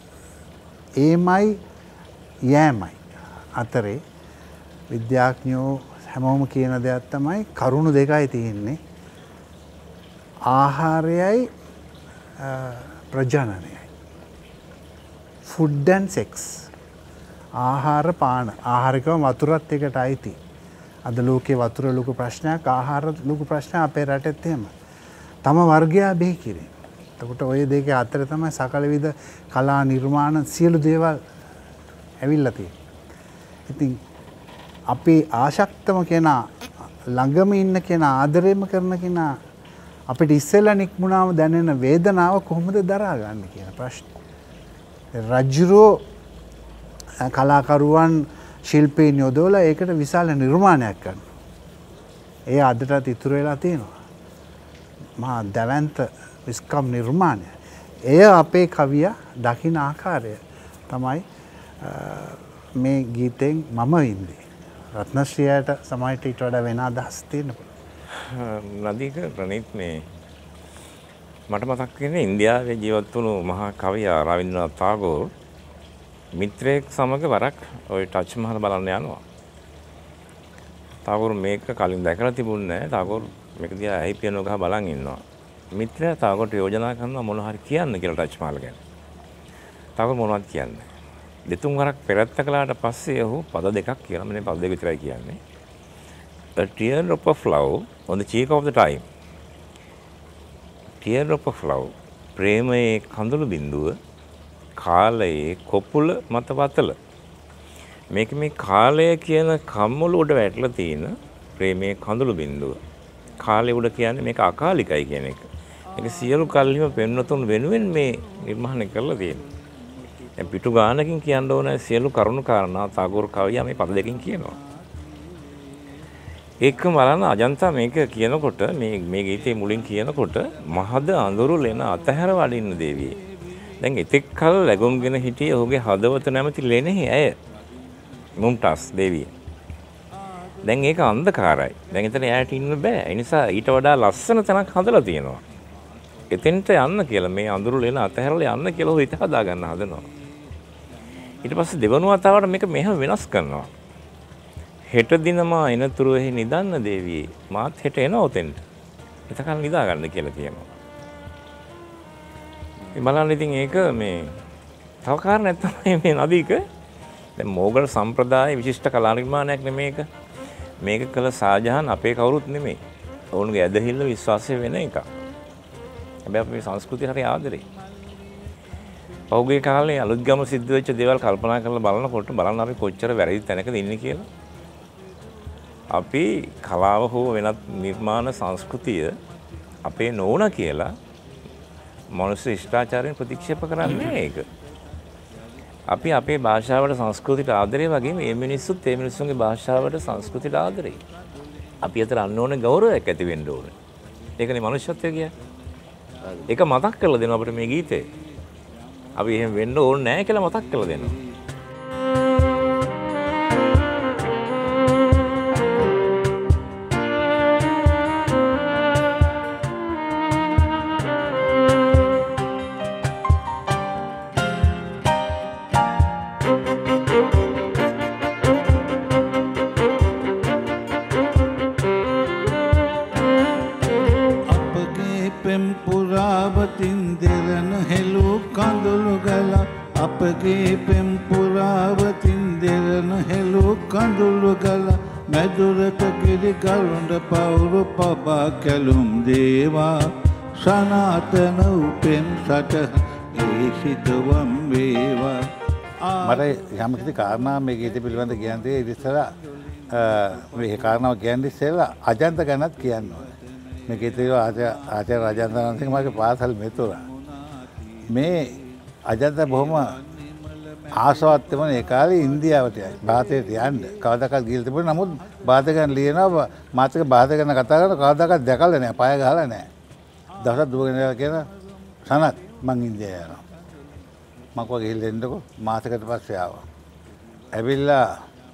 ඒමයි යෑමයි අතරේ විද්‍යාඥයෝ හැමෝම කියන දෙයක් තමයි කරුණු දෙකයි තියෙන්නේ ආහාරයයි ප්‍රජනනයයි food and sex ආහාර පාන ආහාරිකව වතුරත් එකට අයිති අද ලෝකේ වතුර ලොකු ප්‍රශ්නයක් ආහාර ලොකු ප්‍රශ්නයක් අපේ රටෙත් එහෙම තම වර්ගයා බිහි කිරීම එතකොට ওই දෙකේ අතර තමයි සකල විද කලා නිර්මාණ සියලු දේවල් ඇවිල්ලා තියෙන්නේ ඉතින් අපේ ආශක්තම කෙනා ළඟම ඉන්න කෙනා ආදරෙම කරන කෙනා අපිට ඉස්සෙල්ලා නික්මුණාම දැනෙන වේදනාව කොහොමද දරා ගන්න කියන ප්‍රශ්නේ. රජුරෝ කලාකරුවන් ශිල්පීන් යොදවලා ඒකට විශාල නිර්මාණයක් කරනවා. ඒ අදටත් ඉතුරු වෙලා තියෙනවා. මහා දවන්ත විස්කම් නිර්මාණය. එය අපේ කවිය දකින්න ආකාරය තමයි මේ ගීතෙන් මම වින්දේ. රත්නශ්‍රියට සමාජයට ඊට වඩා වෙන අදහස් තියෙන පුළුවන්. නදීක ප්‍රනීත් මේ මට මතක් වෙන්නේ ඉන්දියාවේ ජීවත් වුණු මහා කවියා රවීන්ද්‍රනාත් tagore මිත්‍රයෙක් සමග වරක් ওই ටච් මහල් බලන්න යනවා. tagore මේක කලින් දැකලා තිබුණේ නැහැ. tagore මේක දිහා ඇහි පියනෝ ගහ බලන් ඉන්නවා. මිත්‍රයා tagore යෝජනා කරනවා මොන හරි කියන්න කියලා ටච් මහල් ගැන. tagore මොනවද කියන්නේ? දෙතුන් වරක් පෙරත්ත කළාට පස්සේ ඔහු පද දෙකක් කියලා මම පද දෙක විතරයි කියන්නේ. A teardrop of love on the cheek of the time. Tear drop of love ප්‍රේමයේ කඳුළු බිඳුව කාලයේ කොපුල මත වතල මේක මේ කාලය කියන කම්මුල උඩ වැටලා තියෙන ප්‍රේමයේ කඳුළු බිඳුව කාලය උඩ කියන්නේ මේක අකාලිකයි කියන එක. මේක සියලු කල්හිම පෙන්වතුන් වෙනුවෙන් මේ නිර්මාණය කරලා තියෙනවා. දැන් පිටු ගානකින් කියන්න ඕන සියලු කරුණු කාරණා තාගෝර කවියා මේ පද දෙකකින් කියනවා. ඒකම බලන්න අජන්තා මේක කියනකොට මේ මේ ගීතේ මුලින් කියනකොට මහද අඳුරු ලෙන අතහැර වඩින්න දේවියේ. දැන් එතෙක් කල ලැබුම්ගෙන හිටියේ ඔහුගේ හදවත නැමැති ලෙනෙහි ඇය. මුම්තාස් දේවිය. දැන් ඒක අන්ධකාරයි. දැන් එතන එයාට ඉන්න බෑ. ඒ නිසා ඊට වඩා ලස්සන තැනක් හදලා තියෙනවා. එතෙන්ට යන්න කියලා මේ අඳුරු ලෙන අතහැරලා යන්න කියලා ඔහු හිත හදා ගන්න හදනවා. ඊට පස්සේ දෙවනුව වතාවට මේක මෙහෙම වෙනස් කරනවා. හෙට දිනමා එනතුරු එහි නිදන්න දේවියේ මාත් හෙට එනවා උතෙන්ට. එතකල් නිදා ගන්න කියලා කියනවා. මේ බලන්න ඉතින් ඒක මේ තව කාරණයක් තමයි මේ නදීක දැන් මොගල් සම්ප්‍රදායේ විශිෂ්ට කලා නිර්මාණයක් නෙමේක. මේක කළ ෂාජහාන් අපේ කවුරුත් නෙමෙයි. ඔවුන්ගේ ඇදහිල්ල විශ්වාසය වෙන එකක්. හැබැයි අපේ සංස්කෘතිය හරි ආදරේ. පහුගිය කාලේ අලුත්ගම සිද්ධ වෙච්ච දේවල් කල්පනා කරලා බලනකොට බලන්න අපි කොච්චර වැරදි තැනකද ඉන්නේ කියලා. අපි කලාව හෝ වෙනත් නිර්මාණ සංස්කෘතිය අපේ නොවුන කියලා මනුස්ස ශිෂ්ටාචාරයෙන් ප්‍රතික්ෂේප කරන්නේ ඒක. අපි අපේ භාෂාවට සංස්කෘතියට ආදරේ වගේම මේ මිනිස්සුත් මේ මිනිස්සුන්ගේ භාෂාවට සංස්කෘතියට ආදරේ. අපි අතර අන්න ඕනේ ගෞරවයක් ඇති වෙන්න ඕනේ. ඒකනේ මනුෂ්‍යත්වය කියන්නේ. ඒක මතක් කරලා දෙනවා අපිට මේ ගීතේ. අපි එහෙම වෙන්න ඕනේ නැහැ කියලා මතක් කරලා දෙනවා. කැලුම් දේවා සනාතන උපෙන් සට ඒ සිතවම් වේවා. මට යම්කිසි කාරණා මේ ගීත පිළිබඳ කියන්නේ ඉතිසලා මේ කාරණාව කියන්නේ ඉස්සෙල්ලා අජන්ත ගැනත් කියන්න ඕනේ. මේ ගීතේ ආචාර්ය රාජන්තනන්සේ මගේ පාසල් මෙතුරා. මේ අජන්ත බොහොම ආසාවත් තිබුණ ඒ කාලේ ඉන්දියාවට යයි. ಭಾರತයට යන්න. කවදාකවත් ගිහින් තිබුණේ නමුත් ಭಾರත ගැන ලියනවා මාත් එක්ක ಭಾರත ගැන කතා කරලා කවදාකවත් දැකලා නැහැ. පය ගහලා නැහැ. දවසක් දුවගෙන යලා කියන සනත් මං ඉන්දියාව යනවා. මම කව ගිහින් එන්නකෝ මාසයකට පස්සේ ආවා. ඇවිල්ලා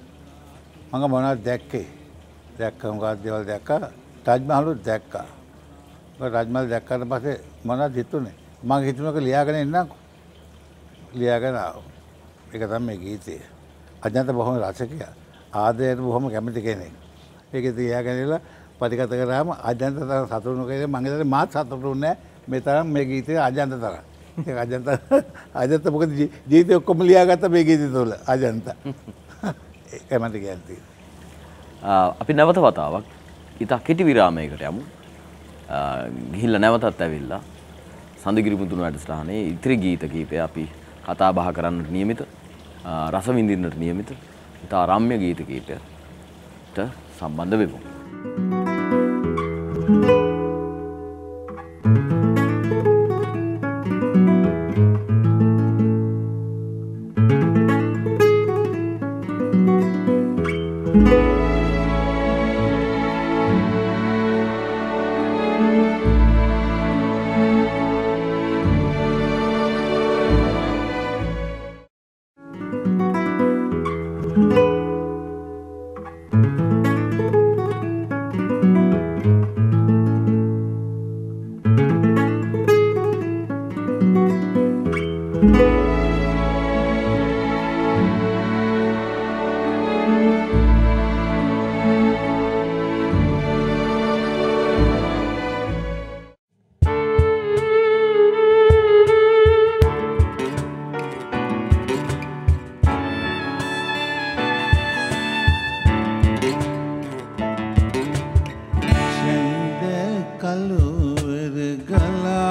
මම මොනවද දැක්කේ? දැක්ක මොකක්ද දේවල් දැක්කා. තාජ් මහලුත් දැක්කා. ඔය තාජ් මහල් දැක්කාට පස්සේ මොනවද හිතුනේ? මම හිතුනක ලියාගෙන එන්නම්කෝ. ලියාගෙන ආවා. ඒක තමයි මේ ගීතය. අජන්ත බොහොම රසකයා. ආදරයට බොහොම කැමති කෙනෙක්. ඒක තියාගෙන ඉලා පරිගත කරාම අජන්ත තරම් සතුටු කෙනෙක් මම හිතන්නේ මාත් සතුටු නැහැ මේ තරම් මේ ගීතය අජන්ත තරම්. ඒක අජන්ත අජන්ත මොකද ජීවිතේ ඔක්කොම ලියාගත්ත මේ ගීතය තුළ අජන්ත. ඒකයි මට කියන්නේ. අපි නැවත වතාවක් ඉතා කෙටි විරාමයකට යමු. ගිහිල්ලා නැවතත් ඇවිල්ලා සඳගිරි මුදුන වැඩසටහනේ ඉතිරි ගීත කීපය අපි කතා බහ කරන්නට නියමිත රස විඳින්නට නියමිත ඉතා රම්‍ය ගීත කීපයට සම්බන්ධ වෙමු. කලුවර ගලා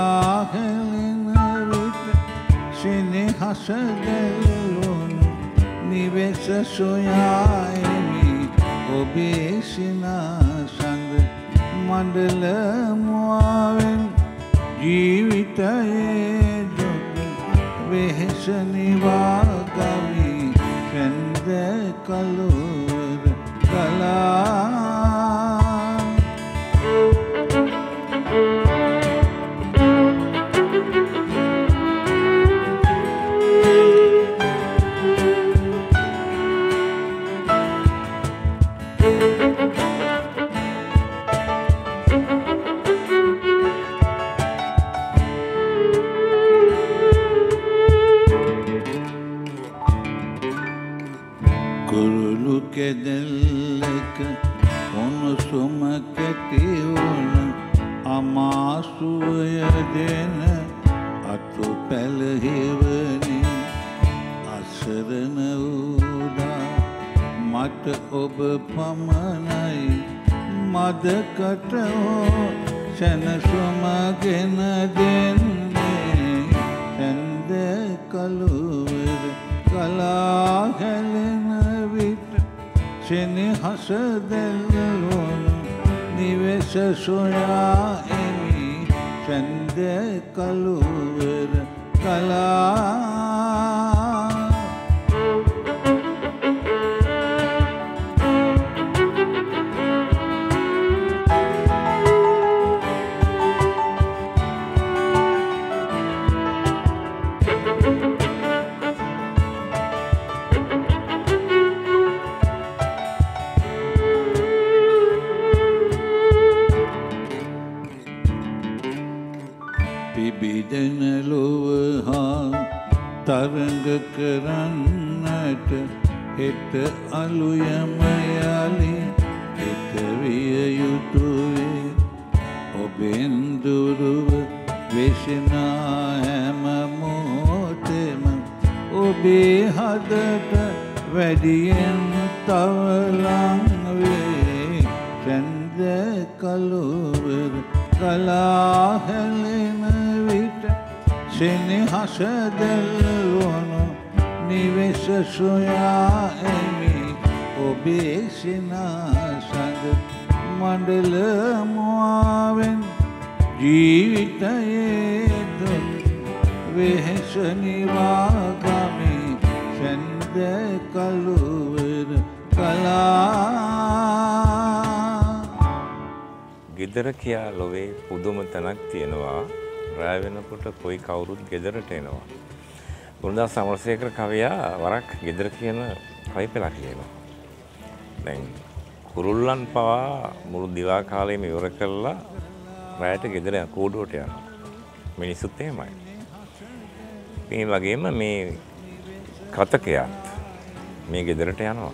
හසදලුණු නිවෙස සොයායමි ඔබේ සිනාසඳ මඩල මුවාවෙන් ජීවිතයේ දුක වෙහෙස නිවාගමි සැන්ද කළුවර කලා කෙදෙල්ලක උණුසුම කැටිවුණ අමාසුවය දෙන අතු පැලහිවනි අසරණ වූදා මට ඔබ පමණයි මදකට හෝ සැනසුම ගෙන දෙන්නේ සැන්ද කළුවර කලා හැලෙන විට සෙනෙහස දැල්වුණු නිවෙස සොයා එමි සැන්ද කළුවර කලා පිබිදෙන ලොව හා තරඟ කරන්නට හෙට අලුයම යලි හෙට විය යුතුවේ ඔබෙන් දුරුව වෙසෙනා හැම මොහොතෙම ඔබේ හදට වැඩියෙන් තව ලං වේ සැන්ද කළුවර කලා හැලෙන විට සෙනෙහස දැල්වුණු නිවෙස සොයා එමි ඔබේ සිනාසඳ මඩල මුවාවෙන් ජීවිතයේ දුක් වෙහෙස නිවාගමි සැන්ද කළුවර කලා ගෙදර කියා ලොවේ පුදුම තැනක් තියෙනවා. රැ වෙනකොට කොයි කවුරුත් ගෙදරට එනවා. ගුණදාස සමරසේකර කවියා වරක් ගෙදර කියන කවි පෙළක් ලියනවා. දැන් කුරුල්ලන් පවා මුළු දිවා කාලෙම ඉවර කළා රැයට ගෙදර කූඩුවට යනවා. මිනිස්සුත් එහෙමයි. මේ වගේම මේ කතකයාත් මේ ගෙදරට යනවා.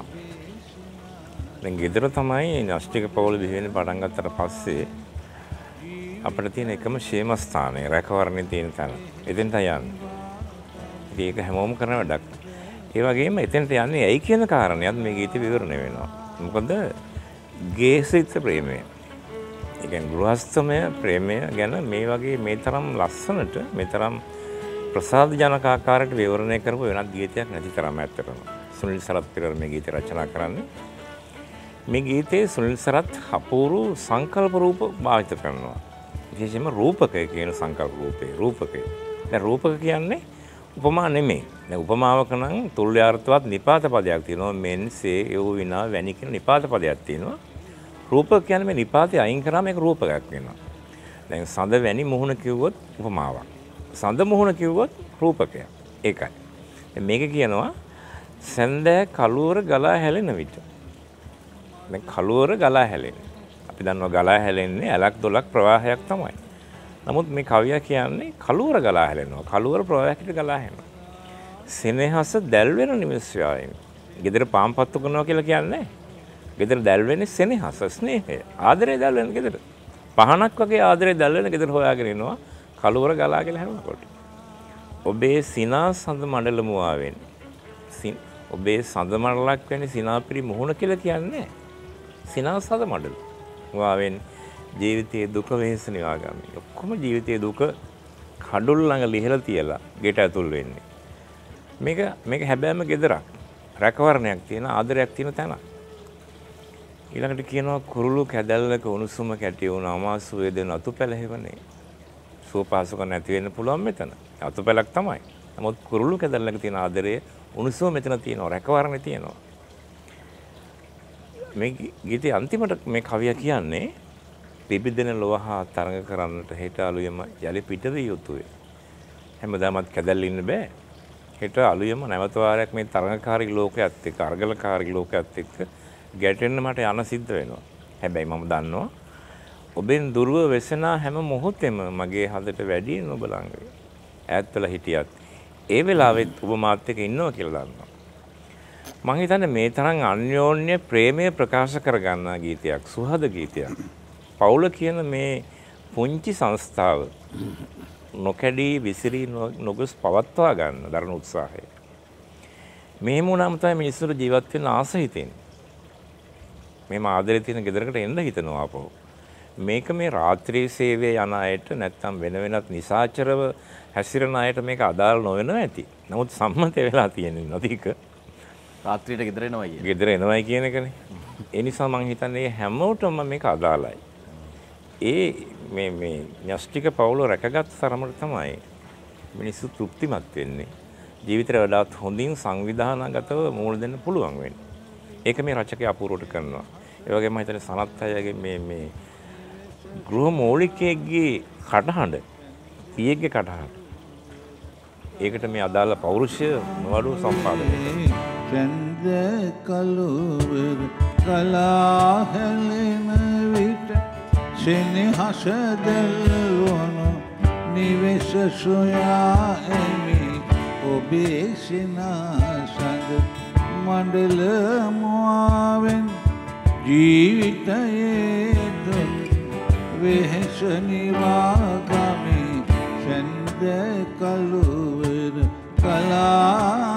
දැන් ගෙදර තමයි න්‍යෂ්ටික පවුල බිහි වෙන්න පටන් ගත්තට පස්සේ අපිට තියෙන එකම ക്ഷേම ස්ථානය රැකවරණේ තියෙන තැන. එතෙන්ට යන්නේ. ඉතින් ඒක හැමෝම කරන වැඩක්. ඒ වගේම එතෙන්ට යන්නේ ඇයි කියන කාරණයක් මේ ගීතේ විවරණය වෙනවා. මොකද ගේසිත ප්‍රේමය. ඒ කියන්නේ ගෘහස්ථමය ප්‍රේමය ගැන මේ වගේ මේ තරම් ලස්සනට මේ තරම් ප්‍රසාද ජනක ආකාරයට විවරණය කරපු වෙනත් ගීතයක් නැති තරම් ඇත්තටම. සුනිල් සරත් පෙරේරා මේ ගීතය රචනා කරන්නේ. මේ ගීතයේ සුනිල් සරත් අපූර්ව සංකල්ප රූප භාවිත කරනවා. විශේෂයෙන්ම රූපකය කියන සංකල්ප රූපේ රූපකය. දැන් රූපක කියන්නේ උපමා නෙමෙයි. දැන් උපමාවක නම් තුල්‍යාර්ථවත් නිපාත පදයක් තියෙනවා. මෙන් සේ යෝ විනා වැනි කියන නිපාත පදයක් තියෙනවා. රූපක කියන්නේ මේ නිපාතය අයින් කරාම ඒක රූපකයක් වෙනවා. දැන් සඳ වැනි මුහුණ කිව්වොත් උපමාවක්. සඳ මුහුණ කිව්වොත් රූපකයක්. ඒකයි. දැන් මේක කියනවා සැන්දෑ කළුවර ගලා හැලෙන විට. දැන් කළුවර ගලා හැලෙන්නේ. අපි දන්නවා ගලා හැලෙන්නේ ඇලක් දොලක් ප්‍රවාහයක් තමයි. නමුත් මේ කවියා කියන්නේ කළුවර ගලා හැලෙනවා. කළුවර ප්‍රවාහයකට ගලා හැලෙනවා. සෙනෙහස දැල් වෙන නිමිෂයයි. ගෙදර පාම්පත්තු කරනවා කියලා කියන්නේ. ගෙදර දැල් වෙන්නේ සෙනෙහස, ස්නේහය. ආදරේ දැල් වෙන ගෙදර. පහනක් වගේ ආදරේ දැල් වෙන ගෙදර හොයාගෙන ඉනවා. කළුවර ගලාගෙන හැලෙනකොට. ඔබේ සිනා සඳ මණ්ඩල මුවාවෙන්. ඔබේ සඳ මණ්ඩලක් වෙන්නේ සිනාපිරි මුහුණ කියලා කියන්නේ. සිනා සඳ මණ්ඩල මුවාවෙන් ජීවිතයේ දුක වෙහෙස නිවාගාමී. ඔක්කොම ජීවිතයේ දුක කඩුල් ළඟ ලිහලා තියලා ගෙට ඇතුල් වෙන්නේ. මේක මේක හැබැයිම ගෙදරක්. රැකවරණයක් තියෙන ආදරයක් තියෙන තැනක්. ඊළඟට කියනවා කුරුළු කැදල්ලක උණුසුම කැටි වුණ අමාසු වේදෙන අතුපැලහෙවනේ. සුවපහසුක නැති වෙන්න පුළුවන් මෙතන. අතුපැලක් තමයි. නමුත් කුරුළු කැදල්ලක තියෙන ආදරය උණුසුම මෙතන තියෙනවා. රැකවරණේ තියෙනවා. මේ ගීතේ අන්තිමට මේ කවියා කියන්නේ පිබිදෙන ලොව හා තරඟ කරන්නට හෙට අලුයම යලි පිට විය යුතුය. හැමදාමත් කැදල්ල ඉන්න බෑ. හෙට අලුයම නැවත වාරයක් මේ තරඟකාරී ලෝකයේත් එක්ක අර්ගලකාරී ලෝකයේත් එක්ක ගැටෙන්න මට යන සිද්ධ වෙනවා. හැබැයි මම දන්නවා ඔබෙන් දුරව වෙසෙනා හැම මොහොතෙම මගේ හදට වැඩි නුඹ ළඟ. ඈත් වෙලා හිටියත් ඒ වෙලාවෙත් ඔබ මාත් එක්ක ඉන්නවා කියලා දන්නවා. මම හිතන්නේ මේ තරම් අන්‍යෝන්‍ය ප්‍රේමය ප්‍රකාශ කරගන්නා ගීතයක්, සුහද ගීතයක්. පවුල කියන මේ පුංචි සංස්ථාව නොකැඩී විසිරී නොගොස් පවත්වා ගන්න දරන උත්සාහය. මෙහෙම වුණාම තමයි මිනිස්සුන්ට ජීවත් වෙන්න ආස හිතෙන්නේ. මේම ආදරේ තියෙන ගෙදරකට එන්න හිතනවා අපෝ. මේක මේ රාත්‍රී සේවයේ යන අයට නැත්තම් වෙන වෙනත් නිසාචරව හැසිරෙන අයට මේක අදාළ නොවෙනවා ඇති. නමුත් සම්මත වෙලා තියෙන නදීක රාත්‍රියට ගෙදර එනවා කියන්නේ. ගෙදර එනවයි කියන එකනේ. ඒ නිසා මම හිතන්නේ හැමෝටම මේක අදාළයි. ඒ මේ මේ න්‍යෂ්ටික පවුල රැකගත් තරමට තමයි මිනිස්සු තෘප්තිමත් වෙන්නේ. ජීවිතේ වඩාත් හොඳින් සංවිධානගතව මූල දෙන්න පුළුවන් වෙන්නේ. ඒක මේ රචකයා අපූර්වට කරනවා. ඒ වගේම මම හිතන්නේ සනත් අයගේ මේ මේ ගෘහ මූලිකයෙක්ගේ කටහඬ, පියෙක්ගේ කටහඬ. ඒකට මේ අදාළ පෞරුෂය නොවඩු සම්පාදනය. චන්ද කලුවර කලා හැලෙන විට සෙනෙහස දැල්වනු නිවෙස සොයා එමි ඔබේ සිනාසඳ මණ්ඩල මුවාවෙන් ජීවිතයේ දුක් වෙහෙස නිවාගමි චන්ද කලුවර කලා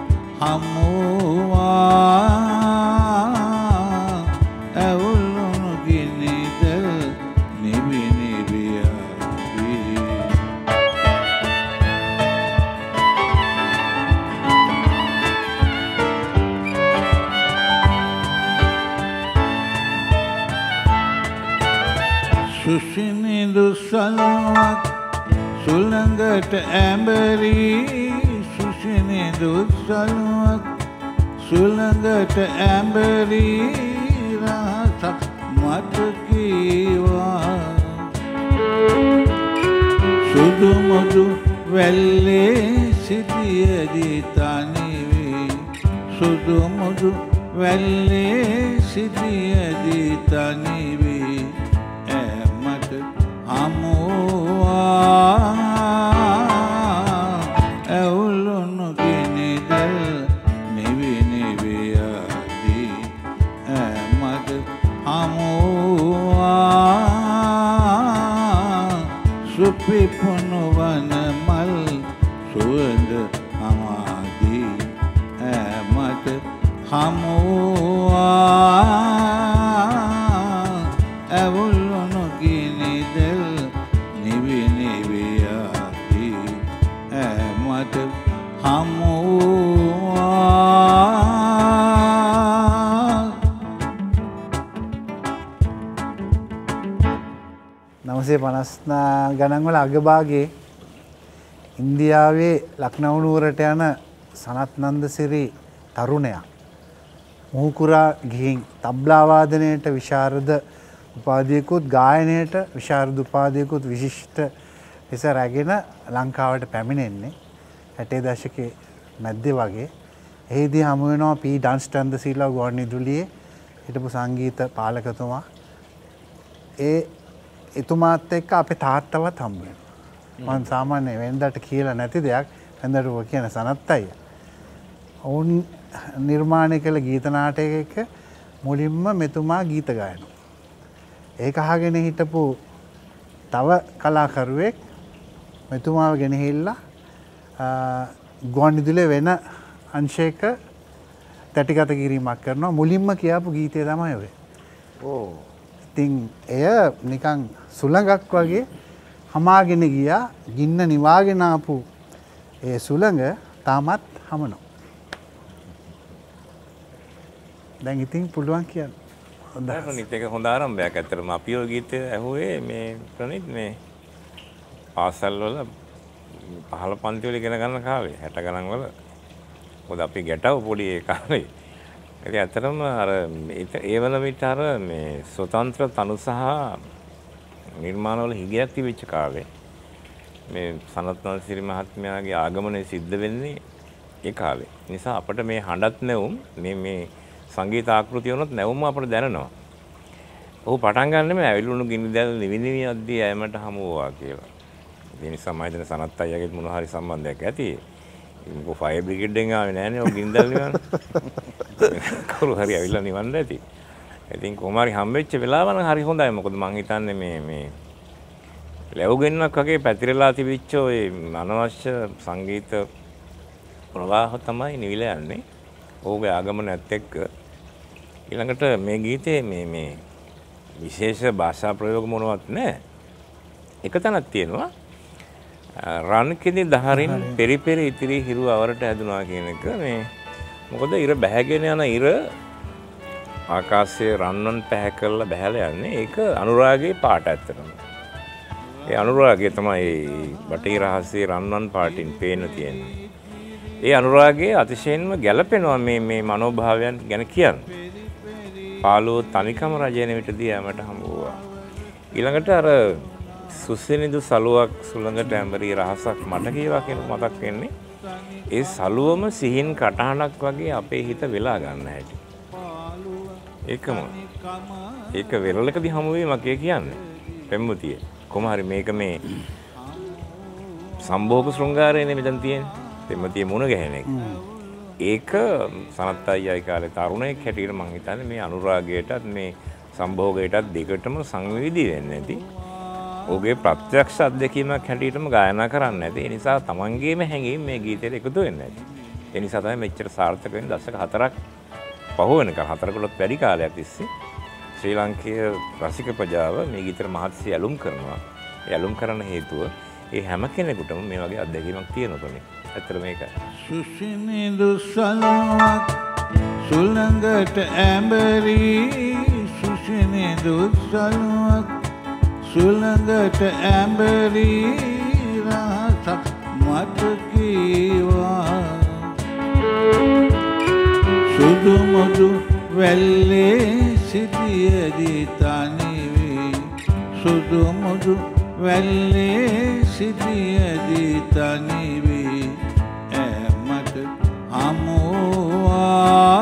හමුවා ඇවුලුණු සුසිනිඳු සලුවක් සුළඟට ඇඹරී සුසිනිඳු සලුවක් සුළඟට ඇඹරී රහසක් මට කීවා සුදු මුදු වැල්ලේ සිටියදී තනිවී සුදු මුදු වැල්ලේ සිටියදී තනිවී ඇමට හමුවා ඇවුලුණු ගිනිදැල් නිවි නිවියදී ඇමට හමුවා සුපිපුණු වන මල් සුවඳ හමාදී ඇමට හමුවා ඇවුලුණු ගිනිදෙල් නිවි නිවියදී ඇමට හමුවා නවසේ පනස් ගණන්වල අගභාගයේ ඉන්දියාවේ ලක්නව් නුවරට යන සනත් නන්දසිරි තරුණයා මුහුකුරා ගිහින් තබ්ලා වාදනයට විශාරද උපාධියකුත් ගායනයට විශාරද උපාධියකුත් විශිෂ්ට ලෙස රැගෙන ලංකාවට පැමිණෙන්නේ හැටේ දශකයේ මැද්දේ වගේ. එහිදී හමු වෙනවා පී ඩන්ස් නන්දසිරිලා ගුවන්විදුලියේ හිටපු සංගීත පාලකතුමා. ඒ එතුමාත් එක්ක අපේ තාත්තවත් හම්බ වෙනවා. මම සාමාන්‍ය වෙනදට කියලා නැති දෙයක් වෙනදට කියන සනත් අයියා. ඔවුන් නිර්මාණය කළ ගීත නාටකයක මුලින්ම මෙතුමා ගීත ගායනවා. ඒක අහගෙන හිටපු තව කලාකරුවෙක් මෙතුමාව ගෙනහිල්ලා ගුවන්විදුලියේ වෙන අංශයක තැටිගත කිරීමක් කරනවා. මුලින්ම කියපු ගීතය තමයි ඔය. ඕ. ඉතින් එය නිකන් සුළඟක් වගේ හමාගෙන ගියා. ගින්න නිවාගෙන ආපු ඒ සුළඟ තාමත් හමනවා. දැන් ඉතින් පුළුවන් කියන්න. හොඳයි ප්‍රණීත්, ඒක හොඳ ආරම්භයක්. ඇත්තටම අපි ඔය ගීතය ඇහුවේ මේ ප්‍රණීත් මේ පාසල් වල පහළ පන්ති වල ඉගෙන ගන්න කාලේ හැට ගණන් වල. මොකද අපි ගැටව පොඩි ඒ කාලේ. ඉතින් ඇත්තටම අර ඒ වල විතර අර මේ ස්වතන්ත්‍ර තනු සහ නිර්මාණ වල හිගයක් තිබිච්ච කාලේ මේ සනත් නන්දසිරි මහත්මයාගේ ආගමනය සිද්ධ වෙන්නේ ඒ කාලේ. නිසා අපිට මේ හඬත් නැවුම් මේ මේ සංගීත ආකෘතිය වුණත් නැවුම අපිට දැනෙනවා. ඔහු පටන් ගන්න මේ ඇවිලුණු ගිනි දැල් නිවි නිවි අද්දී ඇමට හමු වුණා කියලා. ඒ නිසා මම හිතන්නේ සනත් අයියාගෙත් මොන හරි සම්බන්ධයක් ඇති. මොකෝ ෆයර් බ්‍රිගේඩ් එකෙන් ආවේ නෑනේ ඔය ගිනි දැල් නිවන්න. කවුරු හරි ඇවිල්ලා නිවන්න ඇති. ඉතින් කොහොම හරි හම්බෙච්ච වෙලාව නම් හරි හොඳයි. මොකද මං හිතන්නේ මේ මේ ලැබුගෙන්නක් වගේ පැතිරලා තිබිච්ච ඔය අනවශ්‍ය සංගීත ප්‍රවාහ තමයි නිවිලා යන්නේ. ඔහුගේ ආගමනයත් එක්ක ඊළඟට මේ ගීතේ මේ මේ විශේෂ භාෂා ප්‍රයෝග මොනවත් නැහැ. එක තැනක් තියෙනවා රන් කිදි දහරින් පෙරි පෙරි ඉතිරි හිරු අවරට හැදුනා කියන එක. මේ මොකද ඉර බැහැගෙන යන ඉර ආකාශයේ රන්වන් පැහැ කරලා බැහැලා යන්නේ. ඒක අනුරාගයේ පාට ඇත්තටම. ඒ අනුරාගය තමයි බටහිර රහස්‍යයේ රන්වන් පාටින් පේන තියෙන්නේ. ඒ අනුරාගයේ අතිශයින්ම ගැළපෙනවා මේ මේ මනෝභාවයන් ගැන කියන්නේ. පාළුව තනිකම රජයන විටදී යමට හම්බ වුණා. ඊළඟට අර සුසිනිඳු සලුවක් සුළඟට ඇඹරී රහසක් මට කියවා කියන මතක් වෙන්නේ. ඒ සලුවම සිහින් කටහඬක් වගේ අපේ හිත වෙලා ගන්න හැටි. ඒකම ඒක වෙරළකදී හමු වීමක් කියන්නේ. පෙම්මුතිය. කොහොම හරි මේක මේ සම්භෝග ශෘංගාරයනේ මෙතන තියෙන්නේ. පෙම්මුතිය මුණ ගැහෙන එක. ඒක සනත් අයියා කාලේ තරුණයෙක් හැටියට මම හිතන්නේ මේ අනුරාගයටත් මේ සම්භෝගයටත් දෙකටම සංවේදී වෙන්නේ නැති. ඔහුගේ ප්‍රත්‍යක්ෂ අත්දැකීමක් හැටියටම ගායනා කරන්න නැති. ඒ නිසා තමන්ගේම හැඟීම් මේ ගීතයට එකතු වෙන්නේ නැති. ඒ නිසා තමයි මෙච්චර සාර්ථක වෙන්නේ. දශක හතරක් පහු වෙනකන් හතරකටත් වැඩි කාලයක් තිස්සේ ශ්‍රී ලාංකේය රසික ප්‍රජාව මේ ගීතයට මහත්සේ ඇලුම් කරනවා. ඒ ඇලුම් කරන්න හේතුව ඒ හැම කෙනෙකුටම මේ වගේ අත්දැකීමක් තියෙනකොනේ. ඇත්තට මේකයි. සුසිනිඳු සලුවක් සුළඟට ඇඹරී සුසිනිඳු සලුවක් සුළඟට ඇඹරී රහසක් මට කීවා සුදු මුදු වැල්ලේ සිටියදී තනිවී සුදු මුදු වැල්ලේ සිටියදී තනිවී ඈ මට හමුවා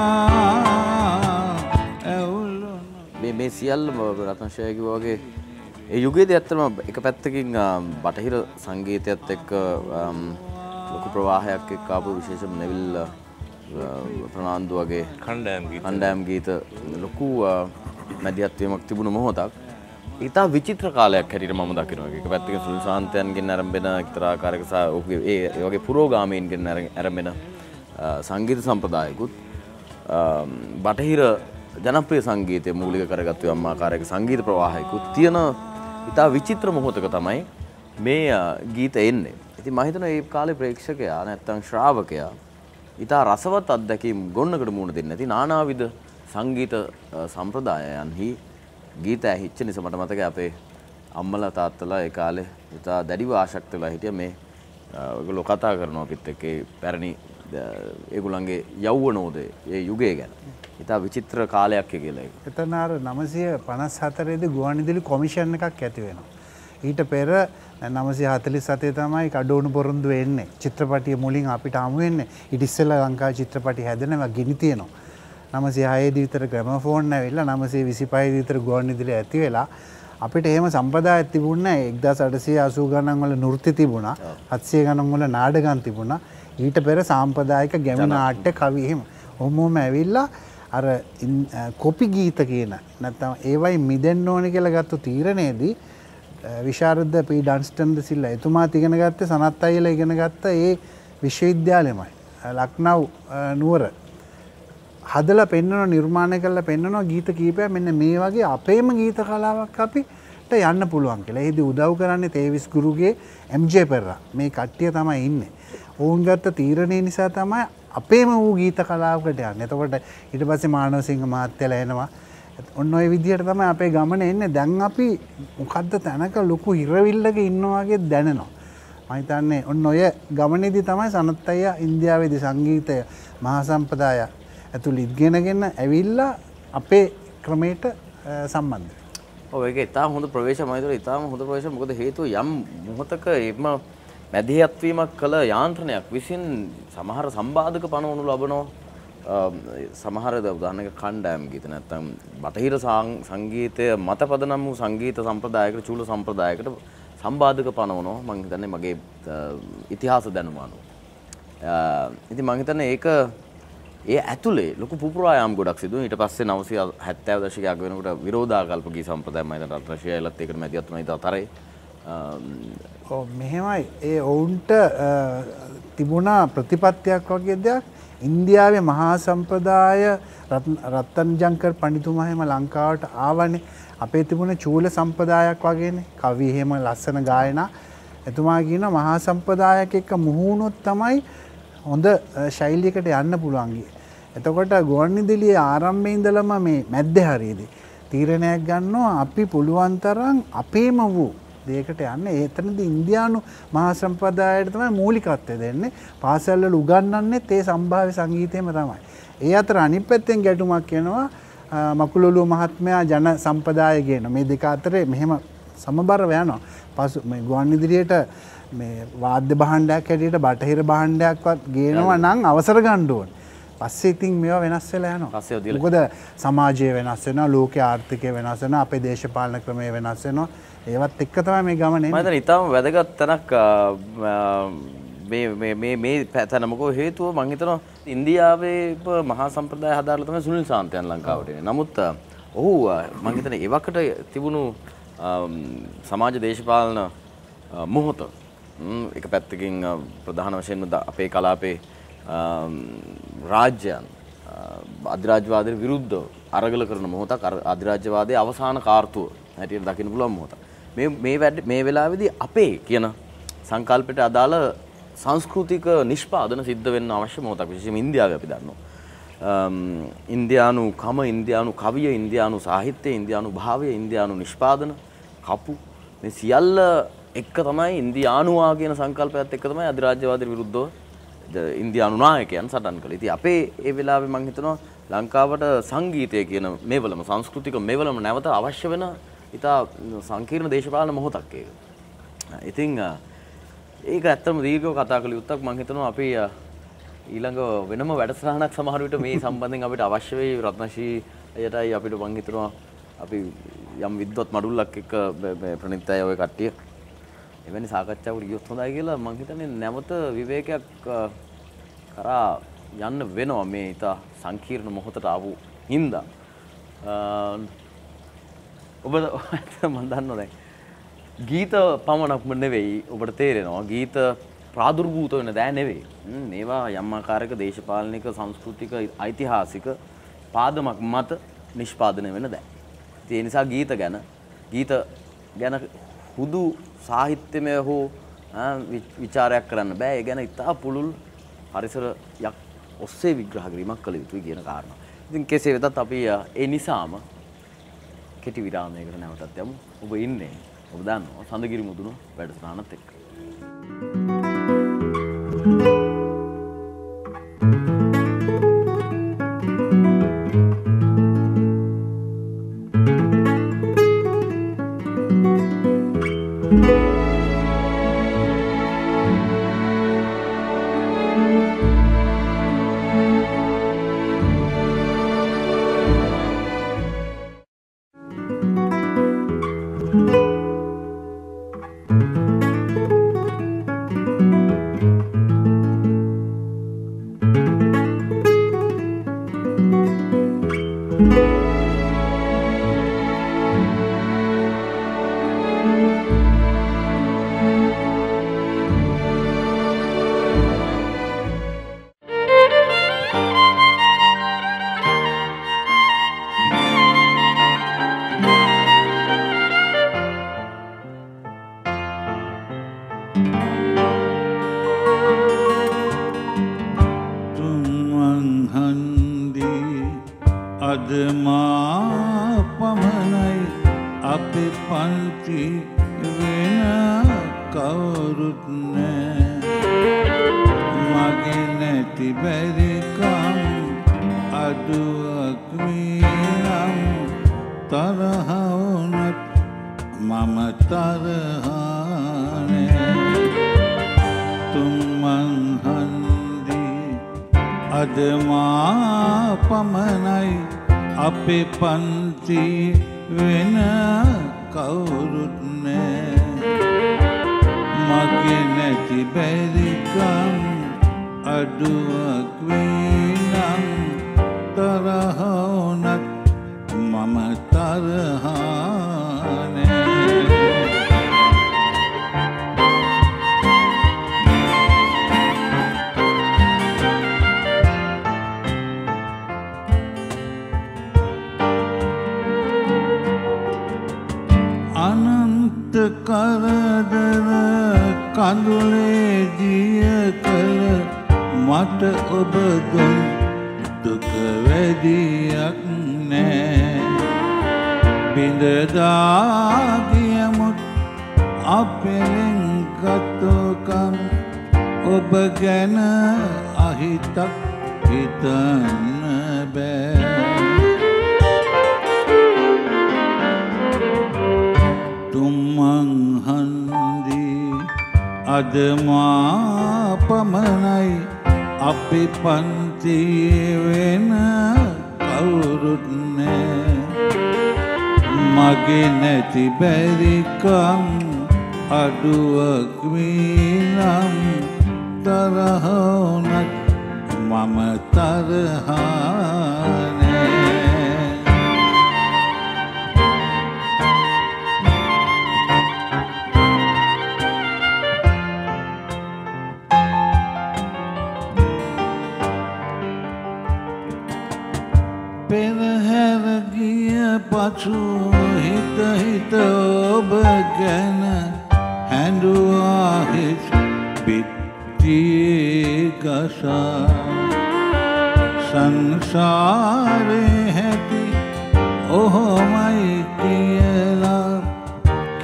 මේ මේ සියල්ලම රත්න ෂේ කිව්වා වගේ ඒ යුගයේදී ඇත්තටම එක පැත්තකින් බටහිර සංගීතයත් එක්ක ලොකු ප්‍රවාහයක් එක්ක ආපු විශේෂම නෙවිල් ප්‍රනාන්දු වගේ කණ්ඩායම් ගීත කණ්ඩායම් ගීත ලොකු මැදිහත් වීමක් තිබුණු මොහොතක්. ඊට විචිත්‍ර කාලයක් හැටියට මම දකිනවා. එක පැත්තකින් සුනිල් සාන්තයන්ගෙන් ආරම්භ වෙන එක්තරා ආකාරයක සහ ඔහුගේ ඒ ඒ වගේ පුරෝගාමීන්ගෙන් ආරම්භ වෙන සංගීත සම්ප්‍රදායකුත් බටහිර ජනප්‍රිය සංගීතය මූලික කරගත්තු යම් ආකාරයක සංගීත ප්‍රවාහයකුත් තියෙන ඉතා විචිත්‍ර මොහොතක තමයි මේ ගීත එන්නේ. ඉතින් මම හිතනවා මේ කාලේ ප්‍රේක්ෂකයා නැත්තම් ශ්‍රාවකයා ඉතා රසවත් අත්දැකීම් ගොන්නකට මුහුණ දෙන්නේ නැති නානාවිධ සංගීත සම්ප්‍රදායයන්හි ගීත ඇහිච්ච නිසා මට මතකයි අපේ අම්මලා තාත්තලා ඒ කාලේ ඉතා දැඩිව ආශක්ත වෙලා හිටිය මේ ඒගොල්ලෝ කතා කරනවා අපිත් එක්ක ඒ පැරණි ඒගොල්ලන්ගේ යෞවනෝදය ඒ යුගය ගැන. ඉතා විචිත්‍ර කාලයක් කියලා ඒක. එතන අර නවසිය පනස් හතරේ දී ගුවන්විදුලි කොමිෂන් එකක් ඇති වෙනවා. ඊට පෙර නවසිය හතළිස් හතේ තමයි කඩෝණු පොරොන්දු එන්නේ. චිත්‍රපටිය මුලින් අපිට හමු වෙන්නේ. ඊට ඉස්සෙල්ලා ලංකාවේ චිත්‍රපටි හැදෙනවා ගිනි තියෙනවා. නවසිය හයේ දී විතර ග්‍රැමෆෝන් ඇවිල්ලා නවසිය විසිපහේ දී විතර ගුවන්විදුලි ඇති වෙලා අපිට එහෙම සම්ප්‍රදායක් තිබුණේ නැහැ. එක්දාස් අටසිය අසූ ගණන් වල නෘත්‍ය තිබුණා. හත්සිය ගණන් වල නාටකම් තිබුණා. ඊට පෙර සාම්ප්‍රදායික ගැමි නාට්‍ය කවි එහෙම ඔහොමම ඇවිල්ලා අර කොපි ගීත කියන නැත්නම් ඒවයි මිදෙන්න ඕනේ කියලා ගත්ත තීරණයේදී විශාරද පී ඩන්ස්ටන් ද සිල්ලා එතුමා ඉගෙන ගත්තේ සනත් අයියලා ඉගෙන ගත්ත ඒ විශ්වවිද්‍යාලෙමයි ලක්නව් නුවර හදලා පෙන්වන නිර්මාණය කරලා පෙන්වන ගීත කීපයක් මෙන්න මේ වගේ අපේම ගීත කලාවක් අපිට යන්න පුළුවන් කියලා. ඒදී උදව් කරන්නේ තේවිස් ගුරුගේ එම් ජේ පෙරරා. මේ කට්ටිය තමයි ඉන්නේ. ඔවුන් ගත්ත තීරණය නිසා තමයි අපේම වූ ගීත කලාවකට යන්නේ. එතකොට ඊට පස්සේ මානවසිංහ මහත්තයලා එනවා. ඔන්න ඔය විදිහට තමයි අපේ ගමන එන්නේ. දැන් අපි මොකද්ද තැනක ලොකු ඉරවිල්ලක ඉන්නවා වගේ දැනෙනවා. මම හිතන්නේ ඔන්න ඔය ගමනේදී තමයි සනත් අයියා ඉන්දියාවේදී සංගීතය මහා සම්ප්‍රදාය ඇතුළේ ඉගෙනගෙන ඇවිල්ලා අපේ ක්‍රමයට සම්බන්ධ වෙනවා. ඔව් ඒක ඉතාම හොඳ ප්‍රවේශයක්. මම හිතුවා ඉතාම හොඳ ප්‍රවේශයක්. මොකද හේතුව යම් මොහොතක එම මැදිහත් වීමක් කළ යාන්ත්‍රණයක් විසින් සමහර සම්බාධක පනවනු ලබනවා. සමහර උදාහරණයක කණ්ඩායම් ගීත නැත්නම් බටහිර සංගීතය මත පදනම් වූ සංගීත සම්ප්‍රදායකට චූල සම්ප්‍රදායකට සම්බාධක පනවනවා. මම හිතන්නේ මගේ ඉතිහාස දැනුම අනුව. ඉතින් මම හිතන්නේ ඒක ඒ ඇතුලේ ලොකු පුපුරායාම් ගොඩක් සිදු වෙනවා. ඊට පස්සේ නවසිය හැත්තෑ දශකයේ අග වෙනකොට විරෝධාකල්ප ගී සම්ප්‍රදාය මම හිතන රත්නශ්‍රීයලත් ඒකට මැදිහත් වුණා ඉතින් අතරේ. ඔව් මෙහෙමයි ඒ ඔවුන්ට තිබුණා ප්‍රතිපත්තියක් වගේ දෙයක්. ඉන්දියාවේ මහා සම්ප්‍රදාය රත්තන් ජංකර් පඬිතුමා එහෙම ලංකාවට ආවනේ. අපේ තිබුණ චූල සම්ප්‍රදායක් වගේනේ. කවි එහෙම ලස්සන ගායනා. එතුමා කියන මහා සම්ප්‍රදායක් එක්ක මුහුණොත් තමයි හොඳ ශෛලියකට යන්න පුළුවන්. එතකොට ගුවන්විදුලියේ ආරම්භයේ ඉඳලම මේ මැද්දේ හරියේදී තීරණයක් ගන්නවා අපි පුළුවන් තරම් අපේම වූ දෙයකට යන්නේ. එතනදී ඉන්දියානු මහා සම්ප්‍රදායට තමයි මූලිකත්වය දෙන්නේ. පාසල් වල උගන්වන්නේත් ඒ සම්භාව්‍ය සංගීතයම තමයි. ඒ අතර අනිත් පැත්තෙන් ගැටුමක් එනවා මකුලොළු මහත්මයා ජන සම්ප්‍රදාය කියන මේ දෙක අතරේ මෙහෙම සමබරව යනවා. පසු මේ ගුවන්විදුලියට මේ වාද්‍ය භාණ්ඩයක් හැටියට බටහිර භාණ්ඩයක්වත් ගේනවා නම් අවසර ගන්න ඕනේ. පස්සේ ඉතින් මේවා වෙනස් වෙලා යනවා. මොකද සමාජය වෙනස් වෙනවා, ලෝකයේ ආර්ථිකය වෙනස් වෙනවා, අපේ දේශපාලන ක්‍රමය වෙනස් වෙනවා. ඒවත් එක්ක තමයි මේ ගමන එන්නේ. මම හිතන්නේ ඊටම වැදගත් තැනක් මේ මේ මේ මේ තැන මොකෝ හේතුව මම හිතනවා ඉන්දියාවේ මහා සම්ප්‍රදාය හදාරලා තමයි සුනිල් සාන්තයන් ලංකාවට එන්නේ. නමුත් ඔහු මම හිතන්නේ ඒවකට තිබුණු සමාජ දේශපාලන මොහොත එක පැත්තකින් ප්‍රධාන වශයෙන්ම අපේ කලාපේ රාජ්‍යයන් අධිරාජ්‍යවාදයට විරුද්ධව අරගල කරන මොහොතක් අධිරාජ්‍යවාදයේ අවසාන කාර්තුව හැටියට දකින්න පුළුවන් මොහොතක්. මේ මේ මේ වෙලාවේදී අපේ කියන සංකල්පයට අදාළ සංස්කෘතික නිෂ්පාදන සිද්ධ වෙන්න අවශ්‍ය මොහොතක්. විශේෂයෙන්ම ඉන්දියාවේ අපි දන්නවා. ඉන්දියානු කම, ඉන්දියානු කවිය, ඉන්දියානු සාහිත්‍යය, ඉන්දියානු භාවය, ඉන්දියානු නිෂ්පාදන කපු මේ සියල්ල එක්ක තමයි ඉන්දියානුවා කියන සංකල්පයත් එක්ක තමයි අධිරාජ්‍යවාදීන් විරුද්ධව ඉන්දියානු නායකයන් සටන් කළේ. ඉතින් අපේ ඒ වෙලාවේ මම හිතනවා ලංකාවට සංගීතය කියන මේවලම සංස්කෘතික මේවලම නැවත අවශ්‍ය වෙන ඉතා සංකීර්ණ දේශපාලන මොහොතක් ඒක. ඉතින් ඒක ඇත්තම දීර්ඝව කතා කළ යුත්තක්. මම හිතනවා අපි ඊළඟ වෙනම වැඩසටහනක් සමහර විට මේ සම්බන්ධයෙන් අපිට අවශ්‍ය වෙයි. රත්නශ්‍රී එයටයි අපිට මම හිතනවා අපි යම් විද්වත් මඩුල්ලක් එක්ක ප්‍රණිතය ඔය කට්ටිය එවැනි සාකච්ඡාවකට ගියොත් හොඳයි කියලා මම හිතන්නේ නැවත විවේකයක් කරා යන්න වෙනවා මේ ඉතා සංකීර්ණ මොහොතට ආපු හින්දා. ඔබ මම දන්නවා දැන් ගීත පමණක්ම නෙවෙයි ඔබට තේරෙනවා ගීත ප්‍රාදුර්භූත වෙන දෑ නෙවෙයි. මේවා යම් ආකාරයක දේශපාලනික සංස්කෘතික ඓතිහාසික පාදමක් මත නිෂ්පාදනය වෙන දෑ. ඒ නිසා ගීත ගැන ගීත ගැන හුදු සාහිත්‍යමය හෝ විචාරයක් කරන්න බෑ. ඒ ගැන ඉතා පුළුල් පරිසරයක් ඔස්සේ විග්‍රහ කිරීමක් කළ යුතුයි කියන කාරණා. ඉතින් කෙසේ වෙතත් අපි ඒ නිසාම කෙටි විරාමයකට නැවතත් යමු. ඔබ ඉන්නේ ඔබ දන්නවා සඳගිරි මුදුන වැඩසටහනත් එක්ක.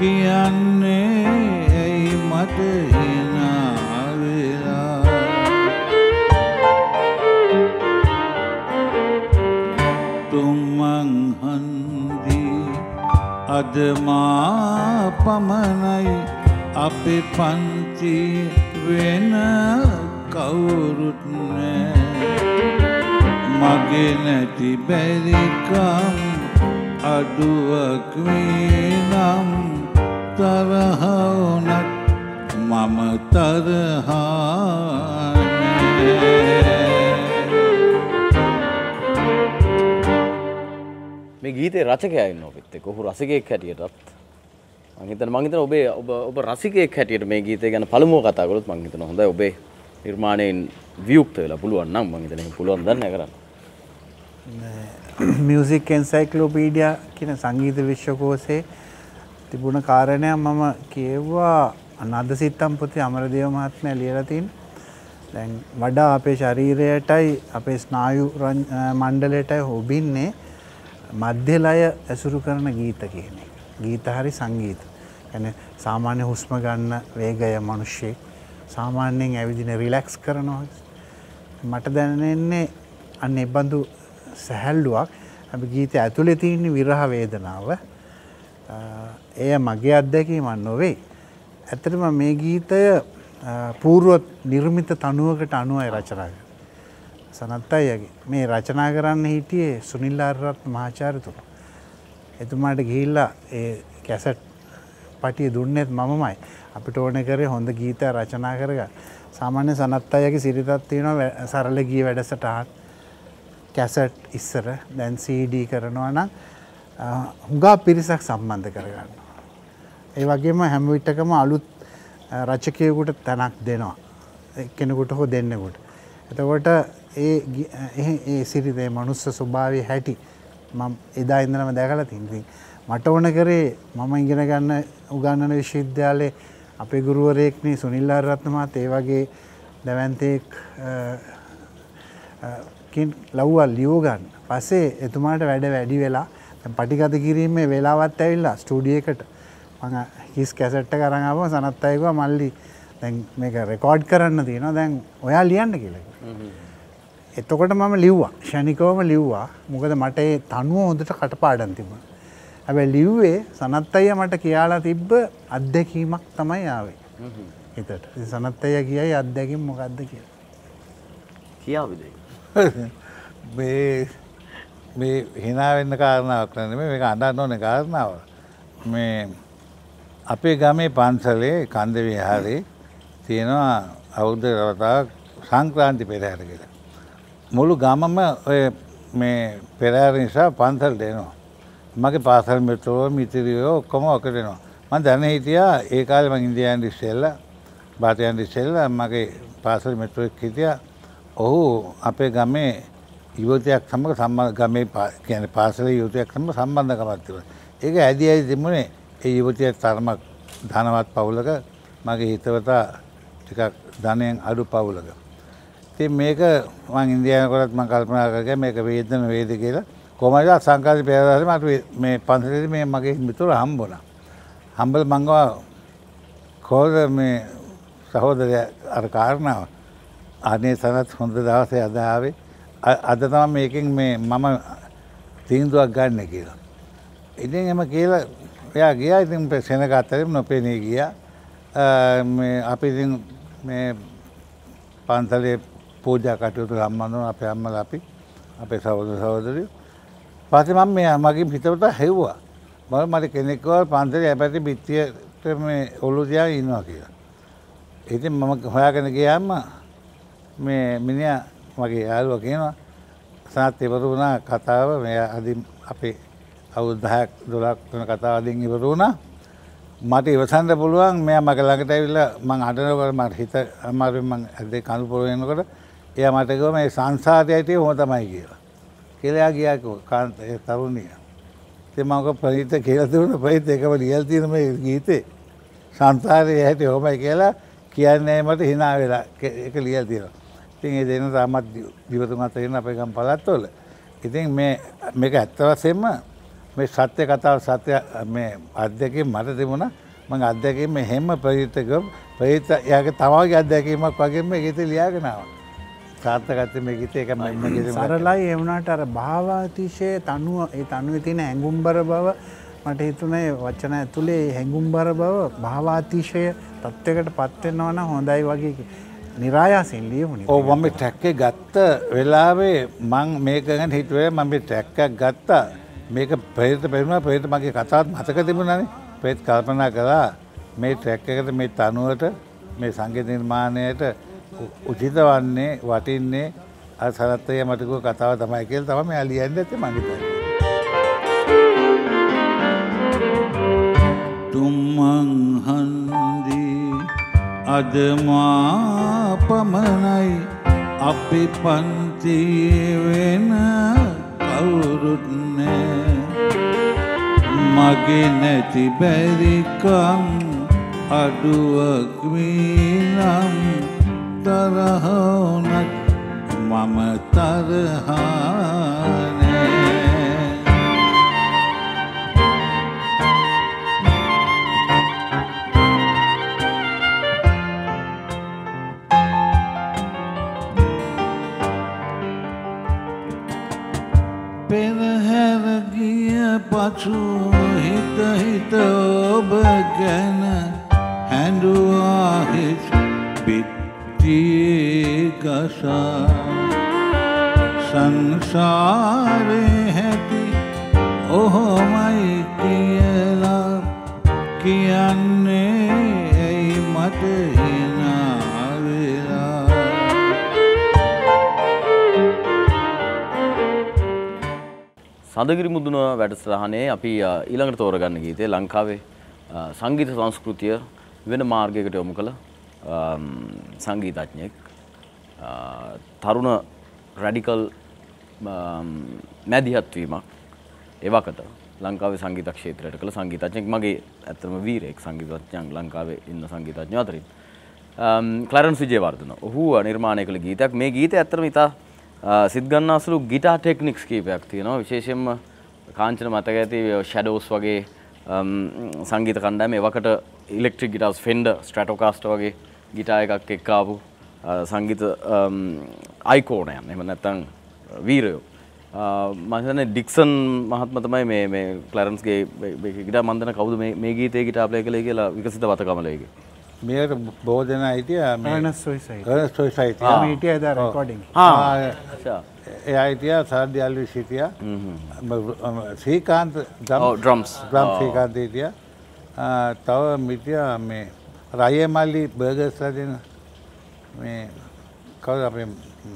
කියන්නේ ඇයි මට හිනා වෙලා තුමන් හන්දි අද මා පමණයි අපේ පන්ති වෙන කවුරුත් නෑ මගේ නැති බැරිකම් අඩුවක් වීනම් තරහ වුණත් මම තරහා මේ ගීතේ රචකයා ඉන්නවා පිට එක්ක. ඔහු රසිකයෙක් හැටියටත් මම හිතන මම හිතන ඔබේ ඔබ ඔබ රසිකයෙක් හැටියට මේ ගීතය ගැන පළමුව කතා කළොත් මම හිතන හොඳයි ඔබේ නිර්මාණයෙන් වියුක්ත වෙලා පුළුවන් නම් මම හිතන ඒක පුළුවන් දන්නේ කරන්න. මියුසික් එන්සයික්ලෝපීඩියා කියන සංගීත විශ්වකෝෂයේ තිබුණ කාරණයක් මම කියවුවා නදසිත්තම් පොතේ අමරදේව මහත්මයා ලියලා තියෙන. දැන් වඩා අපේ ශරීරයටයි අපේ ස්නායු මණ්ඩලයටයි හොබින්නේ මධ්‍ය ලය ඇසුරු කරන ගීත කියන එක. ගීත හරි සංගීත. කියන්නේ සාමාන්‍ය හුස්ම ගන්න වේගය මිනිස්සේ සාමාන්‍යයෙන් ඇවිදින රිලැක්ස් කරනවා. මට දැනෙන්නේ අන්න ඒ බඳු සැහැල්ලුවක් අපි ගීතය ඇතුලේ තියෙන විරහ වේදනාව. එය මගේ අත්දැකීමක් නොවේ. ඇත්තටම මේ ගීතය පූර්ව නිර්මිත තනුවකට අනුවයි රචනා කරන්නේ. සනත් අයියාගේ මේ රචනා කරන්න හිටියේ සුනිල් ආරරත්න මහාචාර්යතුමා. එතුමාට ගිහිල්ලා ඒ කැසට් පටිය දුන්නෙත් මමමයි. අපිට ඕනේ කරේ හොඳ ගීත රචනා කරගන්න. සාමාන්‍ය සනත් අයියාගේ සිරිතක් තියෙනවා සරල ගී වැඩසටහන් කැසට් ඉස්සර දැන් සී ඩී කරනවා නම් හුඟා පිරිසක් සම්බන්ධ කරගන්නවා. ඒ වගේම හැම විටකම අලුත් රචකයෙකුට තැනක් දෙනවා. එක්කෙනෙකුට හෝ දෙන්නෙකුට. එතකොට ඒ ඒ සිරිතේ මනුස්ස ස්වභාවය හැටි මම එදා ඉඳන්ම දැකලා තියෙනවා. මට ඕන කරේ මම ඉගෙන ගන්න උගන්වන විශ්වවිද්‍යාලයේ අපේ ගුරුවරයෙක්නේ සුනිල් ආරරත්න මහතා ඒ වගේ දැවැන්තෙක් කින් ලව්වා ලියව ගන්න. පස්සේ එතුමාට වැඩ වැඩි වෙලා දැන් පටිගත කිරීමේ වෙලාවත් ඇවිල්ලා ස්ටුඩියෝ එකට මම හිස් කැසට් එක අරන් ආවම සනත් අය කිව්වා මල්ලි දැන් මේක රෙකෝඩ් කරන්න තියෙනවා දැන් ඔයා ලියන්න කියලා. එතකොට මම ලිව්වා. ෂණිකවම ලිව්වා. මොකද මට ඒ තනුව හොඳට කටපාඩම් තිබුණා. හැබැයි ලිව්වේ සනත් අයියා මට කියලා තිබ්බ අත්දැකීමක් තමයි ආවේ. හිතට. ඉතින් සනත් අයියා කියයි අත්දැකීම මොකද්ද කියලා. කියාවිද? මේ මේ hina වෙන්න කාරණාවක් නෙමෙයි මේක අඬන්න ඕනේ කාරණාවක්. මේ අපේ ගමේ පන්සලේ කන්ද විහාරේ තියෙනවා අවුරුදු රවතාවක් සංක්‍රාන්ති පෙරහැර කියලා. මුළු ගමම ඔය මේ පෙරහැර නිසා පන්සල් දෙනවා. මගේ පාසල් මිත්‍රයෝ මිත්‍රියෝ ඔක්කොම ඔකට එනවා. මම දැන හිටියා ඒ කාලේ මම ඉන්දියානු ඉස්සෙල්ලා බාතයන් ඉස්සෙල්ලා මගේ පාසල් මිත්‍රයෙක් හිටියා. ඔහු අපේ ගමේ යුවතියක් සමග සම්බන්ධ ගමේ කියන්නේ පාසලේ යුවතියක් සමග සම්බන්ධකමක් තිබුණා. ඒක ඇදී ඇදී තිබුණේ ඒ යුවතිය තරමක් ධනවත් පවුලක මගේ හිතවතා ටිකක් ධනයෙන් අඩු පවුලක. ඉතින් මේක මම ඉන්දියානු කරත් මම කල්පනා කරගියා මේක වේදන වේද කියලා. කොහමද සංකාරි පෙරහැරේ මට මේ පන්සලේ මේ මගේ මිතුරා හම්බුණා. හම්බෙලා මං ගා කොහොමද මේ සහෝදරයා අර කාරණාව අනේ සනත් හොඳ දවසේ අද ආවේ. අද තමයි මේකෙන් මේ මම තීන්දුවක් ගන්න කියලා. ඉතින් එම කියලා එයා ගියා. ඉතින් සෙනග අතරේ නොපෙනී ගියා. මේ අපි ඉතින් මේ පන්සලේ පූජා කටයුතු සම්බන්ධව අපේ අම්මලා අපි අපේ සහෝදර සහෝදරියෝ පස්සේ මම මේ මගේ හිතවට හෙව්වා. මම මට කෙනෙක් ගාව පන්සලේ අපැති පිටියට මේ ඔළුව තියාගෙන ඉන්නවා කියලා. ඉතින් මම හොයාගෙන ගියාම මේ මිනිහා මගේ යාළුවා කියනවා සනත් ඉවර වුණා කතාව මේ අදින් අපේ අවුරුදු දහයක් දොළහක් වෙන කතාව අදින් ඉවර වුණා. මට ඉවසන්න පුළුවන් මෙයා මගේ ළඟට ඇවිල්ලා මං අඬනකොට මට හිත අමාරුවෙන් මං ඇද්දේ කඳු පොළ වෙනකොට එයා මට කිව්වා මේ සංසාරයයි තියෙ හොම තමයි කියලා. කියලා ගියා කාන්ත ඒ තරුණිය. ඉතින් මම කව ප්‍රීත කියලා දුන්න ප්‍රීත එකම ලියලා තියෙන මේ ගීතේ සංසාරයේ ඇති හොමයි කියලා කියන්නේ මට hina වෙලා ඒක ලියලා තියෙනවා. ඉතින් ඒ දෙන්න තාමත් දිවතුන් අතර ඉන්න අපේ ගම් පළාත්වල. ඉතින් මේ මේක ඇත්ත වශයෙන්ම මේ සත්‍ය කතාව සත්‍ය මේ අත්දැකීම් මට තිබුණා. මම අත්දැකීම් හැම ප්‍රේතක ප්‍රේත යාගේ තවගේ අත්දැකීමක් වගේ මේ ගීතේ ලියාගෙන ආවා. සාර්ථකත්වයේ මේ ගීතේ එක මම ගීතේ සරලයි ඒ වුණාට අර භාවාතිශය තනුව ඒ තනුවේ තියෙන හැඟුම්බර බව මට හිතුනේ වචන ඇතුලේ හැඟුම්බර බව භාවාතිශය තත්වයකට පත් වෙනවා නම් හොඳයි වගේ නිරායාසයෙන් ලියමුනේ. ඔව් මම ට්‍රැක් එක ගත්ත වෙලාවේ මම මේක ගැන හිතුවේ මම මේ ට්‍රැක් එකක් ගත්තා. මේක ප්‍රේත පෙරුණා ප්‍රේත මගේ කතාවත් මතක තිබුණානේ. ප්‍රේත කල්පනා කළා මේ ට්‍රැක් එකට මේ තනුවට මේ සංගීත නිර්මාණයට උචිත වන්නේ වටින්නේ අර සරත්තය මට කිව්ව කතාව තමයි කියලා තමයි මම ලියන්නේ ඇත්තේ මම හිතන්නේ. තුම්මන් හන්දි අද මා පමණයි අපි පන්ති වෙන කවුරුත් නෑ මගේ නැති බැරිකම් අඩුවක් වීනම් තරහවුනත් මම තරහා නෑ පෙරහැර ගිය පසු හිත හිත ඔබ ගැන හැඬුවා හිස් පිටියේ ගසා සංසාරේ හැටි ඔහොමයි කියලා කියන්නේ ඇයි මට හිනා වෙලා සඳගිරි මුදුන වැඩසටහනේ අපි ඊළඟට තෝරගන්න ගීතේ ලංකාවේ සංගීත සංස්කෘතිය වෙන මාර්ගයකට යොමු කළ සංගීතඥයෙක් තරුණ රැඩිකල් මැදිහත් වීමක් එවකට ලංකාවේ සංගීත ක්ෂේත්‍රයට කළ සංගීතඥයෙක් මගේ ඇත්තම වීරයෙක් සංගීතඥයන් ලංකාවේ ඉන්න සංගීතඥයෝ අතරින් ක්ලැරන්ස් විජේවර්ධන ඔහු නිර්මාණය කළ ගීතයක් මේ ගීතය ඇත්තටම ඉතා සිත් ගන්නාසුළු ගිටාර් ටෙක්නික්ස් කීපයක් තියෙනවා විශේෂයෙන්ම කාංචන මතක ඇති ෂැඩෝස් වගේ සංගීත කණ්ඩායම එවකට ඉලෙක්ට්‍රික් ගිටාර්ස් ෆෙන්ඩර් ස්ට්‍රැටෝකාස්ටර් වගේ ගිටාර් එකක් එක්ක ආපු සංගීත අයිකෝනයන් එහෙම නැත්නම් වීරයෝ මම හිතන්නේ ඩික්සන් මහත්මයා තමයි මේ මේ ක්ලැරන්ස්ගේ ගිටාර් මන් දන්න කවුද මේ මේ ගීතේ ගිටාර් ප්ලේ කළේ කියලා විකසිත වතකමලේගේ මේකට බොහෝ දෙනා හිටියා මේ අර්නස් සොයිසයි අර්නස් සොයිසයි මම හිටියා දා රෙකෝඩින් ආ එයා හිටියා සාර්දි අල්විස් හිටියා ශ්‍රීකාන්ත ඩ්‍රම්ස් ඩ්‍රම් ශ්‍රීකාන්ත හිටියා තව හිටියා මේ රයේ මල්ලි බර්ගර්ස්ලා දෙන මේ කවුද අපේ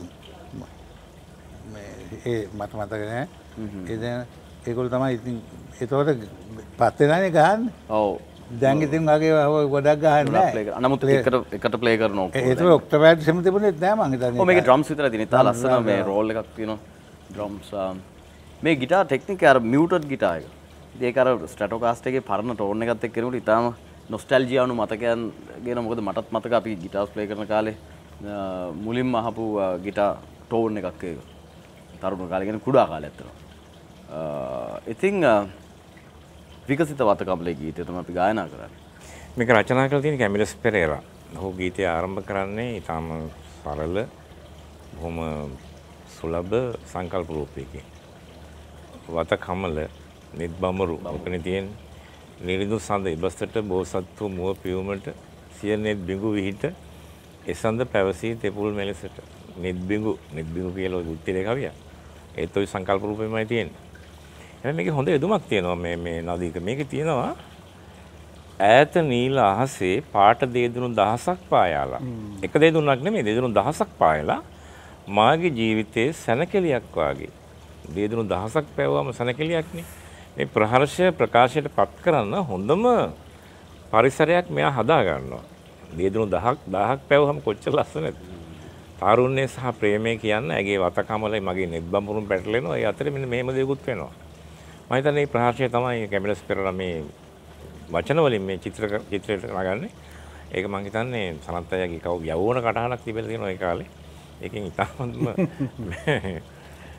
මේ ඒ මට මතක නෑ ඒ දැන් ඒගොල්ලෝ තමයි ඉතින් ඒතකොට පත් වෙනානේ ගහන්නේ ඔව් දැන් ඉතින් වගේ ගොඩක් ගහන්නේ නැහැ. නමුත් එකට එකට ප්ලේ කරන ඔක්කොම. ඒක ඔක්ටෝපෑඩ් සිම තිබුණෙත් නෑ මං හිතන්නේ. ඔව් මේකේ ඩ්‍රම්ස් විතරයි තියෙන්නේ. තා ලස්සන මේ රෝල් එකක් තියෙනවා. ඩ්‍රම්ස් මේ ගිටාර් ටෙක්නික් අර මියුටඩ් ගිටාර් එක. ඒක අර ස්ට්‍රැටෝකාස්ටර් එකේ පරණ ටෝන් එකත් එක්ක කෙනෙකුට ඉතාලම නොස්ටැල්ජියානු මතකයන් ගෙන මොකද මටත් මතක අපි ගිටාර්ස් ප්ලේ කරන කාලේ මුලින්ම අහපු ගිටාර් ටෝන් එකක් ඒක. තරුණ කාලේ කියන්නේ කුඩා කාලේ ඇත්තට. ඉතින් විකසිත වතකම්ලේ ගීතය තමයි අපි ගායනා කරන්නේ. මේක රචනා කරලා තියෙන කැමිලස් පෙරේරා. ඔහු ගීතය ආරම්භ කරන්නේ ඊටාම සරල බොහොම සුලභ සංකල්ප රූපයකින්. වතකමල නිත්බමරු ඔකනේ තියෙන්නේ. නිරිඳු සඳ ඉබසට බෝසත්තු මුව පියුමට සියනෙත් බිඟු විහිට එසඳ පැවසී තෙපුල් මෙලෙසට නිත් බිඟු නිත් බිඟු කියලා උත්තරේ කවිය. ඒත් ওই සංකල්ප රූපෙමයි තියෙන්නේ. එහෙනම් මේකේ හොඳ යදුමක් තියෙනවා මේ මේ නදීක. මේකේ තියෙනවා ඈත නීල අහසේ පාට දේදුණු දහසක් පායාලා. එක දේදුණක් නෙමෙයි දේදුණු දහසක් පායලා මාගේ ජීවිතයේ සැනකෙලියක් වාගේ. දේදුණු දහසක් පැවුවම සැනකෙලියක්නේ. මේ ප්‍රහර්ෂය ප්‍රකාශයට පත් කරන්න හොඳම පරිසරයක් මෙයා හදා ගන්නවා. දේදුණු දහක් දහක් පැවුවම කොච්චර ලස්සනද? තාරුණ්‍ය සහ ප්‍රේමය කියන්නේ ඇගේ වතකමලයි මගේ නෙත්බඹුරුම් පැටලෙනවා. ඒ අතරේ මෙන්න මෙහෙම දේකුත් වෙනවා. මම හිතන්නේ මේ ප්‍රහර්ෂය තමයි කැමිලස් පෙරේරා මේ වචන වලින් මේ චිත්‍ර චිත්‍රයට නගන්නේ. ඒක මම හිතන්නේ සනත් අයගේ කව යවෝන කටහනක් තිබෙලා තියෙනවා ඒ කාලේ. ඒකෙන් ඉතාමත්ම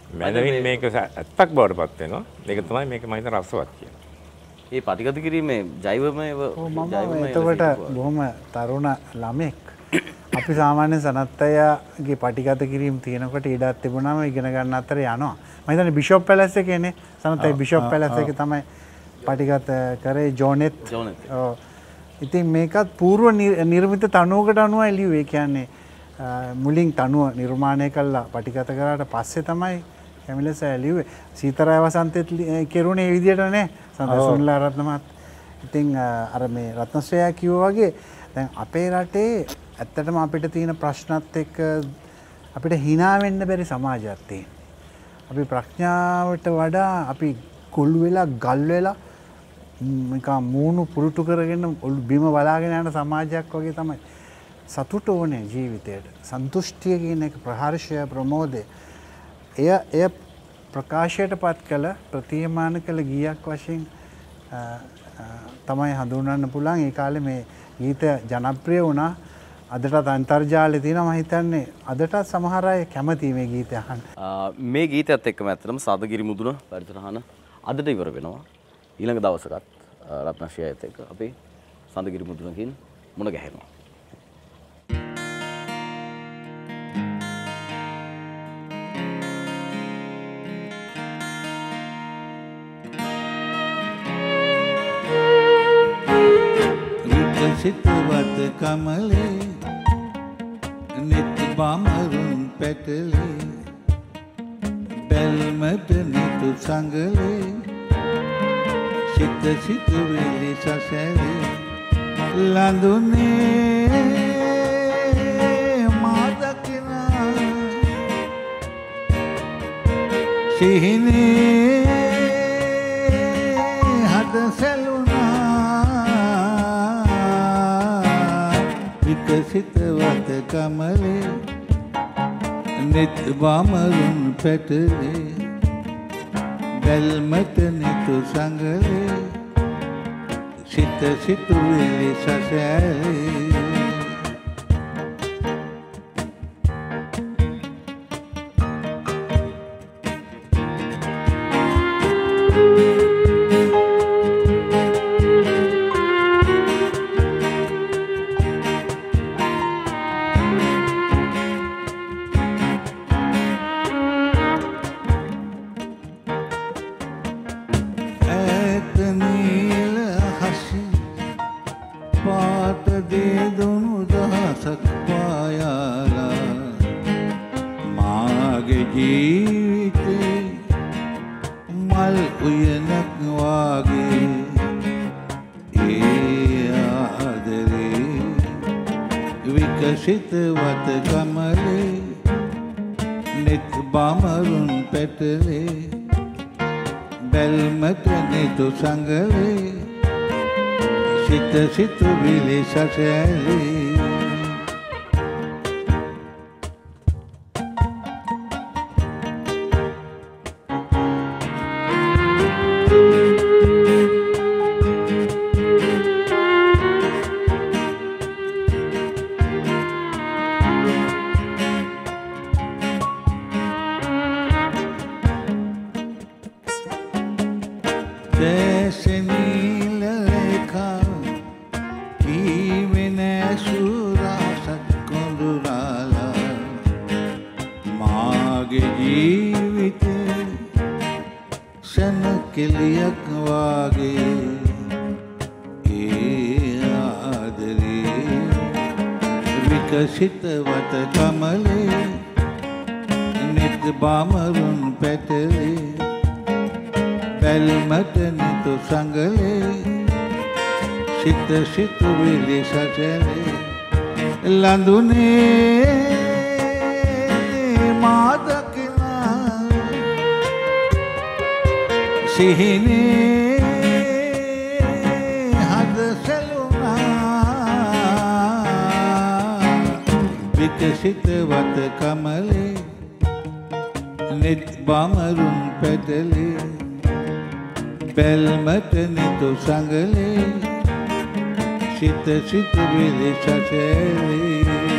මැනවින් මේක ඇත්තක් බවට පත් වෙනවා. ඒක තමයි මේක මම හිතන රසවත් කියන්නේ. මේ පටිගත කිරීමේ ජෛවමය මම එතකොට බොහොම තරුණ ළමෙක් අපි සාමාන්‍ය සනත්තයාගේ පටිගත කිරීම තියෙනකොට ඉඩක් තිබුණාම ඉගෙන ගන්න අතර යනවා. මම හිතන්නේ බිෂොප් පැලස් එකේනේ සනත්තයි බිෂොප් පැලස් එකේ තමයි පටිගත කරේ ජෝනෙත්. ඔව්. ඉතින් මේකත් పూర్ව නිර්මිත තනුවකට අනුව එළියුවේ. කියන්නේ මුලින් තනුව නිර්මාණය කළා පටිගත කරාට පස්සේ තමයි කැමිලස් එළියුවේ. සීතරය වසන්තෙත් කෙරුණේ මේ විදිහට නේ. සුනිල් රත්නමත්. ඉතින් අර මේ රත්නශ්‍රේයා කිව්වා වගේ දැන් අපේ රටේ ඇත්තටම අපිට තියෙන ප්‍රශ්නත් එක්ක අපිට hina වෙන්න බැරි සමාජයක් තියෙනවා. අපි ප්‍රඥාවට වඩා අපි කුල් වෙලා ගල් වෙලා නිකන් මූණු පුරුටු කරගෙන බිම බලාගෙන යන සමාජයක් වගේ තමයි. සතුට ඕනේ ජීවිතේට. සන්තුෂ්ටිය කියන එක ප්‍රහර්ෂය ප්‍රමෝදය. එය එය ප්‍රකාශයට පත් කළ ප්‍රතිමාන කළ ගීයක් වශයෙන් තමයි හඳුන්වන්න පුළුවන්. ඒ කාලේ මේ ගීත ජනප්‍රිය වුණා. අදටත් අන්තර්ජාලයේ තියෙනවා. මම හිතන්නේ අදටත් සමහර අය කැමති මේ ගීතය අහන්න. මේ ගීතයත් එක්කම ඇත්තටම සාදගිරි මුදුන පරිතරහන අදට ඉවර වෙනවා. ඊළඟ දවසකත් රත්නශ්‍රියත් එක්ක අපි සඳගිරි මුදුනකින් මුණ ගැහෙනවා. සිතවත කමලේ නිත් බාමරුන් පැටලේ බැල්මට නිතු සංගලේ සිත සිතුවිලි සසැලේ ලඳුනේ මා දකිනා සිහිනේ හද සිතවත කමලේ නිත් බාමරුන් පැටලේ බැල්මට නිතු සංගලේ සිත සිතුවිලි සසැලේ සිතවත කමලේ නිත් බාමරුන් පැටලේ බැල්මට නිතු සංගලේ සිත සිතුවිලි සසැලේ සිතවත කමලේ නිත් බාමරුන් පැටලේ බැල්මට නිතු සංගලේ සිත සිතුවිලි සසැලේ ලඳුනේ මා දකිනා සිහිනේ හද සිතවත කමලේ නිත් බාමරුන් පැටලේ බැල්මට නිතු සංගලේ සිත සිතුවිලි සසැලේ